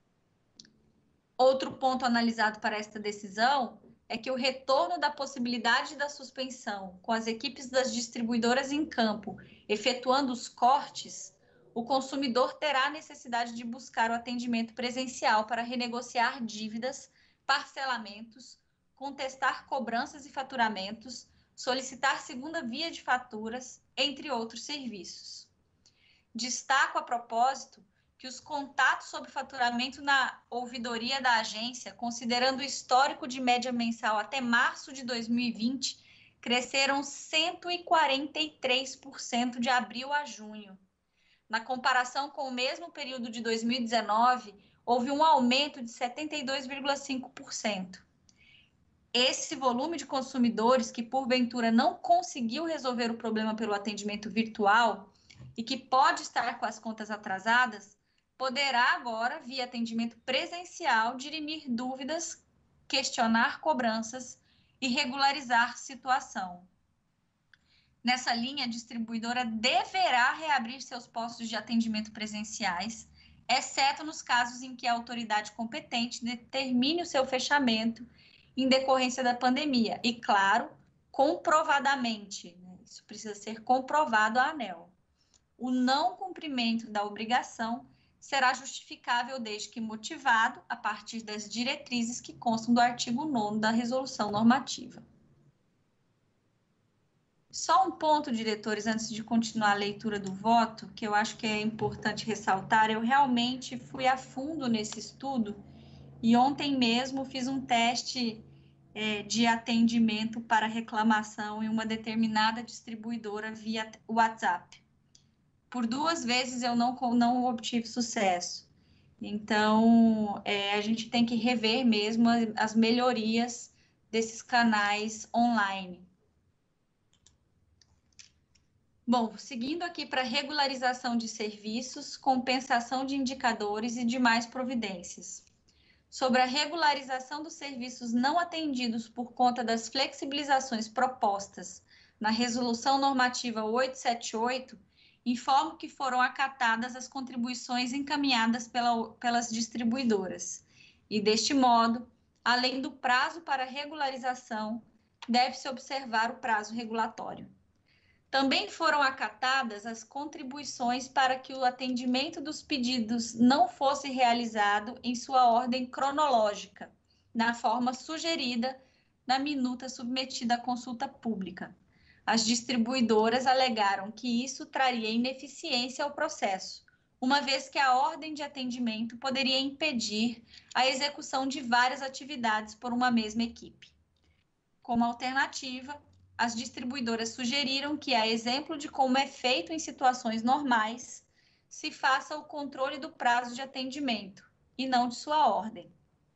Outro ponto analisado para esta decisão é que o retorno da possibilidade da suspensão com as equipes das distribuidoras em campo, efetuando os cortes, o consumidor terá a necessidade de buscar o atendimento presencial para renegociar dívidas, parcelamentos, contestar cobranças e faturamentos, solicitar segunda via de faturas, entre outros serviços. Destaco a propósito que os contatos sobre faturamento na ouvidoria da agência, considerando o histórico de média mensal até março de 2020, cresceram 143% de abril a junho. Na comparação com o mesmo período de 2019, houve um aumento de 72,5%. Esse volume de consumidores que, porventura, não conseguiu resolver o problema pelo atendimento virtual e que pode estar com as contas atrasadas, poderá agora, via atendimento presencial, dirimir dúvidas, questionar cobranças e regularizar situação. Nessa linha, a distribuidora deverá reabrir seus postos de atendimento presenciais, exceto nos casos em que a autoridade competente determine o seu fechamento em decorrência da pandemia. E, claro, comprovadamente, né? Isso precisa ser comprovado à ANEEL. O não cumprimento da obrigação será justificável desde que motivado a partir das diretrizes que constam do artigo 9º da resolução normativa. Só um ponto, diretores, antes de continuar a leitura do voto, que eu acho que é importante ressaltar. Eu realmente fui a fundo nesse estudo e ontem mesmo fiz um teste de atendimento para reclamação em uma determinada distribuidora via WhatsApp. Por 2 vezes eu não obtive sucesso. Então, a gente tem que rever mesmo as melhorias desses canais online. Bom, seguindo aqui para regularização de serviços, compensação de indicadores e demais providências. Sobre a regularização dos serviços não atendidos por conta das flexibilizações propostas na Resolução Normativa 878, informo que foram acatadas as contribuições encaminhadas pelas distribuidoras. E, deste modo, além do prazo para regularização, deve-se observar o prazo regulatório. Também foram acatadas as contribuições para que o atendimento dos pedidos não fosse realizado em sua ordem cronológica, na forma sugerida na minuta submetida à consulta pública. As distribuidoras alegaram que isso traria ineficiência ao processo, uma vez que a ordem de atendimento poderia impedir a execução de várias atividades por uma mesma equipe. Como alternativa, as distribuidoras sugeriram que, a exemplo de como é feito em situações normais, se faça o controle do prazo de atendimento e não de sua ordem.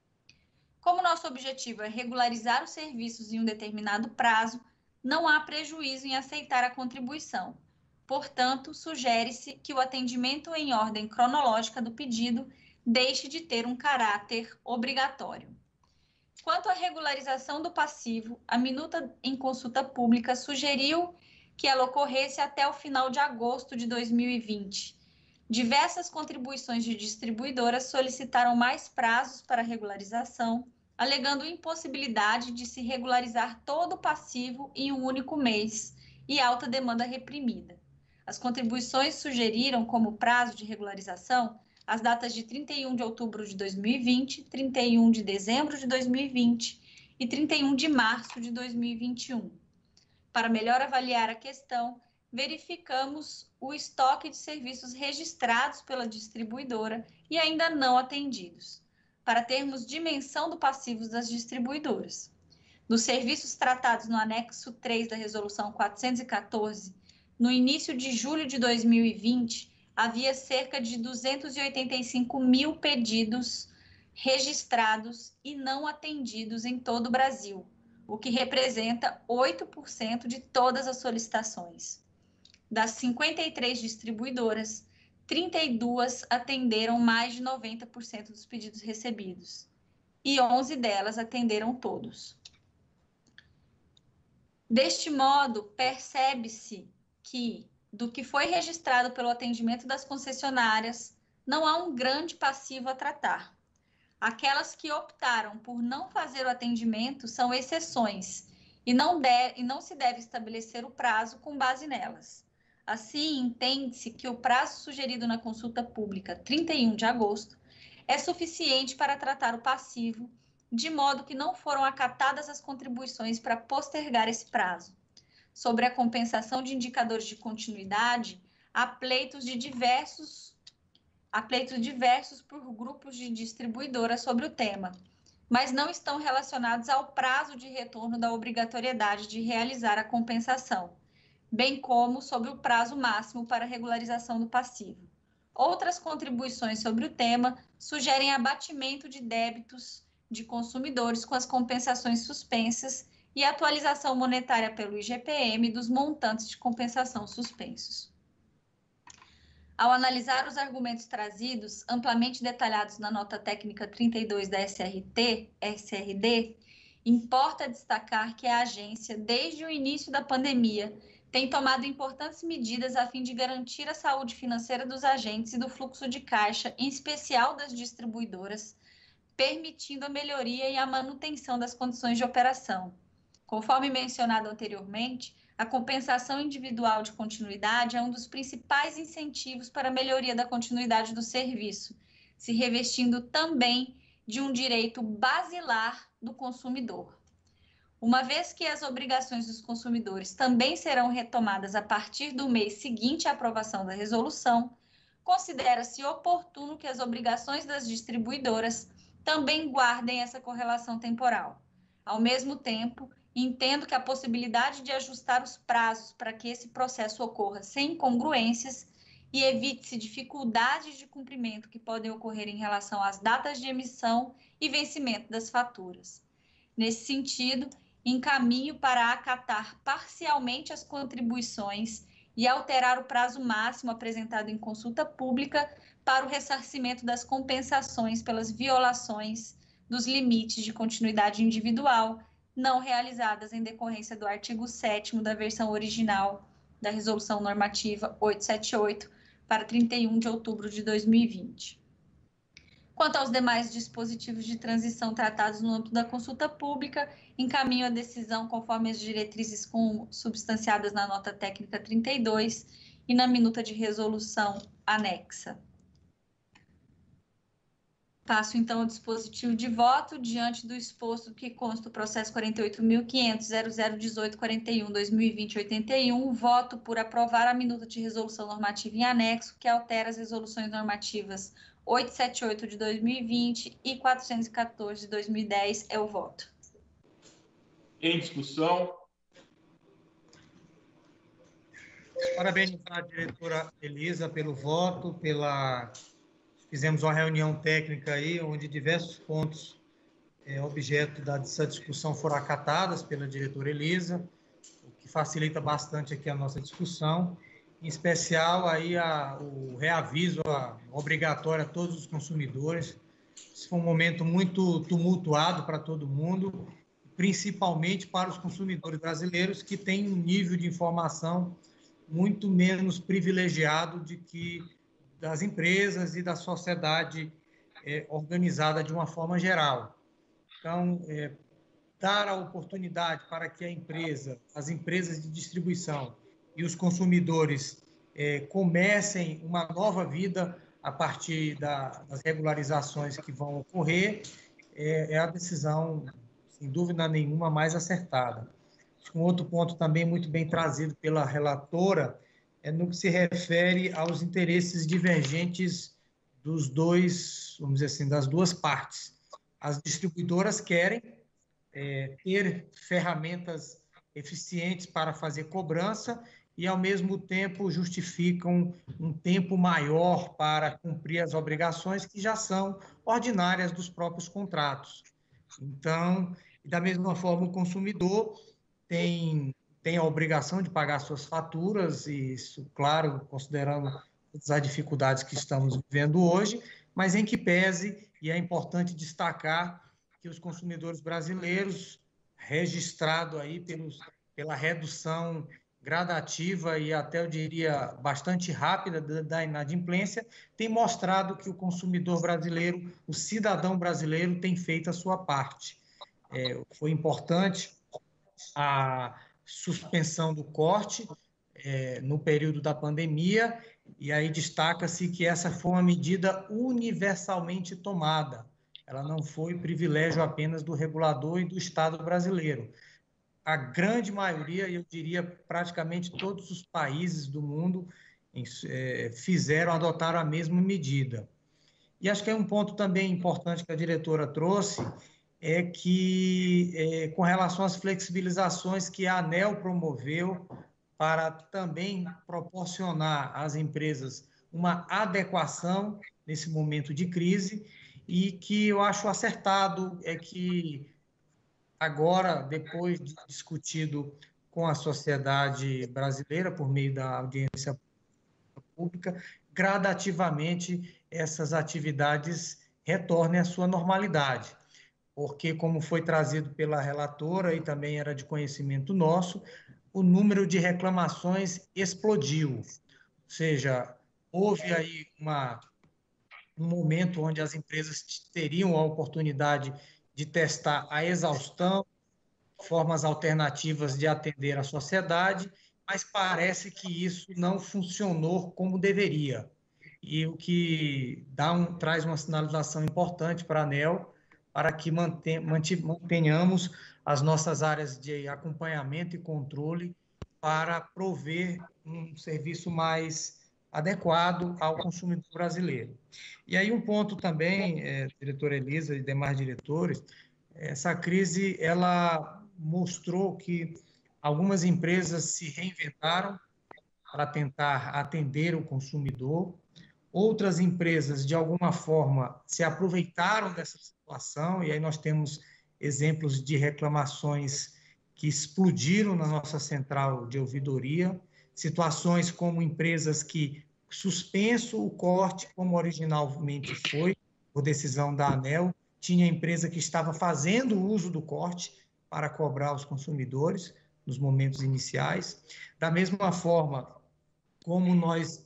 Como nosso objetivo é regularizar os serviços em um determinado prazo, não há prejuízo em aceitar a contribuição. Portanto, sugere-se que o atendimento em ordem cronológica do pedido deixe de ter um caráter obrigatório. Quanto à regularização do passivo, a minuta em consulta pública sugeriu que ela ocorresse até o final de agosto de 2020. Diversas contribuições de distribuidoras solicitaram mais prazos para regularização, alegando impossibilidade de se regularizar todo o passivo em um único mês e alta demanda reprimida. As contribuições sugeriram como prazo de regularização as datas de 31 de outubro de 2020, 31 de dezembro de 2020 e 31 de março de 2021. Para melhor avaliar a questão, verificamos o estoque de serviços registrados pela distribuidora e ainda não atendidos, para termos dimensão do passivo das distribuidoras. Dos serviços tratados no anexo 3 da Resolução 414, no início de julho de 2020, havia cerca de 285 mil pedidos registrados e não atendidos em todo o Brasil, o que representa 8% de todas as solicitações. Das 53 distribuidoras, 32 atenderam mais de 90% dos pedidos recebidos e 11 delas atenderam todos. Deste modo, percebe-se que, do que foi registrado pelo atendimento das concessionárias, não há um grande passivo a tratar. Aquelas que optaram por não fazer o atendimento são exceções e não se deve estabelecer o prazo com base nelas. Assim, entende-se que o prazo sugerido na consulta pública, 31 de agosto, é suficiente para tratar o passivo, de modo que não foram acatadas as contribuições para postergar esse prazo. Sobre a compensação de indicadores de continuidade, há pleitos diversos por grupos de distribuidoras sobre o tema, mas não estão relacionados ao prazo de retorno da obrigatoriedade de realizar a compensação, bem como sobre o prazo máximo para regularização do passivo. Outras contribuições sobre o tema sugerem abatimento de débitos de consumidores com as compensações suspensas e atualização monetária pelo IGPM dos montantes de compensação suspensos. Ao analisar os argumentos trazidos, amplamente detalhados na nota técnica 32 da SRD, importa destacar que a agência, desde o início da pandemia, tem tomado importantes medidas a fim de garantir a saúde financeira dos agentes e do fluxo de caixa, em especial das distribuidoras, permitindo a melhoria e a manutenção das condições de operação. Conforme mencionado anteriormente, a compensação individual de continuidade é um dos principais incentivos para a melhoria da continuidade do serviço, se revestindo também de um direito basilar do consumidor. Uma vez que as obrigações dos consumidores também serão retomadas a partir do mês seguinte à aprovação da resolução, considera-se oportuno que as obrigações das distribuidoras também guardem essa correlação temporal. Ao mesmo tempo, entendo que a possibilidade de ajustar os prazos para que esse processo ocorra sem incongruências e evite-se dificuldades de cumprimento que podem ocorrer em relação às datas de emissão e vencimento das faturas. Nesse sentido, encaminho para acatar parcialmente as contribuições e alterar o prazo máximo apresentado em consulta pública para o ressarcimento das compensações pelas violações dos limites de continuidade individual não realizadas em decorrência do artigo 7º da versão original da Resolução Normativa 878 para 31 de outubro de 2020. Quanto aos demais dispositivos de transição tratados no âmbito da consulta pública, encaminho a decisão conforme as diretrizes substanciadas na nota técnica 32 e na minuta de resolução anexa. Passo, então, ao dispositivo de voto. Diante do exposto que consta o processo 48.500.001841/2020-81, voto por aprovar a minuta de resolução normativa em anexo, que altera as resoluções normativas 878 de 2020 e 414 de 2010. É o voto. Em discussão. Parabéns à diretora Elisa pelo voto, Fizemos uma reunião técnica aí, onde diversos pontos objeto dessa discussão foram acatados pela diretora Elisa, o que facilita bastante aqui a nossa discussão. Em especial, aí o reaviso obrigatório a todos os consumidores. Esse foi um momento muito tumultuado para todo mundo, principalmente para os consumidores brasileiros, que têm um nível de informação muito menos privilegiado das empresas e da sociedade organizada de uma forma geral. Então, dar a oportunidade para que as empresas de distribuição e os consumidores comecem uma nova vida a partir das regularizações que vão ocorrer é a decisão, sem dúvida nenhuma, mais acertada. Um outro ponto também muito bem trazido pela relatora no que se refere aos interesses divergentes dos dois, vamos dizer assim, das duas partes. As distribuidoras querem ter ferramentas eficientes para fazer cobrança e, ao mesmo tempo, justificam um tempo maior para cumprir as obrigações que já são ordinárias dos próprios contratos. Então, da mesma forma, o consumidor tem a obrigação de pagar suas faturas, e isso, claro, considerando as dificuldades que estamos vivendo hoje, mas em que pese, e é importante destacar que os consumidores brasileiros, registrado aí pela redução gradativa e até, eu diria, bastante rápida da inadimplência, tem mostrado que o consumidor brasileiro, o cidadão brasileiro, tem feito a sua parte. Foi importante a suspensão do corte no período da pandemia, e aí destaca-se que essa foi uma medida universalmente tomada. Ela não foi privilégio apenas do regulador e do Estado brasileiro. A grande maioria, eu diria praticamente todos os países do mundo, adotaram a mesma medida. E acho que é um ponto também importante que a diretora trouxe, é que, com relação às flexibilizações que a ANEEL promoveu para também proporcionar às empresas uma adequação nesse momento de crise, e que eu acho acertado é que agora, depois de discutido com a sociedade brasileira por meio da audiência pública, gradativamente essas atividades retornem à sua normalidade. Porque, como foi trazido pela relatora e também era de conhecimento nosso, o número de reclamações explodiu. Ou seja, houve aí um momento onde as empresas teriam a oportunidade de testar a exaustão, formas alternativas de atender a sociedade, mas parece que isso não funcionou como deveria. E o que traz uma sinalização importante para a ANEEL, para que mantenhamos as nossas áreas de acompanhamento e controle para prover um serviço mais adequado ao consumidor brasileiro. E aí um ponto também, diretora Elisa e demais diretores, essa crise ela mostrou que algumas empresas se reinventaram para tentar atender o consumidor, outras empresas, de alguma forma, se aproveitaram dessa situação, e aí nós temos exemplos de reclamações que explodiram na nossa central de ouvidoria, situações como empresas que suspenso o corte, como originalmente foi, por decisão da ANEEL, tinha empresa que estava fazendo uso do corte para cobrar os consumidores nos momentos iniciais. Da mesma forma como nós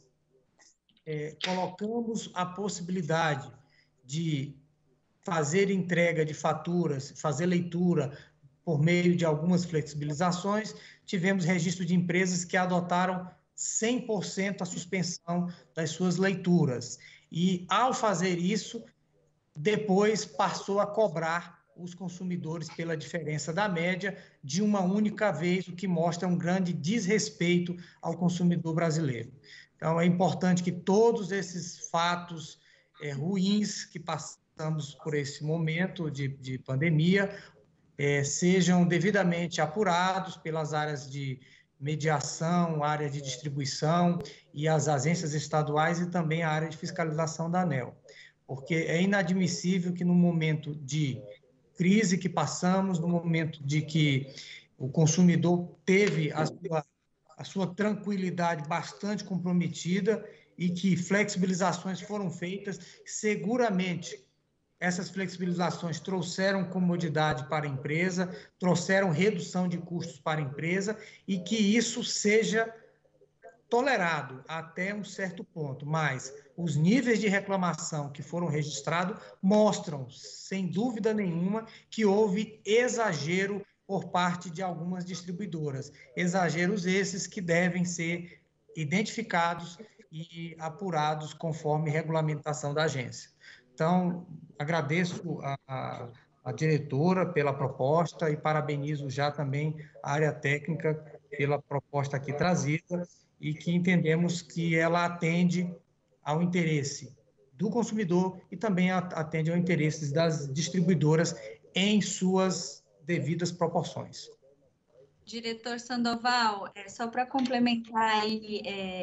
colocamos a possibilidade de fazer entrega de faturas, fazer leitura por meio de algumas flexibilizações, tivemos registro de empresas que adotaram 100% a suspensão das suas leituras. E, ao fazer isso, depois passou a cobrar os consumidores pela diferença da média de uma única vez, o que mostra um grande desrespeito ao consumidor brasileiro. Então, é importante que todos esses fatos ruins que passamos por esse momento de pandemia sejam devidamente apurados pelas áreas de mediação, área de distribuição e as agências estaduais e também a área de fiscalização da ANEEL. Porque é inadmissível que no momento de crise que passamos, no momento de que o consumidor teve a sua tranquilidade bastante comprometida e que flexibilizações foram feitas, seguramente essas flexibilizações trouxeram comodidade para a empresa, trouxeram redução de custos para a empresa e que isso seja tolerado até um certo ponto, mas os níveis de reclamação que foram registrados mostram, sem dúvida nenhuma, que houve exagero por parte de algumas distribuidoras. Exageros esses que devem ser identificados e apurados conforme regulamentação da agência. Então, agradeço a diretora pela proposta e parabenizo já também a área técnica pela proposta aqui trazida e que entendemos que ela atende ao interesse do consumidor e também atende ao interesse das distribuidoras em suas devidas proporções. Diretor Sandoval, só para complementar aí,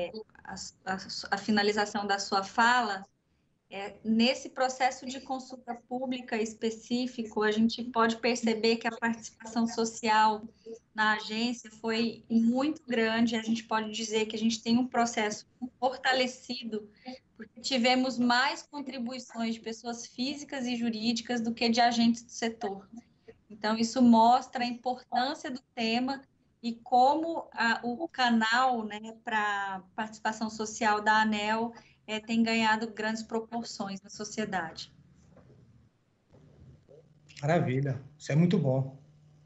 a finalização da sua fala, nesse processo de consulta pública específico, a gente pode perceber que a participação social na agência foi muito grande. A gente pode dizer que a gente tem um processo fortalecido, porque tivemos mais contribuições de pessoas físicas e jurídicas do que de agentes do setor. Então, isso mostra a importância do tema e como o canal, né, para participação social da ANEEL tem ganhado grandes proporções na sociedade. Maravilha, isso é muito bom.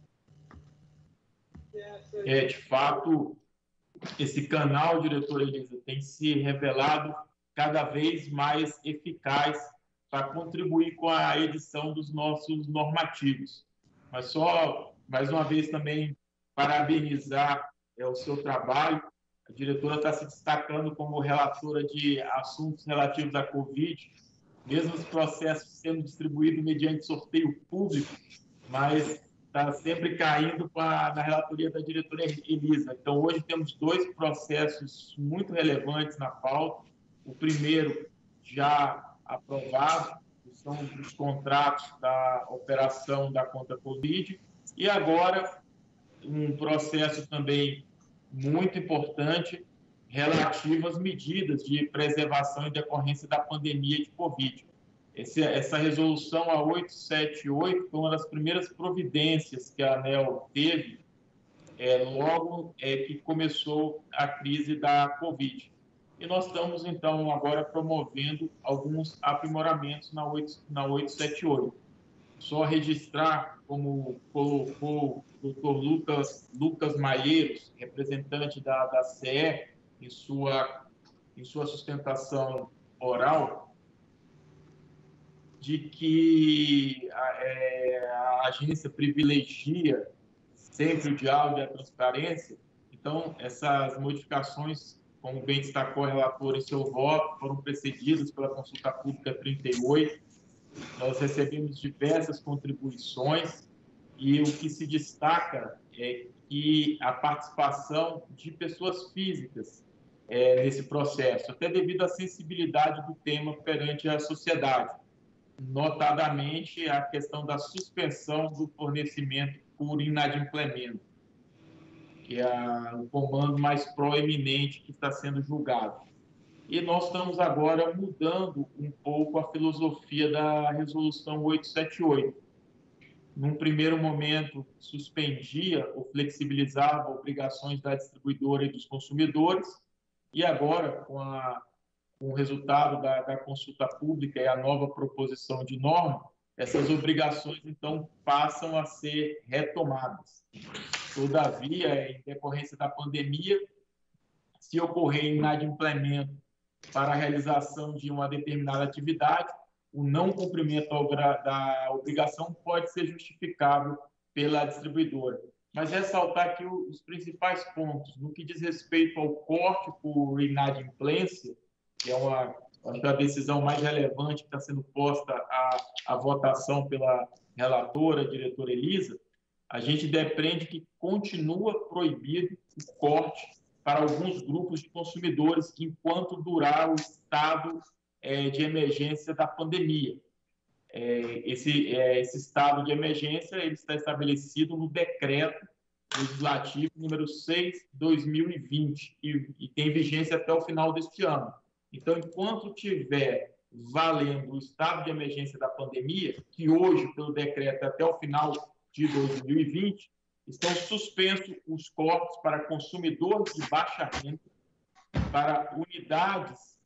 De fato, esse canal, diretora Elisa, tem se revelado cada vez mais eficaz para contribuir com a edição dos nossos normativos. Mas só, mais uma vez, também parabenizar o seu trabalho. A diretora está se destacando como relatora de assuntos relativos à Covid, mesmo os processos sendo distribuídos mediante sorteio público, mas está sempre caindo na relatoria da diretora Elisa. Então, hoje temos 2 processos muito relevantes na pauta. O primeiro, já aprovado, que são os contratos da operação da conta Covid, e agora um processo também muito importante relativo às medidas de preservação e decorrência da pandemia de Covid. Essa resolução, a 878, foi uma das primeiras providências que a ANEEL teve logo que começou a crise da Covid. E nós estamos, então, agora promovendo alguns aprimoramentos na 878. Só registrar, como colocou o Dr. Lucas Malheiros, representante da CE, em sua sustentação oral, de que a agência privilegia sempre o diálogo e a transparência. Então, essas modificações, como bem destacou a relatora em seu voto, foram precedidas pela consulta pública 38. Nós recebemos diversas contribuições e o que se destaca é que a participação de pessoas físicas nesse processo, até devido à sensibilidade do tema perante a sociedade, notadamente a questão da suspensão do fornecimento por inadimplemento, que é o comando mais proeminente que está sendo julgado. E nós estamos agora mudando um pouco a filosofia da Resolução 878. Num primeiro momento, suspendia ou flexibilizava obrigações da distribuidora e dos consumidores, e agora, com o resultado da consulta pública e a nova proposição de norma, essas obrigações, então, passam a ser retomadas. Todavia, em decorrência da pandemia, se ocorrer inadimplemento para a realização de uma determinada atividade, o não cumprimento da obrigação pode ser justificável pela distribuidora. Mas ressaltar aqui os principais pontos. No que diz respeito ao corte por inadimplência, que é a decisão mais relevante que está sendo posta à votação pela relatora, a diretora Elisa, a gente depreende que continua proibido o corte para alguns grupos de consumidores enquanto durar o estado de emergência da pandemia. Esse estado de emergência ele está estabelecido no decreto legislativo número 6/2020 e tem vigência até o final deste ano. Então, enquanto tiver valendo o estado de emergência da pandemia, que hoje, pelo decreto, até o final de 2020, estão suspensos os cortes para consumidores de baixa renda, para unidades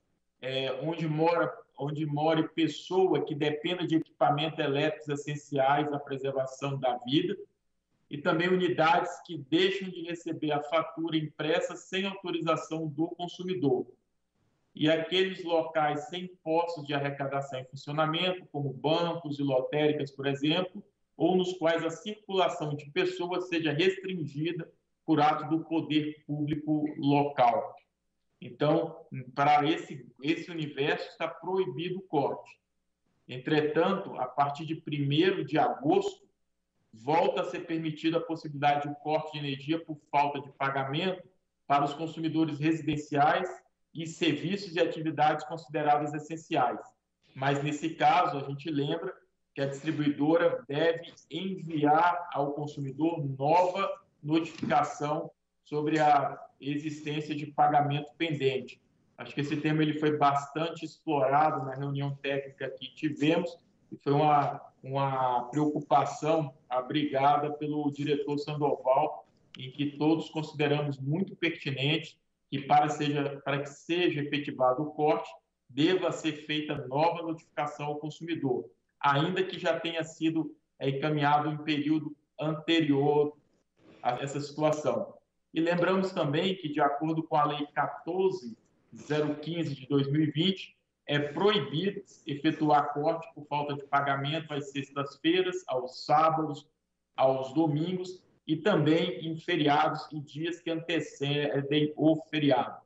onde more pessoa que dependa de equipamentos elétricos essenciais à preservação da vida, e também unidades que deixam de receber a fatura impressa sem autorização do consumidor. E aqueles locais sem postos de arrecadação em funcionamento, como bancos e lotéricas, por exemplo, ou nos quais a circulação de pessoas seja restringida por ato do poder público local. Então, para esse universo está proibido o corte. Entretanto, a partir de 1º de agosto, volta a ser permitida a possibilidade de corte de energia por falta de pagamento para os consumidores residenciais e serviços e atividades consideradas essenciais. Mas, nesse caso, a gente lembra que a distribuidora deve enviar ao consumidor nova notificação sobre a existência de pagamento pendente. Acho que esse tema ele foi bastante explorado na reunião técnica que tivemos e foi uma preocupação abrigada pelo diretor Sandoval, em que todos consideramos muito pertinente que para que seja efetivado o corte, deva ser feita nova notificação ao consumidor, ainda que já tenha sido encaminhado em período anterior a essa situação. E lembramos também que, de acordo com a Lei 14.015 de 2020, é proibido efetuar corte por falta de pagamento às sextas-feiras, aos sábados, aos domingos e também em feriados e dias que antecedem o feriado.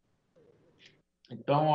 Então,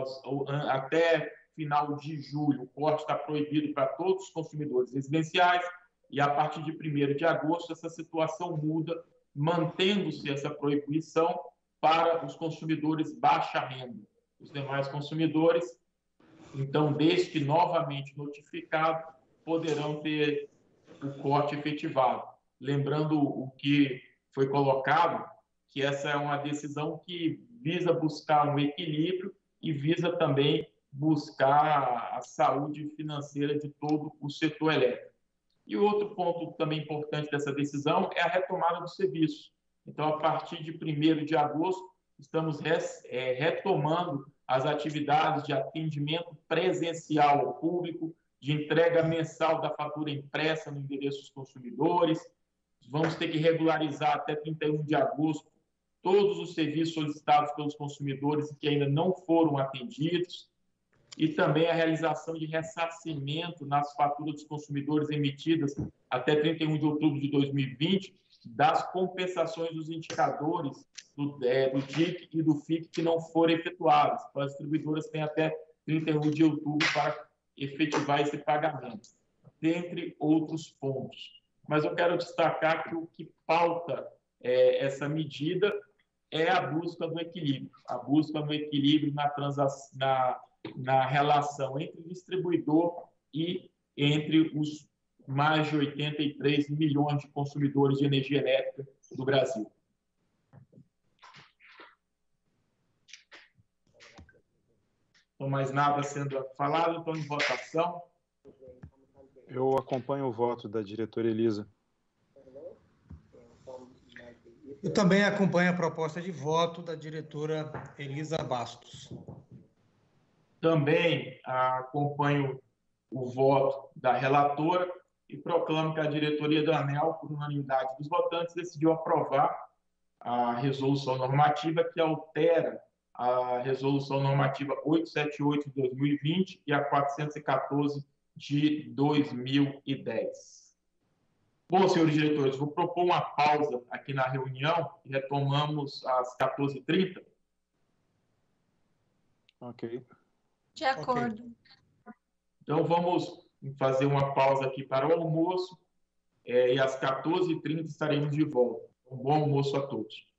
até final de julho, o corte está proibido para todos os consumidores residenciais e, a partir de 1º de agosto, essa situação muda, mantendo-se essa proibição para os consumidores baixa renda. Os demais consumidores, então, desde que novamente notificado, poderão ter o corte efetivado. Lembrando o que foi colocado, que essa é uma decisão que visa buscar um equilíbrio e visa também buscar a saúde financeira de todo o setor elétrico. E o outro ponto também importante dessa decisão é a retomada do serviço. Então, a partir de 1º de agosto, estamos retomando as atividades de atendimento presencial ao público, de entrega mensal da fatura impressa no endereço dos consumidores. Vamos ter que regularizar até 31 de agosto todos os serviços solicitados pelos consumidores que ainda não foram atendidos, e também a realização de ressarcimento nas faturas dos consumidores emitidas até 31 de outubro de 2020, das compensações dos indicadores do DIC e do FIC que não foram efetuadas. Então, as distribuidoras têm até 31 de outubro para efetivar esse pagamento, dentre outros pontos. Mas eu quero destacar que o que pauta essa medida é a busca do equilíbrio, na relação entre o distribuidor e entre os mais de 83 milhões de consumidores de energia elétrica do Brasil. Então, mais nada sendo falado, então, em votação. Eu acompanho o voto da diretora Elisa. Eu também acompanho a proposta de voto da diretora Elisa Bastos. Também acompanho o voto da relatora e proclamo que a diretoria da ANEEL, por unanimidade dos votantes, decidiu aprovar a resolução normativa que altera a resolução normativa 878 de 2020 e a 414 de 2010. Bom, senhores diretores, vou propor uma pausa aqui na reunião e retomamos às 14h30. Ok. De acordo. Okay. Então, vamos fazer uma pausa aqui para o almoço e às 14h30 estaremos de volta. Um bom almoço a todos.